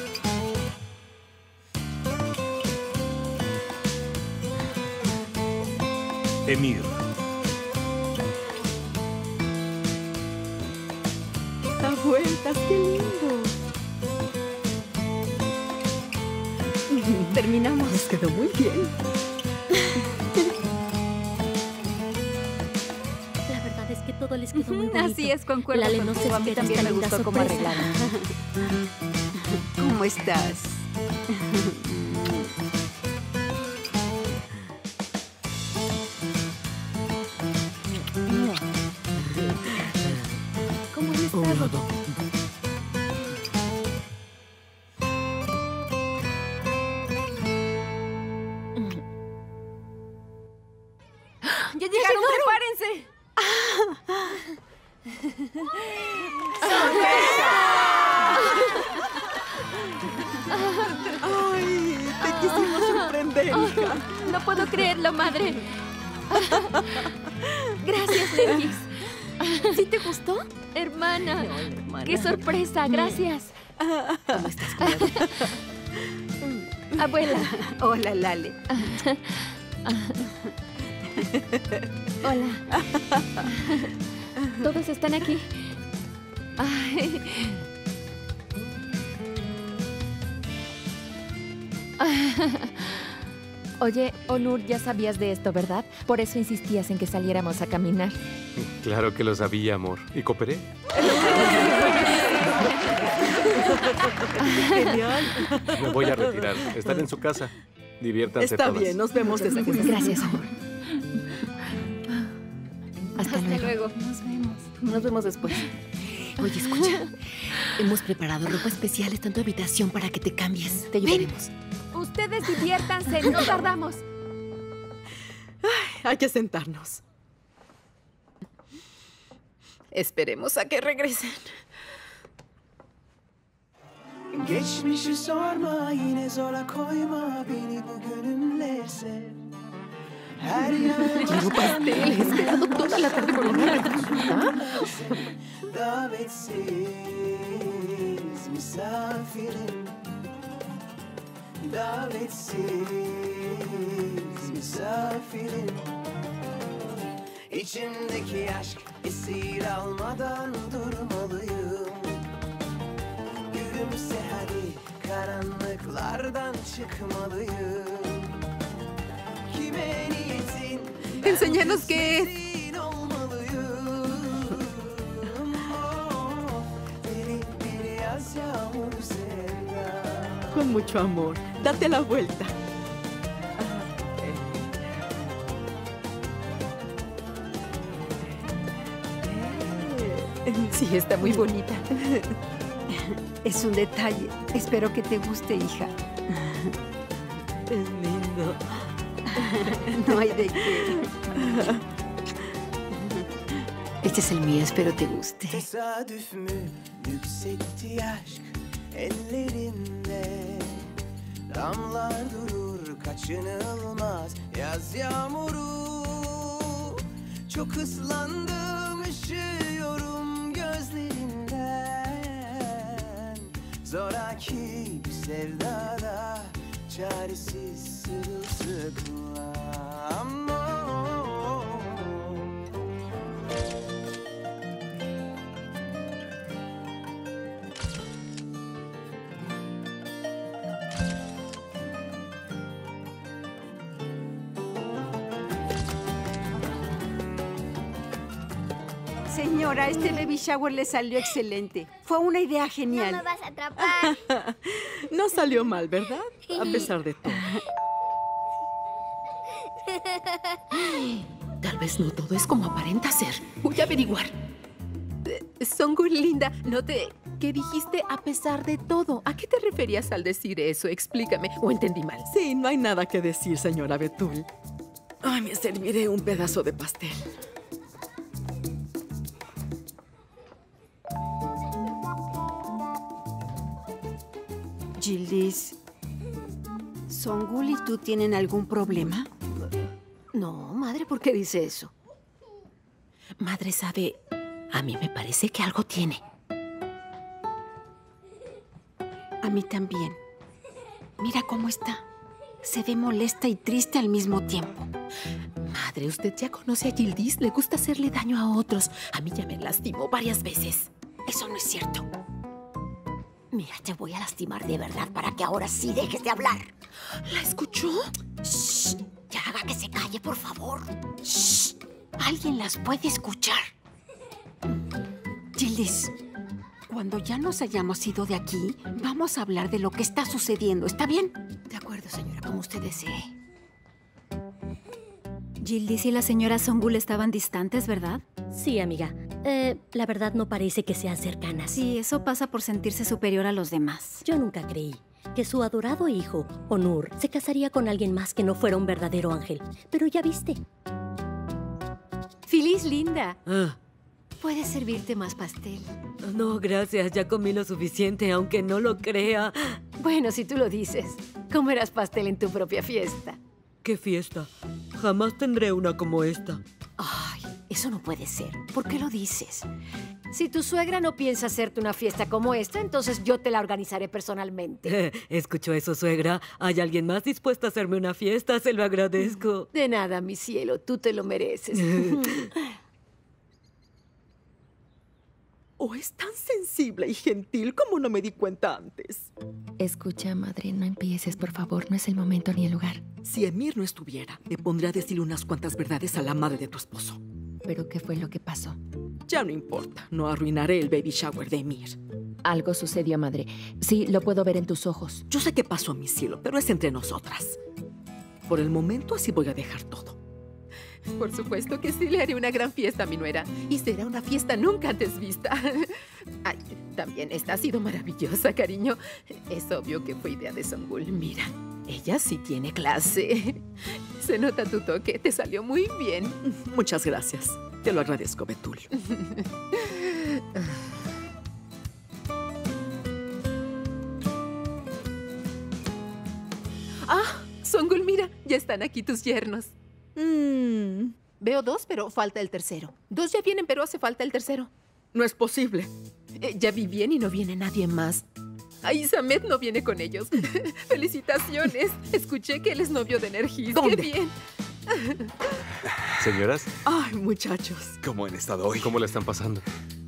Emir.
Da vueltas, qué lindo.
Terminamos.
Nos quedó muy bien.
La verdad es que todo les quedó muy bonito.
Así es, concuerdo
Lale, no
contigo.
sé
A mí
si
también me
linda
gustó cómo
sorpresa.
arreglaron.
¿Cómo estás?
¿Cómo eres
¡Ya llegaron! ¡Prepárense!
¡Ay! Te quisimos sorprender, hija.
No puedo creerlo, madre. Gracias, Legis. ¿Sí te gustó? Hermana.
No, hermana.
¡Qué sorpresa! Gracias.
¿Cómo estás, comadre?
Abuela.
Hola, Lale.
Hola. ¿Todos están aquí? Ay. Oye, Onur, ya sabías de esto, ¿verdad? Por eso insistías en que saliéramos a caminar.
Claro que lo sabía, amor. ¿Y cooperé?
Genial.
Me voy a retirar. Estar en su casa. Diviértanse
Está
todas.
bien, nos vemos desde que
Gracias, amor.
Hasta, Hasta luego.
luego. Nos vemos. Nos vemos después. Oye, escucha. Hemos preparado ropa especial. Está en tu habitación para que te cambies. Te ayudaremos.
Ustedes diviértanse, no tardamos.
Ay, hay que sentarnos. Esperemos a que regresen.
Geçmişi sorma, yine zora koyma beni bugünümle sev. Her yana
quiero pasteles. He esperado toda la tarde por una
davetsiz misafirim. Davetsiz misafirim. İçimdeki aşk esir almadan durmalıyım. Gülümse hadi, karanlıklardan çıkmalıyım. Kime niyetin?
Enséñanos qué es.
Senin olmalıyım. Oh, deli bir yaz yağmur sevda.
Con mucho amor. Date la vuelta.
Sí, está muy bonita.
Es un detalle. Espero que te guste, hija.
Es lindo.
No hay de qué.
Este es el mío, espero te guste.
Tesadüf mü yükseltti aşk ellerinde. Damlar durur kaçınılmaz yaz yağmuru. Çok ıslandım üşüyorum gözlerinden. Zoraki bir sevdada çaresiz sırılsıklam.
Señora, este baby shower le salió excelente. Fue una idea genial.
No me vas a atrapar.
No salió mal, ¿verdad? A pesar de todo.
Tal vez no todo es como aparenta ser. Voy a averiguar. Eh, Songul, linda, no te... ¿Qué dijiste a pesar de todo? ¿A qué te referías al decir eso? Explícame. ¿O entendí mal?
Sí, no hay nada que decir, señora Betul. Ay, me serviré un pedazo de pastel.
Yildiz, ¿Songul y tú tienen algún problema?
No, madre, ¿por qué dice eso? Madre, sabe, a mí me parece que algo tiene.
A mí también. Mira cómo está. Se ve molesta y triste al mismo tiempo.
Madre, usted ya conoce a Yildiz. Le gusta hacerle daño a otros. A mí ya me lastimó varias veces.
Eso no es cierto.
Mira, te voy a lastimar de verdad para que ahora sí dejes de hablar. ¿La escuchó?
Shh, ya haga que se calle, por favor. Shh, alguien las puede escuchar. Yildiz, cuando ya nos hayamos ido de aquí, vamos a hablar de lo que está sucediendo. ¿Está bien?
De acuerdo, señora, como usted desee.
Yildiz y la señora Songul estaban distantes, ¿verdad?
Sí, amiga. Eh, la verdad no parece que sean cercanas.
Sí, eso pasa por sentirse superior a los demás.
Yo nunca creí que su adorado hijo, Onur, se casaría con alguien más que no fuera un verdadero ángel. Pero ya viste.
Feliz, linda.
Ah.
¿Puedes servirte más pastel?
No, gracias. Ya comí lo suficiente, aunque no lo crea.
Bueno, si tú lo dices, comerás pastel en tu propia fiesta.
¿Qué fiesta? Jamás tendré una como esta.
Ay, eso no puede ser. ¿Por qué lo dices? Si tu suegra no piensa hacerte una fiesta como esta, entonces yo te la organizaré personalmente.
Eh, ¿Escuchó eso, suegra? ¿Hay alguien más dispuesto a hacerme una fiesta? Se lo agradezco.
De nada, mi cielo. Tú te lo mereces.
¿O es tan sensible y gentil como no me di cuenta antes?
Escucha, madre, no empieces, por favor. No es el momento ni el lugar.
Si Emir no estuviera, me pondré a decirle unas cuantas verdades a la madre de tu esposo.
¿Pero qué fue lo que pasó?
Ya no importa. No arruinaré el baby shower de Emir.
Algo sucedió, madre. Sí, lo puedo ver en tus ojos.
Yo sé qué pasó, mi cielo, pero es entre nosotras. Por el momento, así voy a dejar todo.
Por supuesto que sí, le haré una gran fiesta a mi nuera. Y será una fiesta nunca antes vista. Ay, también esta ha sido maravillosa, cariño. Es obvio que fue idea de Songul. Mira, ella sí tiene clase. Se nota tu toque, te salió muy bien.
Muchas gracias. Te lo agradezco, Betul.
Ah, Songul, mira, ya están aquí tus yernos.
Mm.
Veo dos, pero falta el tercero. Dos ya vienen, pero hace falta el tercero.
No es posible.
Eh, ya vi bien y no viene nadie más. Ay, Samet no viene con ellos. ¡Felicitaciones! Escuché que él es novio de Nergis.
¿Dónde?
¡Qué bien!
Señoras.
Ay, muchachos.
¿Cómo han estado hoy?
¿Cómo la están pasando?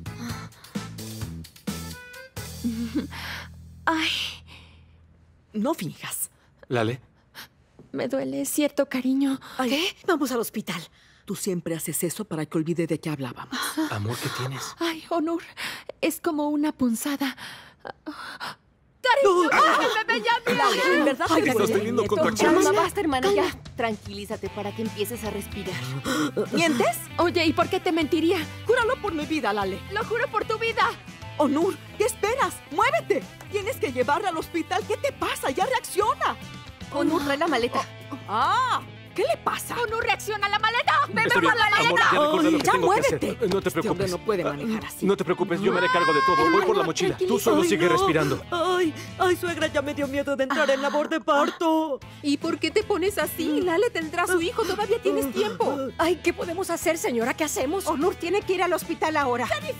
Ay.
No finjas.
¿Lale?
Me duele, ¿cierto, cariño?
Ay, ¿qué? Vamos al hospital. Tú siempre haces eso para que olvide de qué hablábamos.
Amor, ¿qué tienes?
Ay, Onur, es como una punzada.
¡Cariño! ¡Ay, el bebé ya mira!
¿En verdad?
Ay, ¿estás teniendo
Ya,
contracciones?
mamá, basta, hermana, ya. Tranquilízate para que empieces a respirar.
¿Mientes?
Oye, ¿y por qué te mentiría?
Júralo por mi vida, Lale.
Lo juro por tu vida.
Onur, ¿qué esperas? ¡Muévete! Tienes que llevarla al hospital. ¿Qué te pasa? ¡Ya reacciona!
Onur, trae la maleta.
¡Ah! ¿Qué le pasa?
¡Onur, reacciona a la maleta! ¡Ven
Está
por
bien.
la
Amor,
maleta!
ya recuerda lo que
¡Ya
tengo que hacer.
muévete!
No te
Este hombre
preocupes.
no puede manejar así.
No te preocupes, yo me haré cargo de todo. Voy por la mochila. Tú solo
Ay,
sigue
no.
respirando.
Ay, ay, suegra, ya me dio miedo de entrar en labor de parto.
¿Y por qué te pones así? Lale tendrá a su hijo, todavía tienes tiempo.
Ay, ¿qué podemos hacer, señora? ¿Qué hacemos? Onur tiene que ir al hospital ahora.
Ay,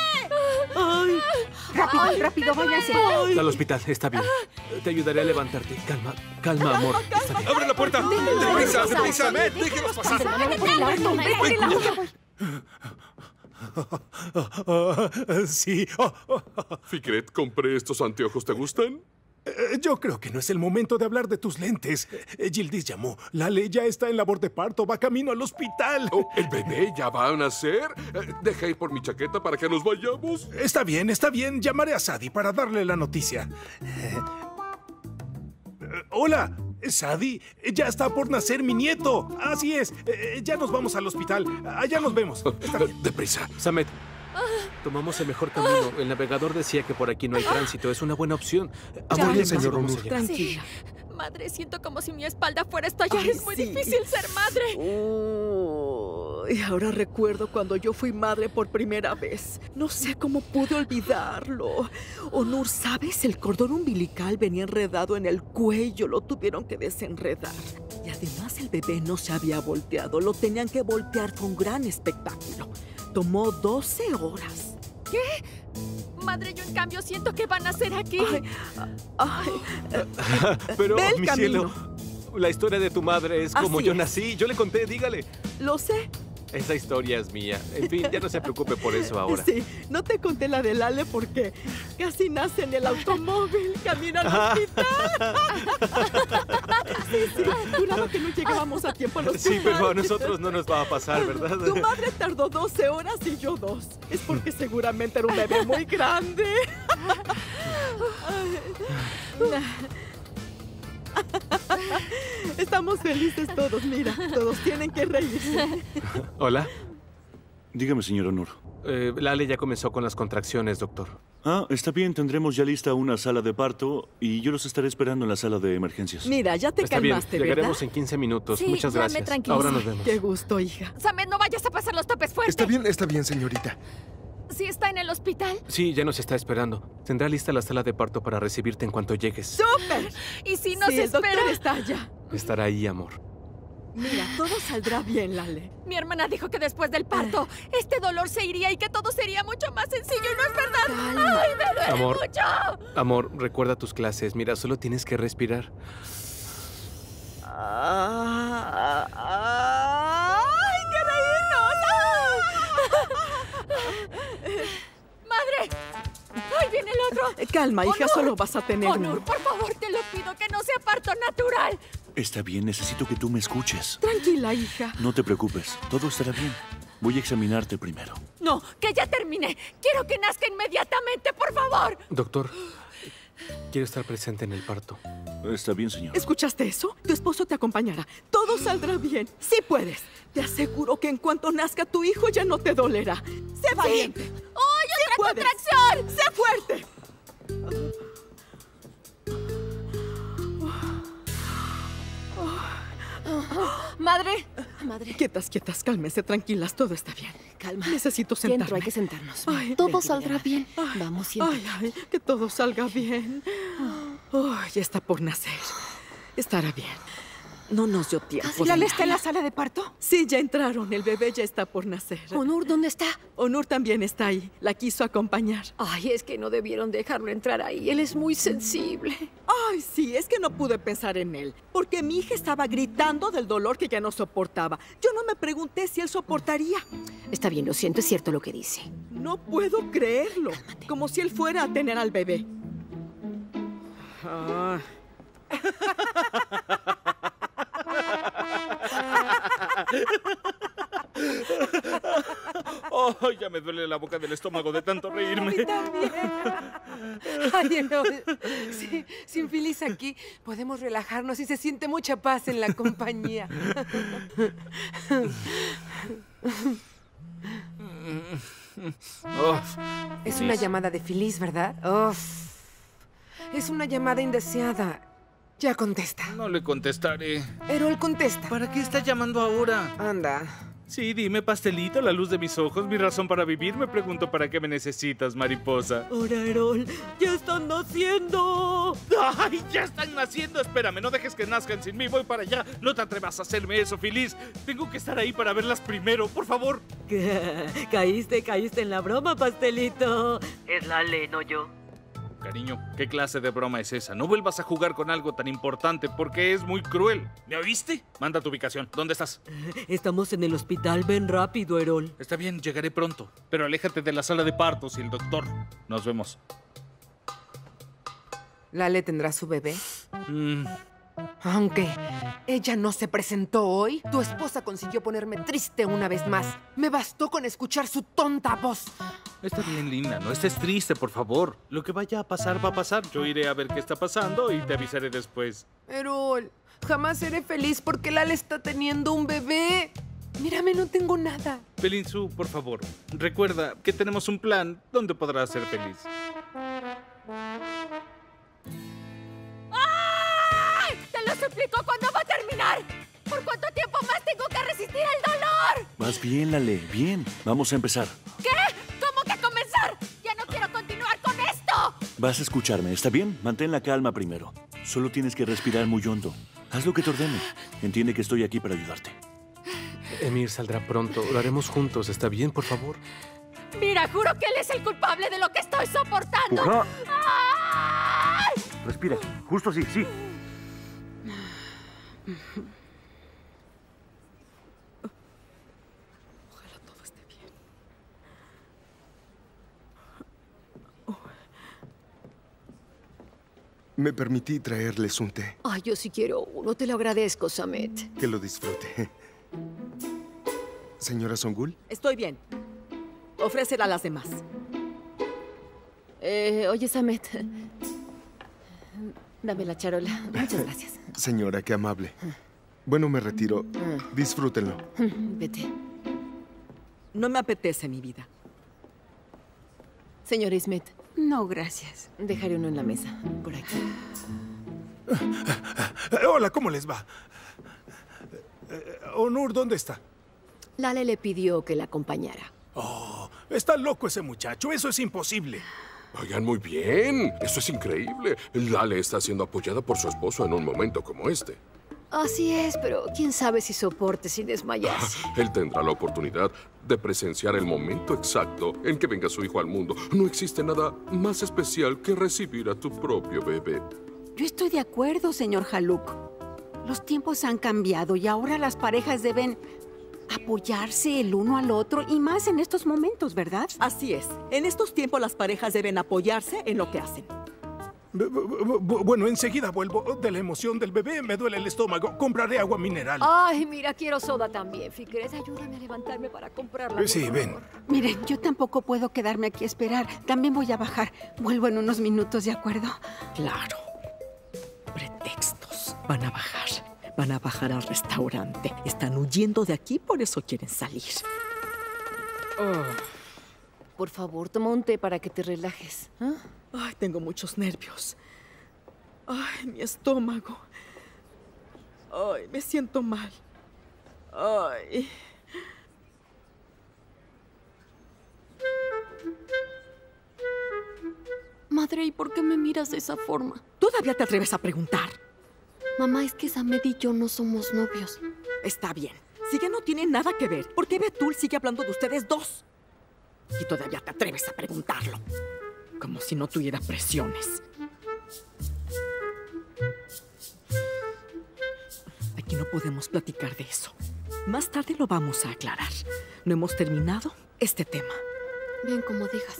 Rápido, rápido, váyanse.
Al hospital, está bien. Te ayudaré a levantarte. Calma, calma, amor. Está bien.
¡Abre la puerta! ¡Deprisa, deprisa! ¡Déjenos pasar!
Sí.
Fikret, compré estos anteojos, ¿te gustan?
Eh, Yo creo que no es el momento de hablar de tus lentes. Eh, Yildiz llamó. Lale ya está en labor de parto. Va camino al hospital.
Oh, ¿el bebé ya va a nacer? Eh, Deja ir por mi chaqueta para que nos vayamos.
Está bien, está bien. Llamaré a Sadie para darle la noticia. Eh, eh, hola, Sadie. Ya está por nacer mi nieto. Así es. Eh, Ya nos vamos al hospital. Allá nos vemos. Está bien.
Deprisa.
Samet, tomamos el mejor camino. El navegador decía que por aquí no hay tránsito. Es una buena opción. Amor,
bien,
¿qué
señor
vamos a
Onur.
llegar?
Tranquila.
Madre, siento como si mi espalda fuera a estallar.
Ay,
Es muy
sí.
difícil ser madre.
Y ahora recuerdo cuando yo fui madre por primera vez. No sé cómo pude olvidarlo. Onur, ¿sabes? El cordón umbilical venía enredado en el cuello. Lo tuvieron que desenredar. Y además el bebé no se había volteado. Lo tenían que voltear. Fue un gran espectáculo. Tomó doce horas.
¿Qué? Madre, yo en cambio siento que van a ser aquí.
Ay, ay,
Pero,
Ve el
mi
camino.
cielo, la historia de tu madre es como
Así
yo
es.
nací. Yo le conté, dígale.
Lo sé.
Esa historia es mía. En fin, ya no se preocupe por eso ahora.
Sí, no te conté la de Lale porque casi nace en el automóvil, camino al
Ah.
hospital. Sí, sí, juraba que no llegábamos a tiempo al hospital.
Sí, pero a nosotros no nos va a pasar, ¿verdad?
Tu madre tardó doce horas y yo dos. Es porque seguramente era un bebé muy grande. Estamos felices todos, mira. Todos tienen que reírse.
Hola.
Dígame, señor Onur.
Eh, Lale ya comenzó con las contracciones, doctor.
Ah, está bien, tendremos ya lista una sala de parto y yo los estaré esperando en la sala de emergencias.
Mira, ya te
Está
calmaste,
bien, llegaremos
¿verdad?
en quince minutos.
Sí,
Muchas
ya me
gracias.
tranquilicé.
Ahora nos vemos.
Qué gusto, hija.
Samet, no vayas a pasar los topes fuertes.
Está bien, está bien, señorita.
¿Sí está en el hospital?
Sí, ya nos está esperando. Tendrá lista la sala de parto para recibirte en cuanto llegues.
¡Súper!
¿Y si nos
Sí, el
espera?
doctor está allá.
Estará ahí, amor.
Mira, todo saldrá bien, Lale.
Mi hermana dijo que después del parto, este dolor se iría y que todo sería mucho más sencillo. ¿Y no es verdad?
Calma.
¡Ay, me duele
Amor.
mucho!
Amor, recuerda tus clases. Mira, solo tienes que respirar.
Ah, ah, ¡Ay, qué reírnos!
¡Madre! ¡Ay, viene el otro!
Calma, hija,
Onur,
solo vas a tener
Onur,
uno.
por favor, te lo pido, que no sea parto natural.
Está bien, necesito que tú me escuches.
Tranquila, hija.
No te preocupes, todo estará bien. Voy a examinarte primero.
No, que ya terminé. Quiero que nazca inmediatamente, por favor.
Doctor, quiero estar presente en el parto.
Está bien, señor.
¿Escuchaste eso? Tu esposo te acompañará. Todo saldrá bien. Sí puedes. Te aseguro que en cuanto nazca tu hijo ya no te dolerá. Sé valiente.
¡Uy, otra
puedes.
contracción!
¡Sé fuerte!
Madre, madre.
Quietas, quietas, cálmense, tranquilas, todo está bien.
Calma.
Necesito sentarme.
Dentro hay que sentarnos.
Ay,
Todo
ven,
saldrá bien.
Ay,
Vamos, siéntate.
Ay, ay, que todo salga bien. Ay, ya está por nacer. Estará bien. No nos dio tiempo.
¿Lale está en la sala de parto?
Sí, ya entraron. El bebé ya está por nacer.
Onur, ¿dónde está?
Onur también está ahí. La quiso acompañar.
Ay, es que no debieron dejarlo entrar ahí. Él es muy sensible.
Ay, sí, es que no pude pensar en él. Porque mi hija estaba gritando del dolor que ya no soportaba. Yo no me pregunté si él soportaría.
Está bien, lo siento, es cierto lo que dice.
No puedo creerlo. Como si él fuera a tener al bebé. Ah.
Oh, ya me duele la boca del estómago de tanto reírme.
Ay, no. Sí, sin Phyllis aquí podemos relajarnos y se siente mucha paz en la compañía.
Uf.
Es una llamada de Phyllis, ¿verdad? Uf. Es una llamada indeseada. Ya contesta.
No le contestaré.
Erol, contesta.
¿Para qué está llamando ahora?
Anda.
Sí, dime, pastelito, la luz de mis ojos, mi razón para vivir. Me pregunto para qué me necesitas, mariposa.
Ahora, Erol, ya están naciendo.
¡Ay, ya están naciendo! Espérame, no dejes que nazcan sin mí. Voy para allá. No te atrevas a hacerme eso, Feliz. Tengo que estar ahí para verlas primero, por favor.
Caíste, caíste en la broma, pastelito.
Es Lale, no yo.
Cariño, ¿qué clase de broma es esa? No vuelvas a jugar con algo tan importante porque es muy cruel. ¿Me oíste? Manda tu ubicación. ¿Dónde estás?
Estamos en el hospital. Ven rápido, Erol.
Está bien, llegaré pronto. Pero aléjate de la sala de partos y el doctor. Nos vemos.
¿Lale tendrá su bebé?
Mm.
Aunque ella no se presentó hoy, tu esposa consiguió ponerme triste una vez más. Me bastó con escuchar su tonta voz.
Está bien, Linda. No estés triste, por favor. Lo que vaya a pasar, va a pasar. Yo iré a ver qué está pasando y te avisaré después.
Erol, jamás seré feliz porque Lale está teniendo un bebé. Mírame, no tengo nada.
Pelinsu, por favor, recuerda que tenemos un plan donde podrás ser feliz.
¡Ay! ¡Te lo suplico! ¿Cuándo va a terminar? ¿Por cuánto tiempo más tengo que resistir el dolor?
Más bien, Lale, bien. Vamos a empezar.
¿Qué? ¿Cómo que comenzar? ¡Ya no quiero continuar con esto!
Vas a escucharme, ¿está bien? Mantén la calma primero. Solo tienes que respirar muy hondo. Haz lo que te ordene. Entiende que estoy aquí para ayudarte.
Emir saldrá pronto. Lo haremos juntos. ¿Está bien, por favor?
Mira, juro que él es el culpable de lo que estoy soportando.
Puja.
¡Ay!
Respira. Justo así, sí.
Ojalá todo esté bien.
Me permití traerles un té.
Ay, yo sí quiero uno. Te lo agradezco, Samet.
Que lo disfrute. Señora Songul.
Estoy bien. Ofrécela a las demás.
Eh, oye, Samet. Dame la charola. Muchas gracias.
Señora, qué amable. Bueno, me retiro. Disfrútenlo.
Vete.
No me apetece, mi vida.
Señora Ismet,
No, gracias.
Dejaré uno en la mesa, por aquí.
Eh, Hola, ¿cómo les va? Eh, Onur, ¿dónde está?
Lale le pidió que la acompañara.
Oh, está loco ese muchacho. Eso es imposible.
Oigan, muy bien. Eso es increíble. Lale está siendo apoyada por su esposo en un momento como este.
Así es, pero quién sabe si soporte sin desmayarse.
Él tendrá la oportunidad de presenciar el momento exacto en que venga su hijo al mundo. No existe nada más especial que recibir a tu propio bebé.
Yo estoy de acuerdo, señor Haluk. Los tiempos han cambiado y ahora las parejas deben apoyarse el uno al otro y más en estos momentos, ¿verdad?
Así es. En estos tiempos las parejas deben apoyarse en lo que hacen.
B- b- b- Bueno, enseguida vuelvo. De la emoción del bebé me duele el estómago. Compraré agua mineral.
Ay, mira, quiero soda también. Fikret, ayúdame a levantarme para comprarla.
Sí,
por
ven.
favor.
Miren, yo tampoco puedo quedarme aquí a esperar. También voy a bajar. Vuelvo en unos minutos, ¿de acuerdo?
Claro. Pretextos. Van a bajar. Van a bajar al restaurante. Están huyendo de aquí, por eso quieren salir.
Oh. Por favor, toma un té para que te relajes. ¿Ah?
Ay, tengo muchos nervios. Ay, mi estómago. Ay, me siento mal. Ay.
Madre, ¿y por qué me miras de esa forma?
¿Todavía te atreves a preguntar?
Mamá, es que Samed y yo no somos novios.
Está bien. Si ya no tiene nada que ver, ¿por qué Betul sigue hablando de ustedes dos? Y todavía te atreves a preguntarlo. Como si no tuviera presiones. Aquí no podemos platicar de eso. Más tarde lo vamos a aclarar. No hemos terminado este tema.
Bien, como digas.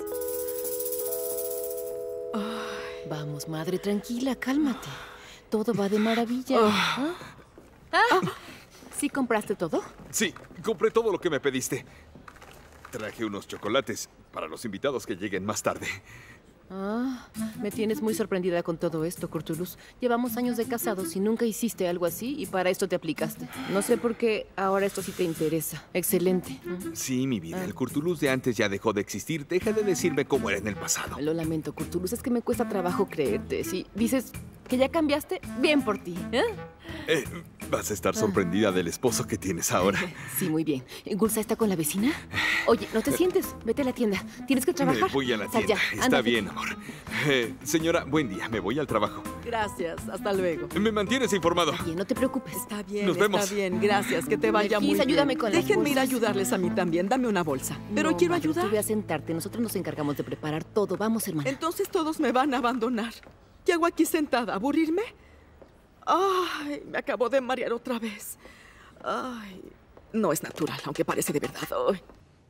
Ay. Vamos, madre, tranquila, cálmate. Todo va de maravilla.
Oh.
¿Ah? ¿Ah? ¿Sí compraste todo?
Sí, compré todo lo que me pediste. Traje unos chocolates para los invitados que lleguen más tarde.
Ah, me tienes muy sorprendida con todo esto, Kurtulus. Llevamos años de casados y nunca hiciste algo así y para esto te aplicaste. No sé por qué ahora esto sí te interesa. Excelente.
Sí, mi vida, el Kurtulus de antes ya dejó de existir. Deja de decirme cómo era en el pasado.
Lo lamento, Kurtulus, es que me cuesta trabajo creerte. Si dices que ya cambiaste, bien por ti. ¿Eh?
Eh, vas a estar sorprendida del esposo que tienes ahora.
Sí, muy bien. ¿Gulsa está con la vecina? Oye, no te sientes. Vete a la tienda. ¿Tienes que trabajar?
Me voy a la
Sal
tienda.
ya,
Está
ándate.
bien, amor. Eh, señora, buen día. Me voy al trabajo.
Gracias. Hasta luego.
Me mantienes informado.
Bien, no te preocupes.
Está bien,
Nos
está
vemos.
bien. Gracias. Que te vaya
Melquis,
muy bien.
ayúdame con las
Déjenme ir a
bolsas.
ayudarles a mí también. Dame una bolsa. Pero
No,
quiero
madre,
ayudar.
Tú ve a sentarte. Nosotros nos encargamos de preparar todo. Vamos, hermana.
Entonces todos me van a abandonar. ¿Qué hago aquí sentada? ¿Aburrirme? Ay, me acabo de marear otra vez. Ay, no es natural, aunque parece de verdad. Ay.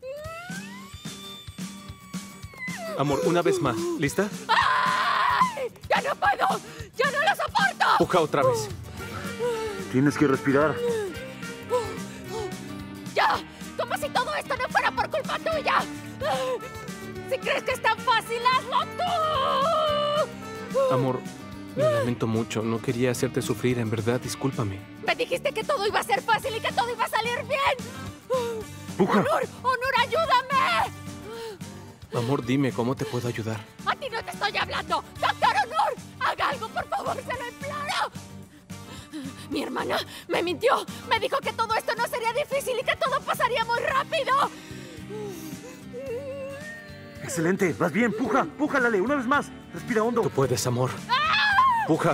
Amor, una vez más. ¿Lista?
¡Ay! ¡Ya no puedo! ¡Ya no lo soporto!
Puja otra vez.
Tienes que respirar.
¡Ya! Como si todo esto no fuera por culpa tuya. Si crees que es tan fácil, hazlo tú.
Amor, lo lamento mucho. No quería hacerte sufrir, en verdad. Discúlpame.
Me dijiste que todo iba a ser fácil y que todo iba a salir bien.
¡Puja!
¡Onur! ¡Onur, ayúdame!
Amor, dime, ¿cómo te puedo ayudar?
¡A ti no te estoy hablando! ¡Doctor Onur! ¡Haga algo, por favor! ¡Se lo imploro! Mi hermana me mintió. Me dijo que todo esto no sería difícil y que todo pasaría muy rápido.
Excelente, vas bien, puja, puja, Lale, una vez más. Respira hondo.
Tú puedes, amor. Puja.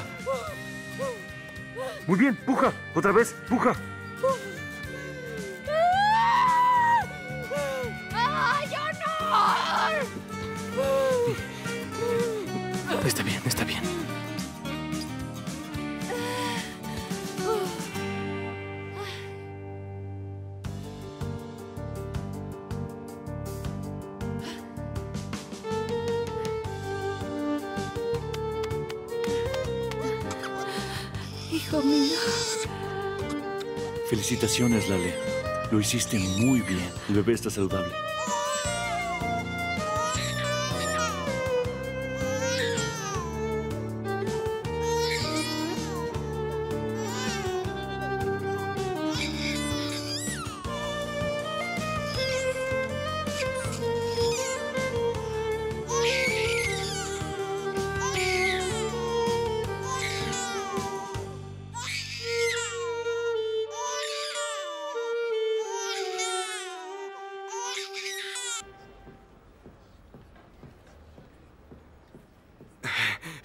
Muy bien, puja, otra vez, puja.
¡Ay, Onur!
Está bien, está bien.
Hijo mío.
Felicitaciones, Lale. Lo hiciste muy bien. El bebé está saludable.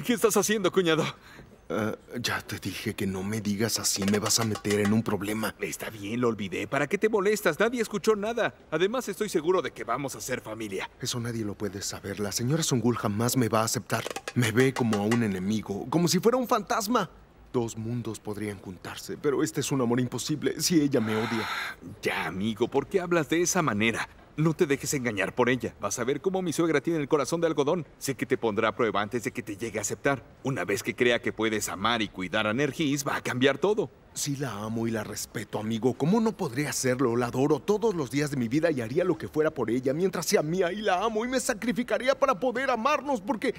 ¿Qué estás haciendo, cuñado?
Uh, ya te dije que no me digas así, me vas a meter en un problema.
Está bien, lo olvidé. ¿Para qué te molestas? Nadie escuchó nada. Además, estoy seguro de que vamos a ser familia.
Eso nadie lo puede saber. La señora Songul jamás me va a aceptar. Me ve como a un enemigo, como si fuera un fantasma. Dos mundos podrían juntarse, pero este es un amor imposible si ella me odia.
Ya, amigo, ¿por qué hablas de esa manera? No te dejes engañar por ella. Vas a ver cómo mi suegra tiene el corazón de algodón. Sé que te pondrá a prueba antes de que te llegue a aceptar. Una vez que crea que puedes amar y cuidar a Nergis, va a cambiar todo.
Sí la amo y la respeto, amigo. ¿Cómo no podría hacerlo? La adoro todos los días de mi vida y haría lo que fuera por ella mientras sea mía y la amo y me sacrificaría para poder amarnos porque...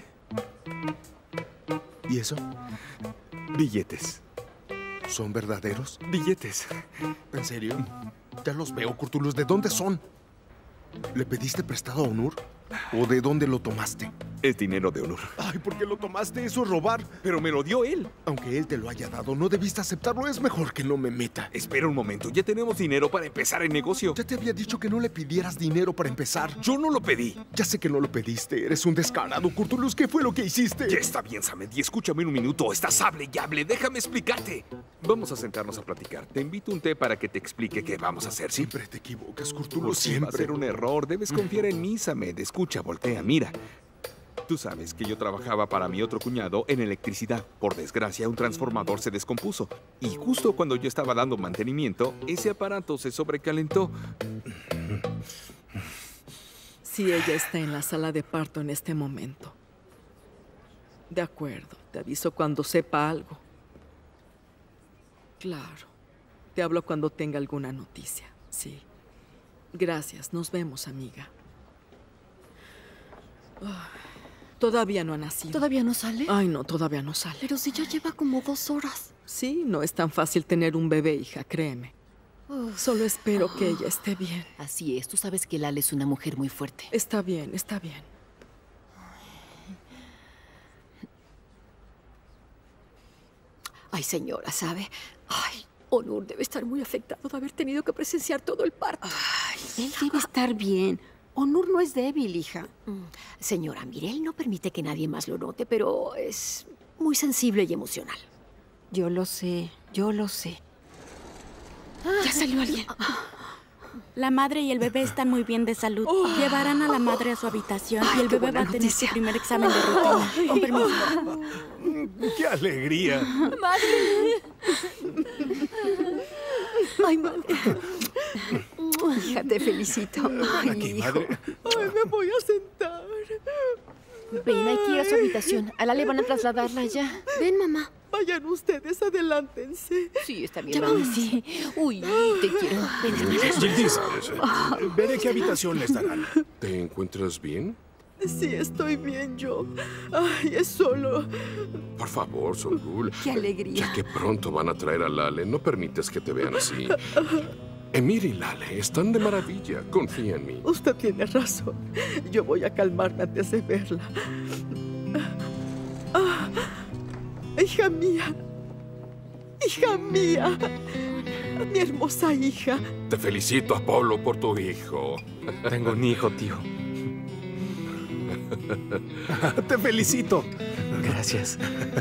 ¿Y eso?
Billetes.
¿Son verdaderos?
Billetes.
¿En serio? Ya los veo, Curtulus. ¿De dónde son? ¿Le pediste prestado a Onur? ¿O de dónde lo tomaste?
Es dinero de Onur.
Ay, ¿por qué lo tomaste? Eso es robar.
Pero me lo dio él.
Aunque él te lo haya dado, no debiste aceptarlo. Es mejor que no me meta.
Espera un momento. Ya tenemos dinero para empezar el negocio.
Ya te había dicho que no le pidieras dinero para empezar.
Yo no lo pedí.
Ya sé que no lo pediste. Eres un descarado, Curtulus. ¿Qué fue lo que hiciste?
Ya está bien, Samedi. Escúchame un minuto. Estás hable y hable. Déjame explicarte. Vamos a sentarnos a platicar. Te invito a un té para que te explique qué vamos a hacer. ¿Sí?
Siempre te equivocas, Curtulus.
Sí,
siempre.
Va a ser un error. Debes confiar en mí, Samed. Escucha, voltea, mira. Tú sabes que yo trabajaba para mi otro cuñado en electricidad. Por desgracia, un transformador se descompuso. Y justo cuando yo estaba dando mantenimiento, ese aparato se sobrecalentó.
Si ella está en la sala de parto en este momento. De acuerdo, te aviso cuando sepa algo. Claro, te hablo cuando tenga alguna noticia, sí. Gracias, nos vemos, amiga. Oh, todavía no ha nacido.
¿Todavía no sale?
Ay, no, todavía no sale.
Pero si ya lleva como dos horas.
Sí, no es tan fácil tener un bebé, hija, créeme.
Uf.
Solo espero que ella esté bien.
Así es, tú sabes que Lale es una mujer muy fuerte.
Está bien, está bien.
Ay, señora, ¿sabe? Ay, Onur debe estar muy afectado de haber tenido que presenciar todo el parto.
Ay, él debe estar bien. Onur no es débil, hija.
Mm. Señora, mire, él no permite que nadie más lo note, pero es muy sensible y emocional.
Yo lo sé, yo lo sé.
Ya salió alguien.
La madre y el bebé están muy bien de salud.
Oh.
Llevarán a la madre a su habitación
Ay,
y el
qué
bebé va a
buena
tener
noticia.
su primer examen de rutina.
Ay.
Con permiso.
¡Qué alegría!
¡Madre! ¡Ay, madre! Hija, te felicito. Ay,
Aquí,
hijo.
madre.
Ay, me voy a sentar.
Ven, hay que ir a su habitación. A Lale van a trasladarla ya.
Ven, mamá.
Vayan ustedes, adelántense.
Sí, está bien, mami, sí. Uy, te quiero. Ven,
Yildiz, veré qué habitación les darán.
¿Te encuentras bien?
Sí, estoy bien yo. Ay, es solo...
Por favor, Songul.
¡Qué alegría!
Ya que pronto van a traer a Lale, no permites que te vean así. Emir y Lale están de maravilla. Confía en mí.
Usted tiene razón. Yo voy a calmarme antes de verla. Ah, hija mía. Hija mía. Mi hermosa hija.
Te felicito, Apolo, por tu hijo.
Tengo un hijo, tío.
Te felicito.
Gracias.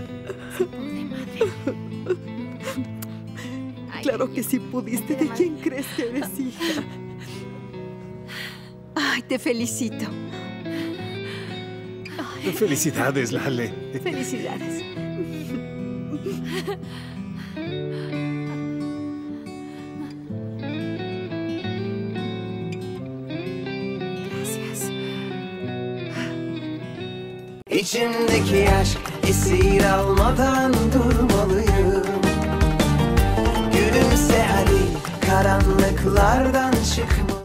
Claro que sí pudiste. ¿De quién crees que eres hija?
Ay, te felicito.
Felicidades, Lale.
Felicidades.
Gracias.
İçimdeki aşk esir almadan durmalıyım. Gülümse hadi karanlıklardan çıkmalıyım.